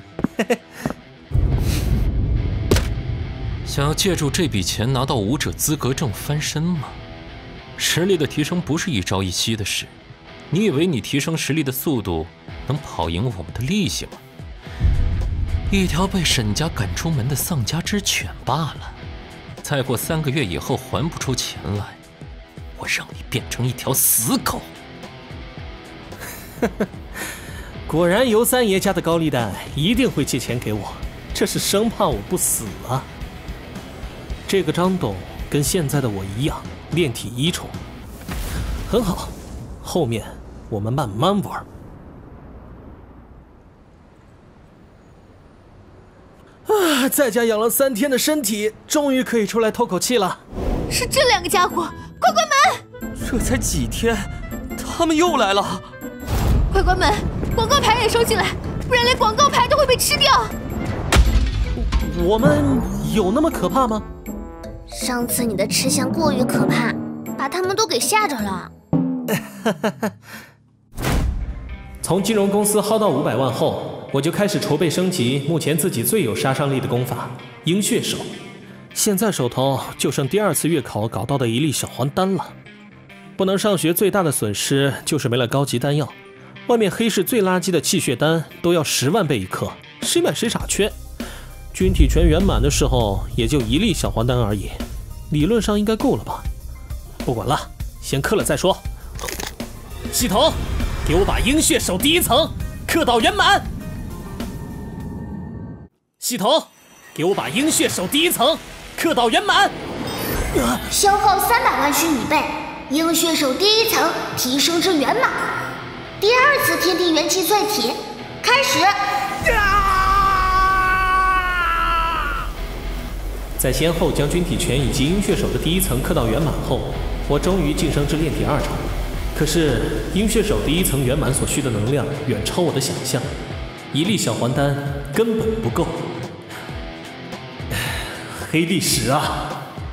T: 想要借助这笔钱拿到武者资格证翻身吗？实力的提升不是一朝一夕的事，你以为你提升实力的速度能跑赢我们的利息吗？一条被沈家赶出门的丧家之犬罢了，再过三个月以后还不出钱来，我让你变成一条死狗！
D: 果然尤三爷家的高利贷一定会借钱给我，这是生怕我不死啊！这个张董跟现在的我一样，炼体一重，很好，后面我们慢慢玩。啊，在家养了三天的身体，终于可以出来透口气了。
U: 是这两个家伙，快关门！
R: 这才几天，他们又来了！
U: 快关门，广告牌也收进来，不然连广告牌都会被吃掉。
D: 我们有那么可怕吗？
H: 上次你的吃相过于可怕，把他们都给吓着了。
D: 从金融公司薅到五百万后，我就开始筹备升级目前自己最有杀伤力的功法——鹰血手。现在手头就剩第二次月考搞到的一粒小还丹了。不能上学最大的损失就是没了高级丹药，外面黑市最垃圾的气血丹都要十万倍一颗，谁买谁傻缺。军体拳圆满的时候也就一粒小还丹而已，理论上应该够了吧？不管了，先刻了再说。系统，给我把鹰血手第一层刻到圆满。系统，给我把鹰血手第一层刻到圆满。
H: 消耗三百万虚拟倍，鹰血手第一层提升至圆满。第二次天地元气淬体开始。
D: 在先后将军体拳以及鹰血手的第一层刻到圆满后，我终于晋升至炼体二重。可是鹰血手第一层圆满所需的能量远超我的想象，一粒小还丹根本不够。黑历史啊！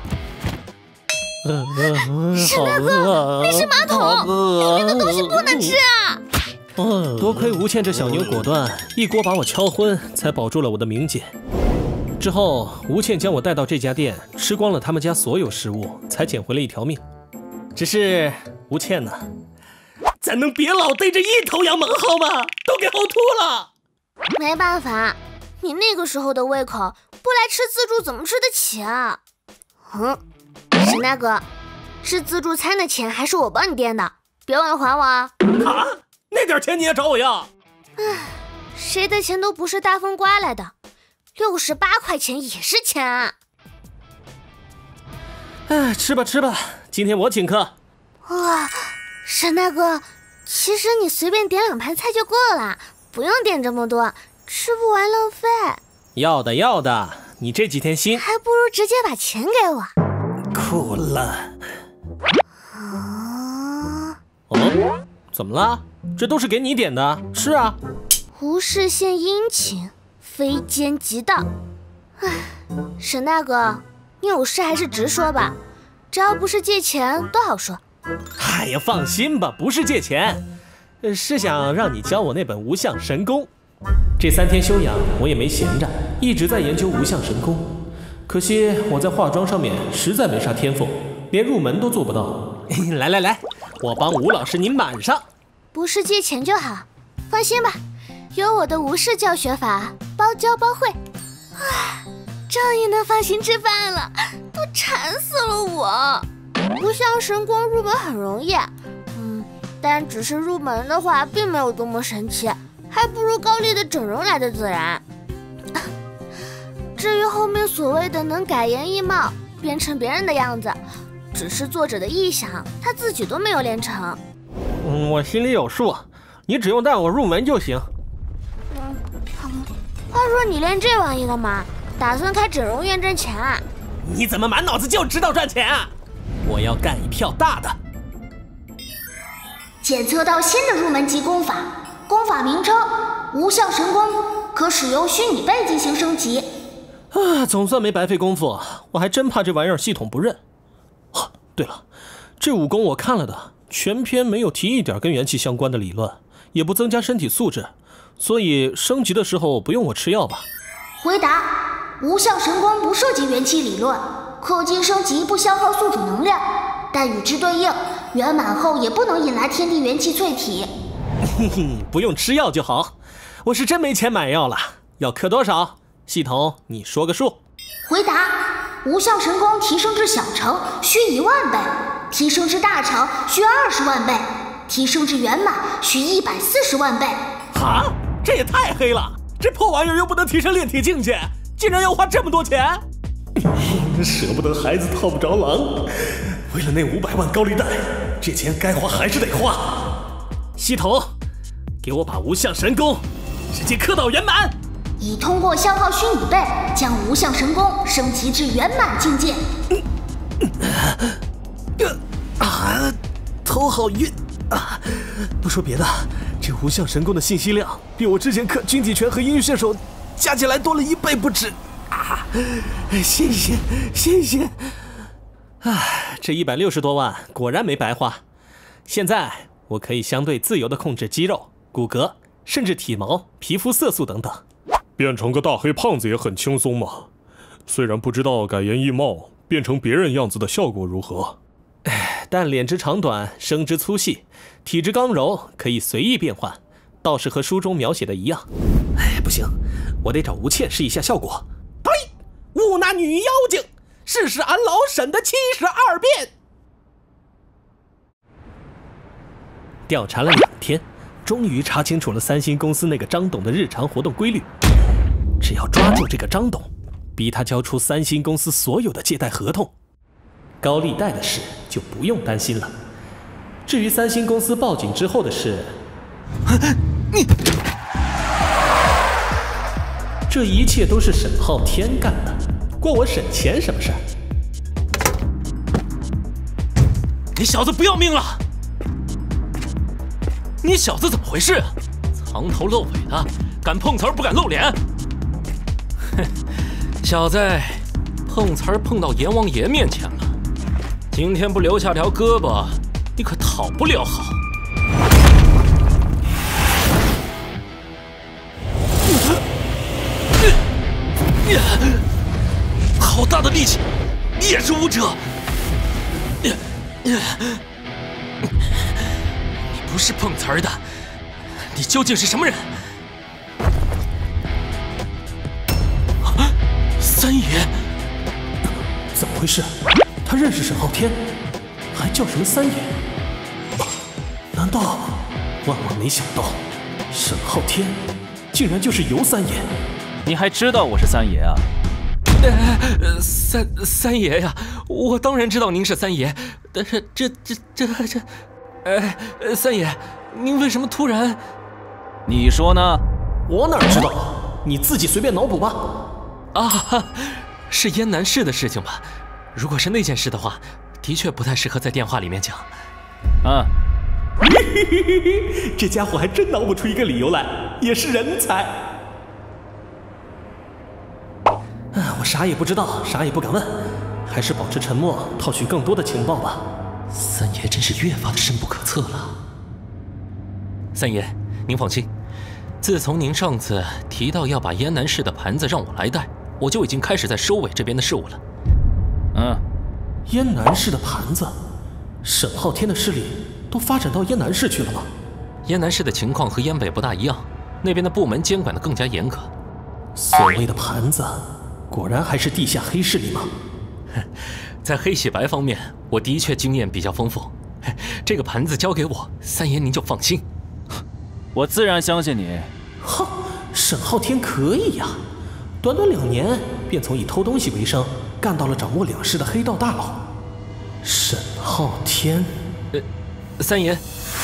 U: 沈大哥，那是马桶，里面的东西不能吃啊！
D: 多亏吴倩这小牛果断，一锅把我敲昏，才保住了我的名节。之后，吴倩将我带到这家店，吃光了他们家所有食物，才捡回了一条命。只是吴倩呢，咱能别老逮着一头羊猛薅吗？都给呕吐了。
H: 没办法，你那个时候的胃口，不来吃自助怎么吃得起啊？嗯，沈大哥，是自助餐的钱还是我帮你垫的？别忘了还我啊！
D: 啊，那点钱你也找我要？
H: 唉，谁的钱都不是大风刮来的。六十八块钱也是钱啊！
D: 哎，吃吧吃吧，今天我请客。
H: 哇，沈大哥，其实你随便点两盘菜就够了，不用点这么多，吃不完浪费。
D: 要的要的，你这几天心，
H: 还不如直接把钱给我。
D: 苦了。
H: 啊！
D: 哦，怎么了？这都是给你点的，吃啊！
H: 无事献殷勤。非奸即盗，唉，沈大哥，你有事还是直说吧，只要不是借钱都好说。
D: 哎呀，放心吧，不是借钱，
G: 是想让你教我那本无相神功。这三天休养，我也没闲着，一直在研究无相神功。可惜我在化妆上面实在没啥天赋，连入门都做不到。来来来，我帮吴老师您满上。
H: 不是借钱就好，放心吧，有我的无视教学法，包教包会。啊，终于能放心吃饭了，都馋死了我。无相神功入门很容易，嗯，但只是入门的话，并没有多么神奇，还不如高丽的整容来的自然。至于后面所谓的能改颜易貌，变成别人的样子，只是作者的臆想，他自己都没有练成。
G: 嗯，我心里有数，你只用带我入门就行。
H: 嗯，好。话说你练这玩意干嘛？打算开整容院挣钱啊？
G: 你怎么满脑子就知道赚钱啊？我要干一票大的。
J: 检测到新的入门级功法，功法名称无相神功，可使用虚拟背进行升级。
G: 啊，总算没白费功夫，我还真怕这玩意儿系统不认。啊，对了，这武功我看了的，全篇没有提一点跟元气相关的理论，也不增加身体素质，所以升级的时候不用我吃药吧？
J: 回答：无相神功不涉及元气理论，氪金升级不消耗宿主能量，但与之对应，圆满后也不能引来天地元气淬体。
G: 嘿嘿，不用吃药就好，我是真没钱买药了，要氪多少？系统，你说个数。
J: 回答：无相神功提升至小成需一万倍，提升至大成需二十万倍，提升至圆满需一百四十万倍。
G: 啊，这也太黑了！这破玩意儿又不能提升炼体境界，竟然要花这么多钱！舍不得孩子套不着狼，为了那五百万高利贷，这钱该花还是得花。系统，给我把无相神功直接氪到圆满。
J: 已通过消耗虚拟倍，将无相神功升级至圆满境界。
G: 啊，头好晕啊！不说别的，这无相神功的信息量比我之前氪军体拳和音乐选手加起来多了一倍不止啊！谢谢谢谢！唉，这一百六十多万果然没白花。现在我可以相对自由地控制肌肉、骨骼，甚至体毛、皮肤色素等等。
M: 变成个大黑胖子也很轻松嘛，虽然不知道改颜易貌变成别人样子的效果如何，
G: 但脸之长短、生之粗细、体质刚柔可以随意变换，倒是和书中描写的一样。哎，不行，我得找吴倩试一下效果。呸！误那女妖精，试试俺老沈的七十二变。调查了两天，终于查清楚了三星公司那个张董的日常活动规律。只要抓住这个张董，逼他交出三星公司所有的借贷合同，高利贷的事就不用担心了。至于三星公司报警之后的事，你这一切都是沈浩天干的，关我沈钱什么事？
R: 你小子不要命了！你小子怎么回事啊？藏头露尾的，敢碰瓷儿不敢露脸。哼，小子，碰瓷儿碰到阎王爷面前了，今天不留下条胳膊，你可讨不了好。好大的力气，你也是武者？你不是碰瓷儿的，你究竟是什么人？三爷，
G: 怎么回事？他认识沈浩天，还叫什么三爷？难道万万没想到，沈浩天竟然就是尤三爷？
L: 你还知道我是三爷啊？
R: 呃，三三爷呀，我当然知道您是三爷，但是这这这这，呃，三爷，您为什么突然？
L: 你说呢？
G: 我哪知道？你自己随便脑补吧。
R: 啊，是燕南市的事情吧？如果是那件事的话，的确不太适合在电话里面讲。
L: 啊，
G: 这家伙还真脑补出一个理由来，也是人才。啊，我啥也不知道，啥也不敢问，还是保持沉默，套取更多的情报吧。
R: 三爷真是越发的深不可测了。三
T: 三爷，您放心，自从您上次提到要把燕南市的盘子让我来带，我就已经开始在收尾这边的事务了。
D: 嗯，燕南市的盘子，沈昊天的势力都发展到燕南市去了吗？
T: 燕南市的情况和燕北不大一样，那边的部门监管的更加严格。
D: 所谓的盘子，果然还是地下黑势力吗？
T: 在黑洗白方面，我的确经验比较丰富。这个盘子交给我，三爷您就放心。
E: 我自然相信你。
D: 哼，沈昊天可以呀，短短两年便从以偷东西为生，干到了掌握两市的黑道大佬。沈昊天，
T: 呃，三爷，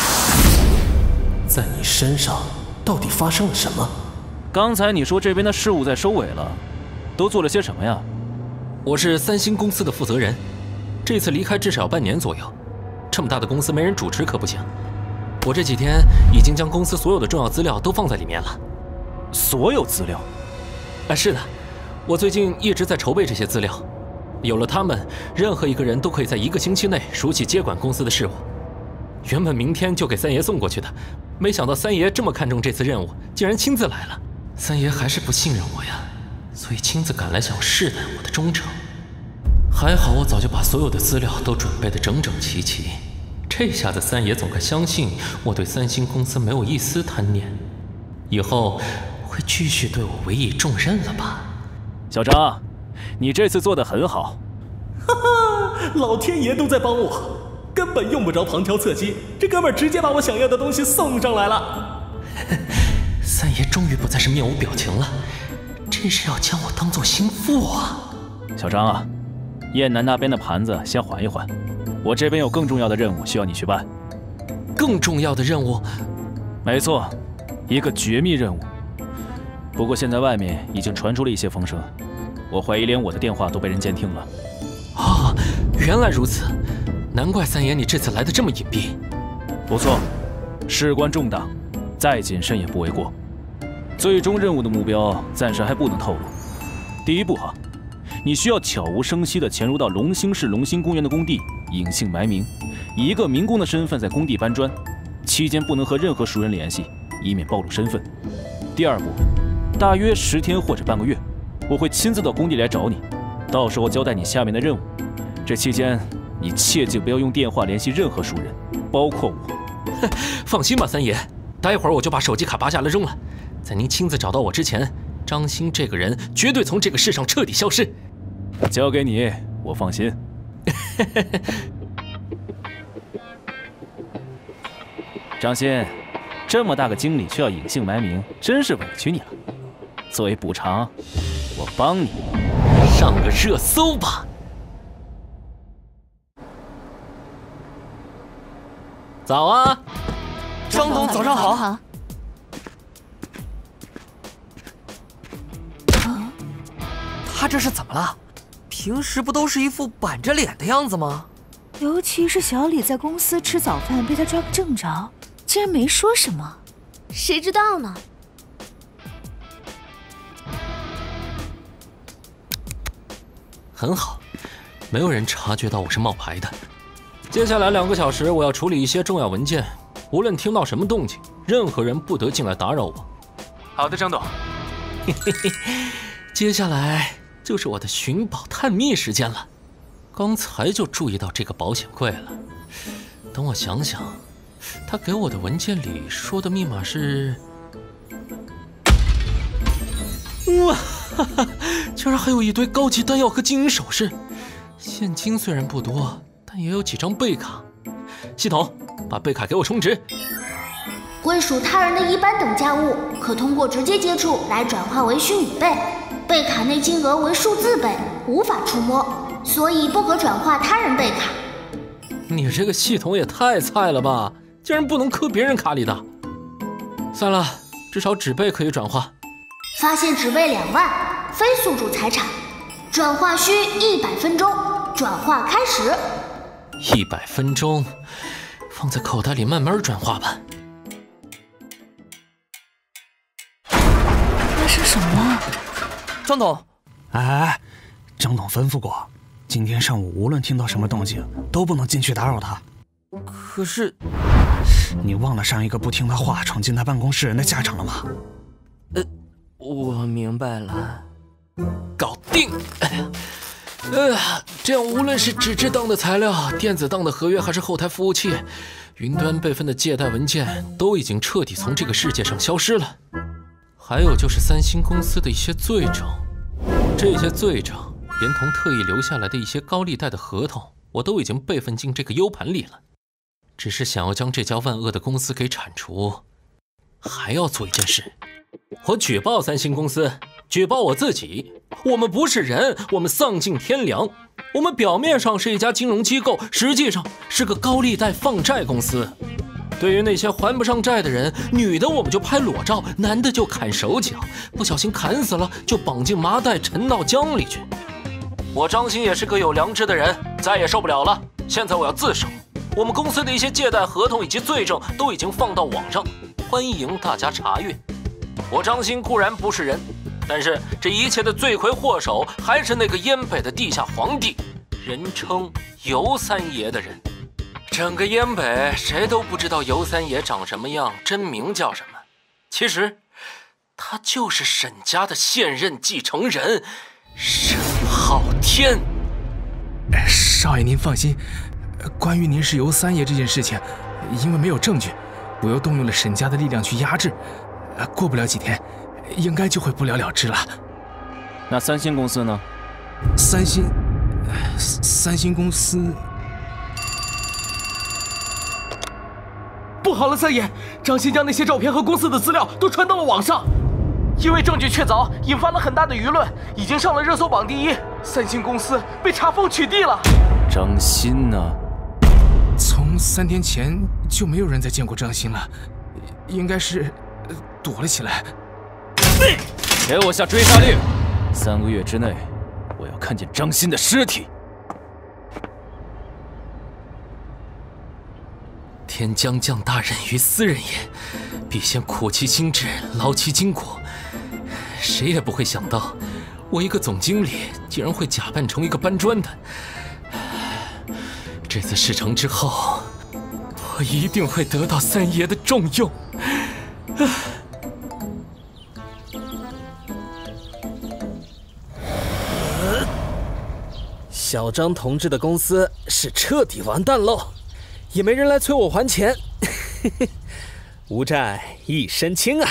D: 在你身上到底发生了什么？
E: 刚才你说这边的事务在收尾了，都做了些什么呀？
T: 我是三星公司的负责人，这次离开至少半年左右。这么大的公司没人主持可不行。我这几天已经将公司所有的重要资料都放在里面了。
E: 所有资料？
T: 啊，是的，我最近一直在筹备这些资料。有了它们，任何一个人都可以在一个星期内熟悉接管公司的事务。原本明天就给三爷送过去的，没想到三爷这么看重这次任务，竟然亲自来了。三爷还是不信任我呀，所以亲自赶来想试探我的忠诚。还好我早就把所有的资料都准备得整整齐齐，这下子三爷总该相信我对三星公司没有一丝贪念，以后会继续对我委以重任了吧？
E: 小张，你这次做得很好。
D: 哈哈，老天爷都在帮我，根本用不着旁敲侧击，这哥们儿直接把我想要的东西送上来了。
T: 三爷终于不再是面无表情了，这是要将我当做心腹啊！
E: 小张啊，燕南那边的盘子先缓一缓，我这边有更重要的任务需要你去办。
T: 更重要的任务？
E: 没错，一个绝密任务。不过现在外面已经传出了一些风声，我怀疑连我的电话都被人监听了。
T: 啊，原来如此，难怪三爷你这次来的这么隐蔽。
E: 不错，事关重大，再谨慎也不为过。最终任务的目标暂时还不能透露。第一步哈，你需要悄无声息地潜入到龙兴市龙兴公园的工地，隐姓埋名，以一个民工的身份在工地搬砖，期间不能和任何熟人联系，以免暴露身份。第二步，大约十天或者半个月，我会亲自到工地来找你，到时候交代你下面的任务。这期间，你切记不要用电话联系任何熟人，包括我。
T: 放心吧，三爷，待会儿我就把手机卡拔下来扔了。在您亲自找到我之前，张鑫这个人绝对从这个世上彻底消失。
E: 交给你，我放心。张鑫，这么大个经理却要隐姓埋名，真是委屈你了。作为补偿，我帮你
T: 上个热搜吧。早啊，
U: 张董，早上好。好。
N: 他这是怎么了？平时不都是一副板着脸的样子吗？
U: 尤其是小李在公司吃早饭被他抓个正着，竟然没说什么。
H: 谁知道呢？
T: 很好，没有人察觉到我是冒牌的。接下来两个小时，我要处理一些重要文件，无论听到什么动静，任何人不得进来打扰我。
B: 好的，张董。
T: 嘿嘿嘿，接下来就是我的寻宝探秘时间了。刚才就注意到这个保险柜了，等我想想，他给我的文件里说的密码是……哇哈哈，居然还有一堆高级丹药和金银首饰，现金虽然不多，但也有几张贝卡。系统，把贝卡给我充值。
H: 归属他人的一般等价物，可通过直接接触来转化为虚拟贝。贝卡内金额为数字贝，无法触摸，所以不可转化他人贝卡。
T: 你这个系统也太菜了吧，竟然不能磕别人卡里的。算了，至少纸贝可以转化。
H: 发现纸贝两万，非宿主财产，转化需一百分钟，转化开始。
T: 一百分钟，放在口袋里慢慢转化吧。
U: 发生什么了？
N: 张董，
V: 哎，张董吩咐过，今天上午无论听到什么动静，都不能进去打扰他。
N: 可是，
V: 你忘了上一个不听他话闯进他办公室人的下场了吗？
N: 呃，我明白了。搞定！呃，这样无论是纸质档的材料、电子档的合约，还是后台服务器、云端备份的借贷文件，都已经彻底从这个世界上消失了。还有就是三星公司的一些罪证，这些罪证连同特意留下来的一些高利贷的合同，我都已经备份进这个 U 盘里了。只是想要将这家万恶的公司给铲除，还要做一件事，我举报三星公司，举报我自己。我们不是人，我们丧尽天良。我们表面上是一家金融机构，实际上是个高利贷放债公司。对于那些还不上债的人，女的我们就拍裸照，男的就砍手脚，不小心砍死了就绑进麻袋沉到江里去。我张鑫也是个有良知的人，再也受不了了，现在我要自首。我们公司的一些借贷合同以及罪证都已经放到网上，欢迎大家查阅。我张鑫固然不是人，但是这一切的罪魁祸首还是那个燕北的地下皇帝，人称尤三爷的人。整个燕北谁都不知道尤三爷长什么样，真名叫什么。其实他就是沈家的现任继承人沈昊天。
B: 少爷您放心，关于您是尤三爷这件事情，因为没有证据，我又动用了沈家的力量去压制，过不了几天应该就会不了了之了。
E: 那三星公司呢？
B: 三星三星公司
A: 不好了，三爷，张鑫将那些照片和公司的资料都传到了网上，因为证据确凿，引发了很大的舆论，已经上了热搜榜第一。三星公司被查封取缔了。
E: 张鑫呢？
B: 从三天前就没有人再见过张鑫了，应该是躲了起来。
E: 给我下追杀令，三个月之内，我要看见张鑫的尸体。
N: 天将降大任于斯人也，必先苦其心志，劳其筋骨。谁也不会想到，我一个总经理竟然会假扮成一个搬砖的。这次事成之后，我一定会得到三爷的重用。
G: 小张同志的公司是彻底完蛋喽，也没人来催我还钱，无债一身轻啊！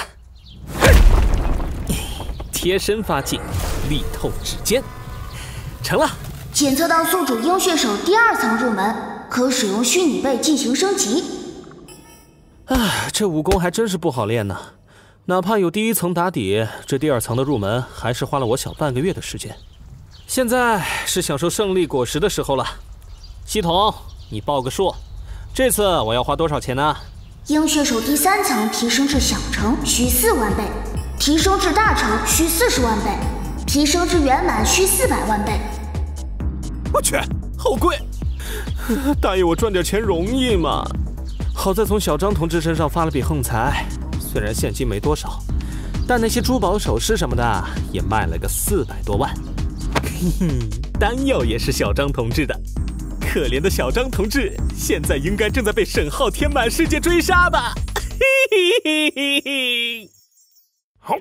G: 贴身发髻，力透指尖，成了。
H: 检测到宿主鹰血手第二层入门，可使用虚拟背进行升级。
G: 啊，这武功还真是不好练呢。哪怕有第一层打底，这第二层的入门还是花了我小半个月的时间。现在是享受胜利果实的时候了。系统，你报个数，这次我要花多少钱呢？
H: 鹰血手第三层提升至小成需四万倍，提升至大成需四十万倍，提升至圆满需四百万倍。
G: 我去，好贵！大爷，我赚点钱容易吗？好在从小张同志身上发了笔横财，虽然现金没多少，但那些珠宝首饰什么的也卖了个四百多万。哼哼，丹药也是小张同志的，可怜的小张同志，现在应该正在被沈昊天满世界追杀吧？嘿嘿嘿嘿。好，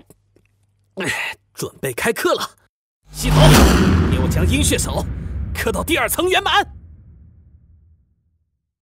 G: 准备开课了。系统，给我将鹰血手刻到第二层圆满。